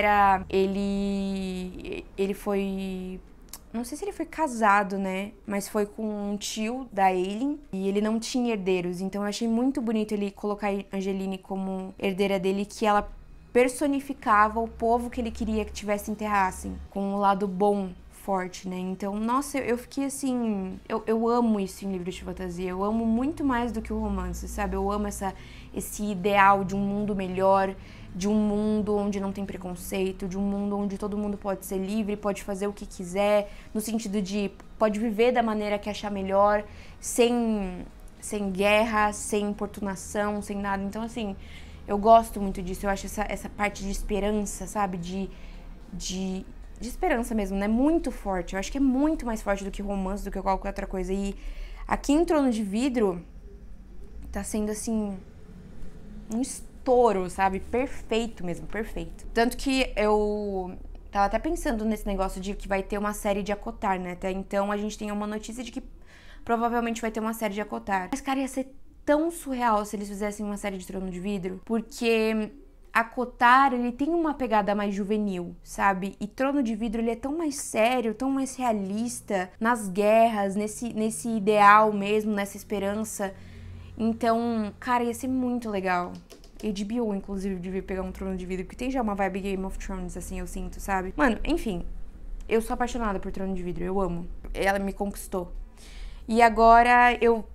ele foi... Não sei se ele foi casado, né? Mas foi com um tio da Aelin. E ele não tinha herdeiros. Então eu achei muito bonito ele colocar a Angeline como herdeira dele. Que ela personificava o povo que ele queria que tivesse em Terrassen. Com o lado bom, forte, né? Então, nossa, eu fiquei assim... Eu amo isso em livros de fantasia. Eu amo muito mais do que o romance, sabe? Eu amo esse ideal de um mundo melhor, de um mundo onde não tem preconceito, de um mundo onde todo mundo pode ser livre, pode fazer o que quiser, no sentido de pode viver da maneira que achar melhor, sem guerra, sem importunação, sem nada. Então, assim, eu gosto muito disso. Eu acho essa parte de esperança, sabe? De esperança mesmo, né? Muito forte. Eu acho que é muito mais forte do que romance, do que qualquer outra coisa. E aqui em Trono de Vidro tá sendo, assim, um estouro, sabe? Perfeito mesmo, perfeito. Tanto que eu tava até pensando nesse negócio de que vai ter uma série de ACOTAR, né? Até então a gente tem uma notícia de que provavelmente vai ter uma série de ACOTAR. Mas, cara, ia ser tão surreal se eles fizessem uma série de Trono de Vidro, porque ACOTAR, ele tem uma pegada mais juvenil, sabe? E Trono de Vidro, ele é tão mais sério, tão mais realista nas guerras, nesse ideal mesmo, nessa esperança. Então, cara, ia ser muito legal. HBO, inclusive, devia pegar um Trono de Vidro, porque tem já uma vibe Game of Thrones, assim, eu sinto, sabe? Mano, enfim, eu sou apaixonada por Trono de Vidro, eu amo. Ela me conquistou. E agora eu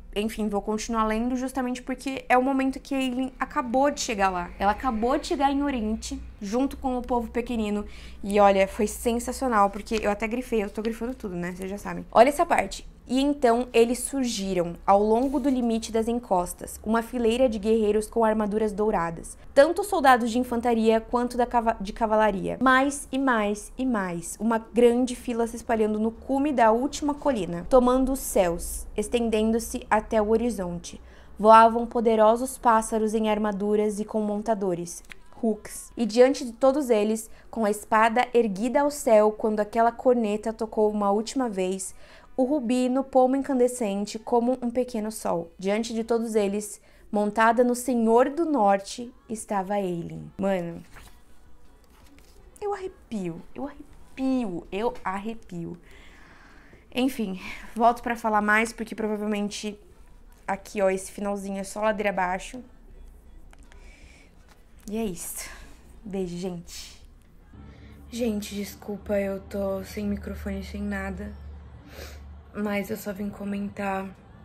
enfim, vou continuar lendo justamente porque é o momento que a Aelin acabou de chegar lá. Ela acabou de chegar em Orente, junto com o povo pequenino. E olha, foi sensacional, porque eu até grifei, eu tô grifando tudo, né? Vocês já sabem. Olha essa parte. E então eles surgiram, ao longo do limite das encostas, uma fileira de guerreiros com armaduras douradas. Tanto soldados de infantaria quanto de cavalaria. Mais e mais e mais. Uma grande fila se espalhando no cume da última colina, tomando os céus, estendendo-se até o horizonte. Voavam poderosos pássaros em armaduras e com montadores. Hooks. E diante de todos eles, com a espada erguida ao céu quando aquela corneta tocou uma última vez, o rubi no pomo incandescente como um pequeno sol. Diante de todos eles, montada no Senhor do Norte, estava Aelin. Mano, eu arrepio. Enfim, volto pra falar mais, porque provavelmente aqui, ó, esse finalzinho é só ladeira abaixo. E é isso. Beijo, gente. Gente, desculpa, eu tô sem microfone, sem nada. Mas eu só vim comentar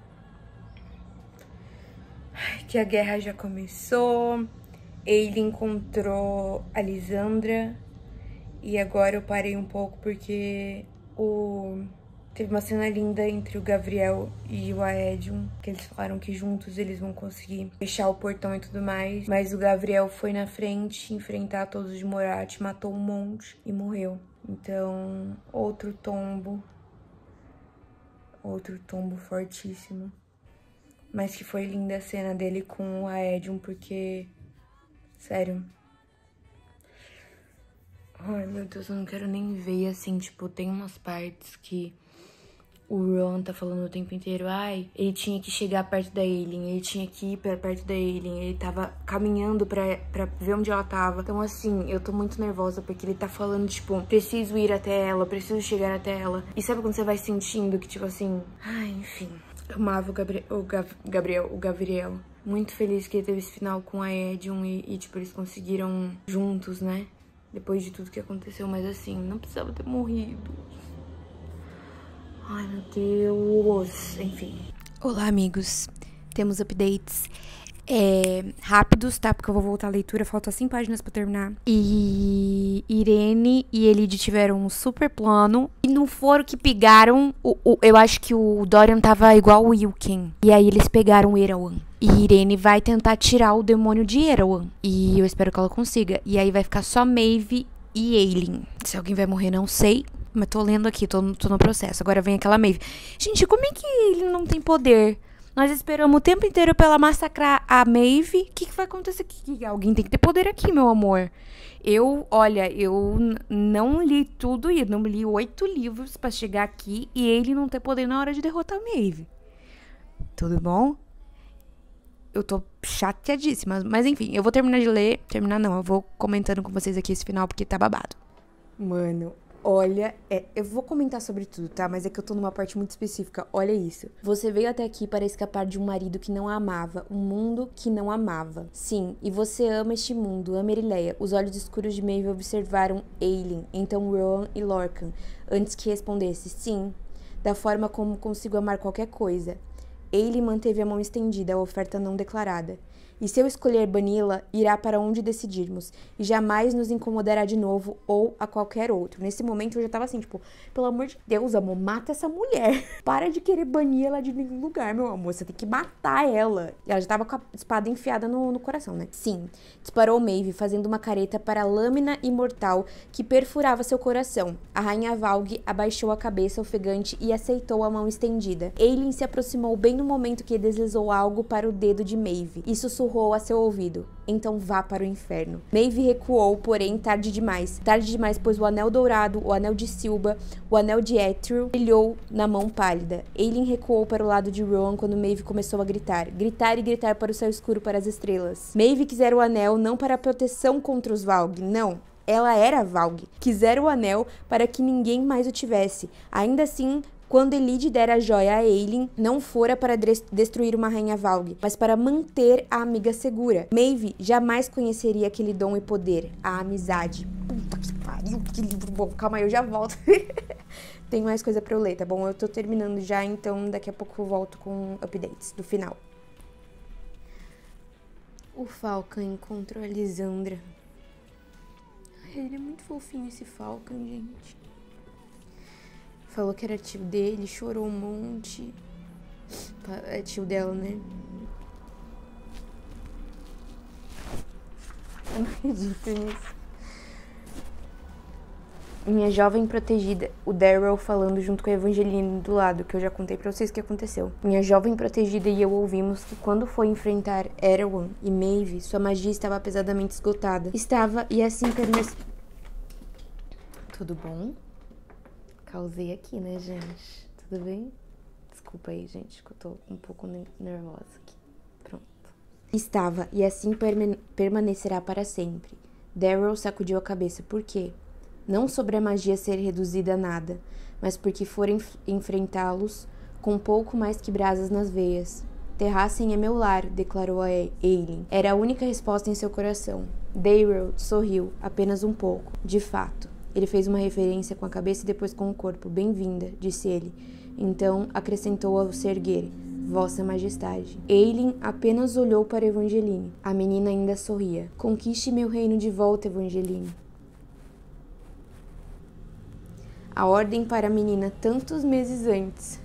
que a guerra já começou. Ele encontrou a Lisandra. E agora eu parei um pouco porque teve uma cena linda entre o Gavriel e o Aedion, que eles falaram que juntos eles vão conseguir fechar o portão e tudo mais. Mas o Gavriel foi na frente enfrentar todos de Morath, matou um monte e morreu. Então, outro tombo fortíssimo. Mas que foi linda a cena dele com o Aedion, porque... Sério. Ai, meu Deus, eu não quero nem ver, assim, tipo, tem umas partes que o Ron tá falando o tempo inteiro, ai, ele tinha que chegar perto da Aelin, ele tinha que ir pra perto da Aelin, ele tava caminhando pra ver onde ela tava. Então, assim, eu tô muito nervosa, porque ele tá falando, tipo, preciso ir até ela, preciso chegar até ela. E sabe quando você vai sentindo que, tipo assim, ai, enfim. Eu amava o Gavriel. Muito feliz que ele teve esse final com a Aedion e, tipo, eles conseguiram juntos, né? Depois de tudo que aconteceu, mas assim, não precisava ter morrido. Ai, meu Deus. Enfim. Olá, amigos. Temos updates rápidos, tá? Porque eu vou voltar à leitura. Faltam 5 páginas pra terminar. E Irene e Elide tiveram um super plano. E não foram que pegaram... eu acho que o Dorian tava igual o Wilken. E aí eles pegaram o Erawan. E Irene vai tentar tirar o demônio de Erawan. E eu espero que ela consiga. E aí vai ficar só Maeve e Aelin. Se alguém vai morrer, não sei. Mas tô lendo aqui, tô no processo. Agora vem aquela Maeve. Gente, como é que ele não tem poder? Nós esperamos o tempo inteiro pra ela massacrar a Maeve. O que vai acontecer aqui? Alguém tem que ter poder aqui, meu amor. Olha, eu não li tudo isso. Não li 8 livros pra chegar aqui e ele não ter poder na hora de derrotar a Maeve. Tudo bom? Eu tô chateadíssima. Mas enfim, eu vou terminar de ler. Terminar não, eu vou comentando com vocês aqui esse final porque tá babado. Mano, olha, eu vou comentar sobre tudo, tá? Mas é que eu tô numa parte muito específica. Olha isso. Você veio até aqui para escapar de um marido que não a amava, um mundo que não amava. Sim, e você ama este mundo, ama Erileia. Os olhos escuros de Maeve observaram Aelin, então Rohan e Lorcan, antes que respondesse sim, da forma como consigo amar qualquer coisa. Aelin manteve a mão estendida, a oferta não declarada. E se eu escolher bani-la, irá para onde decidirmos, e jamais nos incomodará de novo ou a qualquer outro. Nesse momento eu já tava assim, tipo, pelo amor de Deus, amor, mata essa mulher. Para de querer banir ela de nenhum lugar, meu amor, você tem que matar ela. E ela já tava com a espada enfiada no coração, né? Sim, disparou Maeve, fazendo uma careta para a lâmina imortal que perfurava seu coração. A rainha Valg abaixou a cabeça ofegante e aceitou a mão estendida. Aelin se aproximou bem no momento que deslizou algo para o dedo de Maeve e sussurrou a seu ouvido: então vá para o inferno. Maeve recuou, porém tarde demais. Tarde demais, pois o anel dourado, o anel de Silba, o anel de Éthril brilhou na mão pálida. Aelin recuou para o lado de Rohan quando Maeve começou a gritar. Gritar e gritar para o céu escuro, para as estrelas. Maeve quisera o anel não para a proteção contra os Valg, não. Ela era Valg. Quisera o anel para que ninguém mais o tivesse. Ainda assim, quando Elide dera a joia a Aelin, não fora para destruir uma rainha Valg, mas para manter a amiga segura. Maeve jamais conheceria aquele dom e poder, a amizade. Puta que pariu, que livro bom. Calma aí, eu já volto. tem mais coisa pra eu ler, tá bom? Eu tô terminando já, então daqui a pouco eu volto com updates do final. O Falcon encontrou a Lisandra. Ele é muito fofinho, esse Falcon, gente. Falou que era tio dele, chorou um monte. É tio dela, né? Eu não acredito nisso. Minha jovem protegida, o Daryl falando junto com a Evangeline do lado, que eu já contei pra vocês o que aconteceu. Minha jovem protegida e eu ouvimos que quando foi enfrentar Erewhon e Maeve, sua magia estava pesadamente esgotada. Estava e assim permaneceu. Tudo bom? Causei aqui, né, gente? Tudo bem? Desculpa aí, gente, que eu tô um pouco nervosa aqui. Pronto. Estava e assim permanecerá para sempre. Daryl sacudiu a cabeça. Por quê? Não sobre a magia ser reduzida a nada, mas porque foram enfrentá-los com pouco mais que brasas nas veias. Terrassen é meu lar, declarou a Ailyn. Era a única resposta em seu coração. Daryl sorriu, apenas um pouco. De fato. Ele fez uma referência com a cabeça e depois com o corpo. Bem-vinda, disse ele. Então acrescentou ao se erguer. Vossa Majestade. Ailyn apenas olhou para Evangeline. A menina ainda sorria. Conquiste meu reino de volta, Evangeline. A ordem para a menina tantos meses antes.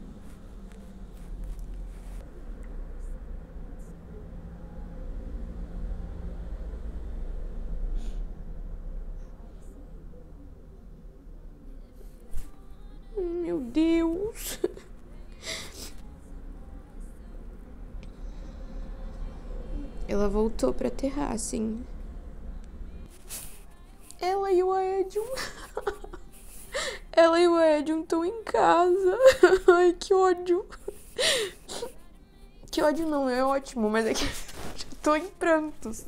Meu Deus. Ela voltou pra Terrassen. Ela e o Edion. Ela e o Edion estão em casa. Ai, que ódio. Que ódio não, é ótimo, mas é que já tô em prantos.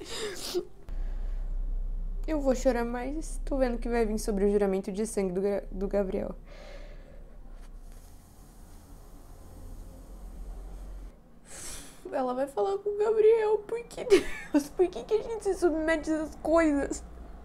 Eu vou chorar mais. Tô vendo que vai vir sobre o juramento de sangue do Gabriel. Ela vai falar com o Gabriel. Por que, Deus? Por que a gente se submete a essas coisas?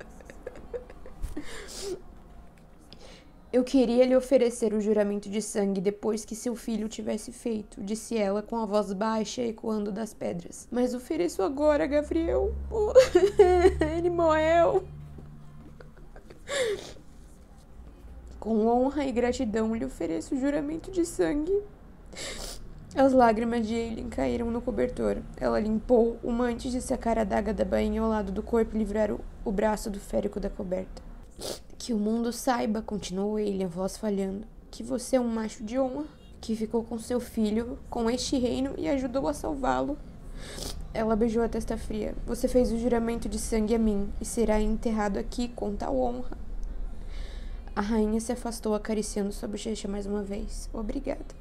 Eu queria lhe oferecer o juramento de sangue depois que seu filho tivesse feito, disse ela com a voz baixa ecoando das pedras. Mas ofereço agora, Gabriel. Ele morreu. Com honra e gratidão lhe ofereço o juramento de sangue. As lágrimas de Ailyn caíram no cobertor. Ela limpou uma antes de sacar a adaga da bainha ao lado do corpo e livrar o braço do férico da coberta. Que o mundo saiba, continuou ele, a voz falhando, que você é um macho de honra, que ficou com seu filho, com este reino e ajudou a salvá-lo. Ela beijou a testa fria. Você fez o juramento de sangue a mim e será enterrado aqui com tal honra. A rainha se afastou acariciando sua bochecha mais uma vez. Obrigada.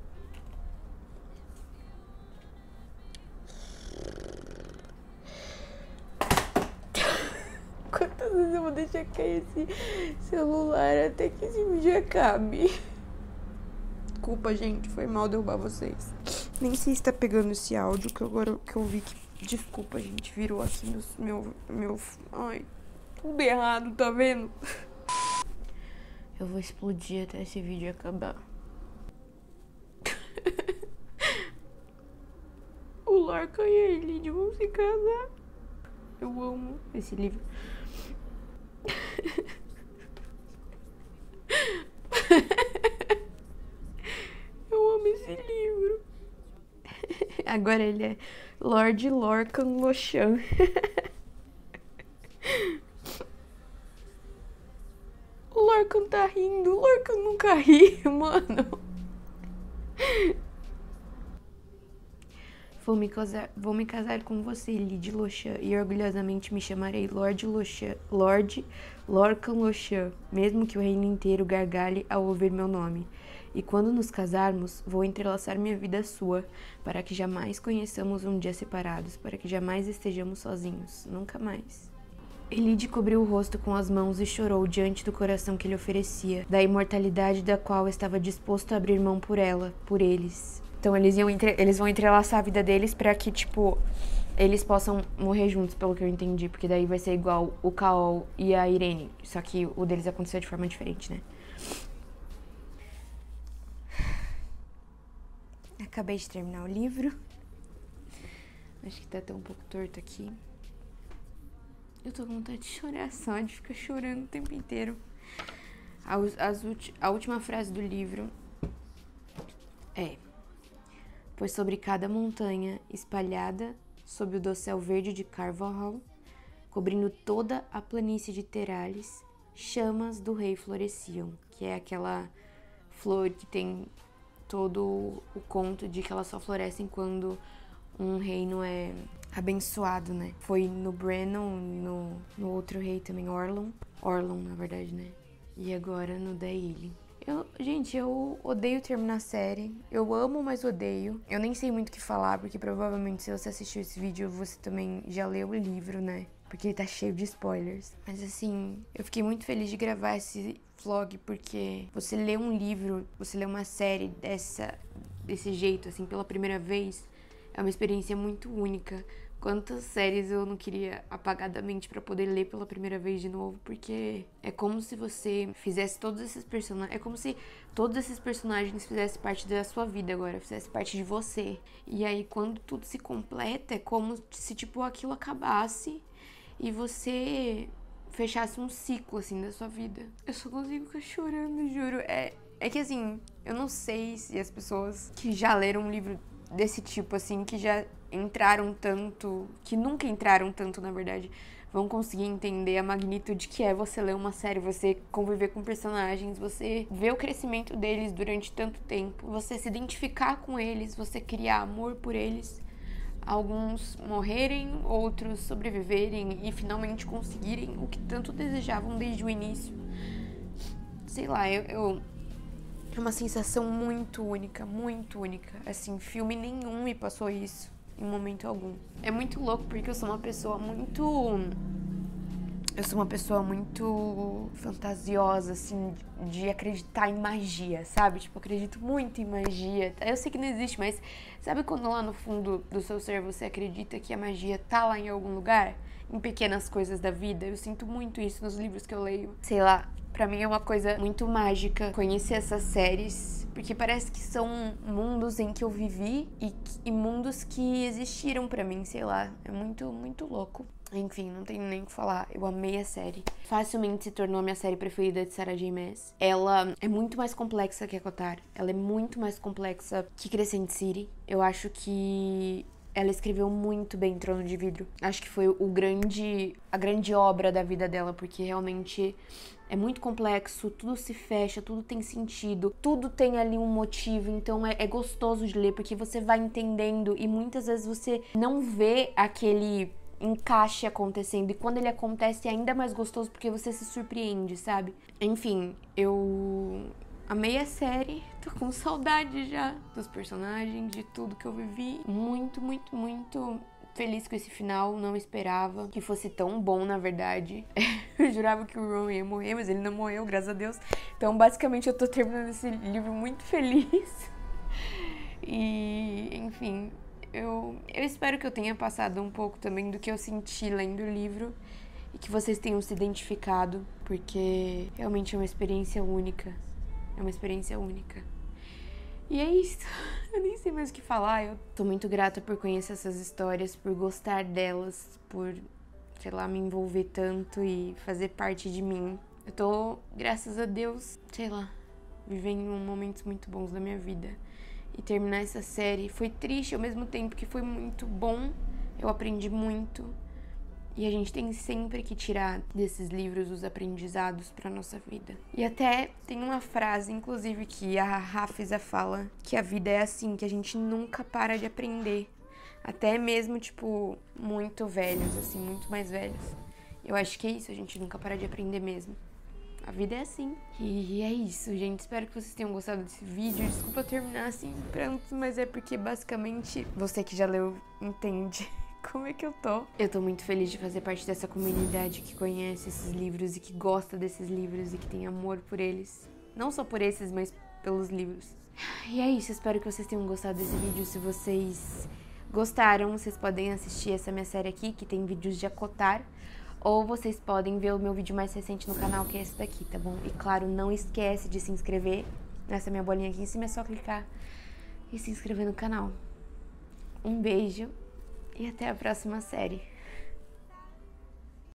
Quantas vezes eu vou deixar cair esse celular até que esse vídeo acabe? Desculpa, gente, foi mal derrubar vocês. Nem sei se tá pegando esse áudio, que agora que eu vi que... Desculpa, gente, virou aqui meu... Ai, tudo errado, tá vendo? Eu vou explodir até esse vídeo acabar. O Lorcan e a Elide vão se casar. Eu amo esse livro. Eu amo esse livro. Agora ele é Lord Lorcan Lochan. O Lorcan tá rindo. O Lorcan nunca ri, mano. Vou me casar com você, Lady Lochan, e orgulhosamente me chamarei Lord Lorcan Lochan, mesmo que o reino inteiro gargalhe ao ouvir meu nome. E quando nos casarmos, vou entrelaçar minha vida à sua, para que jamais conheçamos um dia separados, para que jamais estejamos sozinhos, nunca mais. Elide cobriu o rosto com as mãos e chorou diante do coração que lhe oferecia, da imortalidade da qual estava disposto a abrir mão por ela, por eles. Então eles vão entrelaçar a vida deles pra que, tipo, eles possam morrer juntos, pelo que eu entendi. Porque daí vai ser igual o Caol e a Irene. Só que o deles aconteceu de forma diferente, né? Acabei de terminar o livro. Acho que tá até um pouco torto aqui. Eu tô com vontade de chorar só, de ficar chorando o tempo inteiro. A última frase do livro é: pois sobre cada montanha espalhada sob o dossel verde de Carvalhal, cobrindo toda a planície de Terales, chamas do rei floresciam, que é aquela flor que tem todo o conto de que elas só florescem quando um reino é abençoado, né? Foi no Brennan, no outro rei também, Orlon, na verdade, né? E agora no Daily. Gente, eu odeio terminar a série. Eu amo, mas odeio. Eu nem sei muito o que falar, porque provavelmente se você assistiu esse vídeo, você também já leu o livro, né? Porque ele tá cheio de spoilers. Mas assim, eu fiquei muito feliz de gravar esse vlog, porque você lê um livro, você lê uma série desse jeito, assim, pela primeira vez, é uma experiência muito única. Quantas séries eu não queria apagar da mente pra poder ler pela primeira vez de novo, porque é como se você fizesse todos esses personagens, é como se todos esses personagens fizessem parte da sua vida agora, fizessem parte de você. E aí quando tudo se completa, é como se tipo aquilo acabasse e você fechasse um ciclo assim da sua vida. Eu só consigo ficar chorando, juro. É que assim, eu não sei se as pessoas que já leram um livro desse tipo, assim, que já entraram tanto, que nunca entraram tanto, na verdade, vão conseguir entender a magnitude que é você ler uma série, você conviver com personagens, você ver o crescimento deles durante tanto tempo, você se identificar com eles, você criar amor por eles, alguns morrerem, outros sobreviverem e finalmente conseguirem o que tanto desejavam desde o início. Sei lá, é uma sensação muito única, assim, filme nenhum me passou isso em momento algum. É muito louco porque eu sou uma pessoa muito fantasiosa, assim, de acreditar em magia, sabe? Tipo, eu acredito muito em magia. Eu sei que não existe, mas sabe quando lá no fundo do seu ser você acredita que a magia tá lá em algum lugar? Em pequenas coisas da vida? Eu sinto muito isso nos livros que eu leio. Sei lá, pra mim é uma coisa muito mágica conhecer essas séries, porque parece que são mundos em que eu vivi e mundos que existiram pra mim, sei lá. É muito, muito louco. Enfim, não tenho nem o que falar. Eu amei a série. Facilmente se tornou a minha série preferida de Sarah J. Maas. Ela é muito mais complexa que ACOTAR. Ela é muito mais complexa que Crescent City. Eu acho que ela escreveu muito bem Trono de Vidro. Acho que foi a grande obra da vida dela, porque realmente é muito complexo, tudo se fecha, tudo tem sentido, tudo tem ali um motivo, então é gostoso de ler, porque você vai entendendo e muitas vezes você não vê aquele encaixe acontecendo, e quando ele acontece é ainda mais gostoso porque você se surpreende, sabe? Enfim, eu amei a série, tô com saudade já dos personagens, de tudo que eu vivi. Muito, muito, muito feliz com esse final, não esperava que fosse tão bom, na verdade. Eu jurava que o Ron ia morrer, mas ele não morreu, graças a Deus. Então, basicamente, eu tô terminando esse livro muito feliz. E, enfim, eu espero que eu tenha passado um pouco também do que eu senti lendo o livro e que vocês tenham se identificado, porque realmente é uma experiência única. É uma experiência única. E é isso. Eu nem sei mais o que falar. Eu tô muito grata por conhecer essas histórias, por gostar delas, por, sei lá, me envolver tanto e fazer parte de mim. Eu tô, graças a Deus, sei lá, vivendo momentos muito bons da minha vida. E terminar essa série foi triste ao mesmo tempo que foi muito bom. Eu aprendi muito. E a gente tem sempre que tirar desses livros os aprendizados pra nossa vida. E até tem uma frase, inclusive, que a Hafizah fala, que a vida é assim, que a gente nunca para de aprender. Até mesmo, tipo, muito velhos, assim, muito mais velhos. Eu acho que é isso, a gente nunca para de aprender mesmo. A vida é assim. E é isso, gente. Espero que vocês tenham gostado desse vídeo. Desculpa terminar assim em prantos, mas é porque basicamente você que já leu entende como é que eu tô. Eu tô muito feliz de fazer parte dessa comunidade que conhece esses livros e que gosta desses livros e que tem amor por eles. Não só por esses, mas pelos livros. E é isso, espero que vocês tenham gostado desse vídeo. Se vocês gostaram, vocês podem assistir essa minha série aqui, que tem vídeos de ACOTAR. Ou vocês podem ver o meu vídeo mais recente no canal, que é esse daqui, tá bom? E claro, não esquece de se inscrever nessa minha bolinha aqui em cima, é só clicar. e se inscrever no canal. Um beijo e até a próxima série.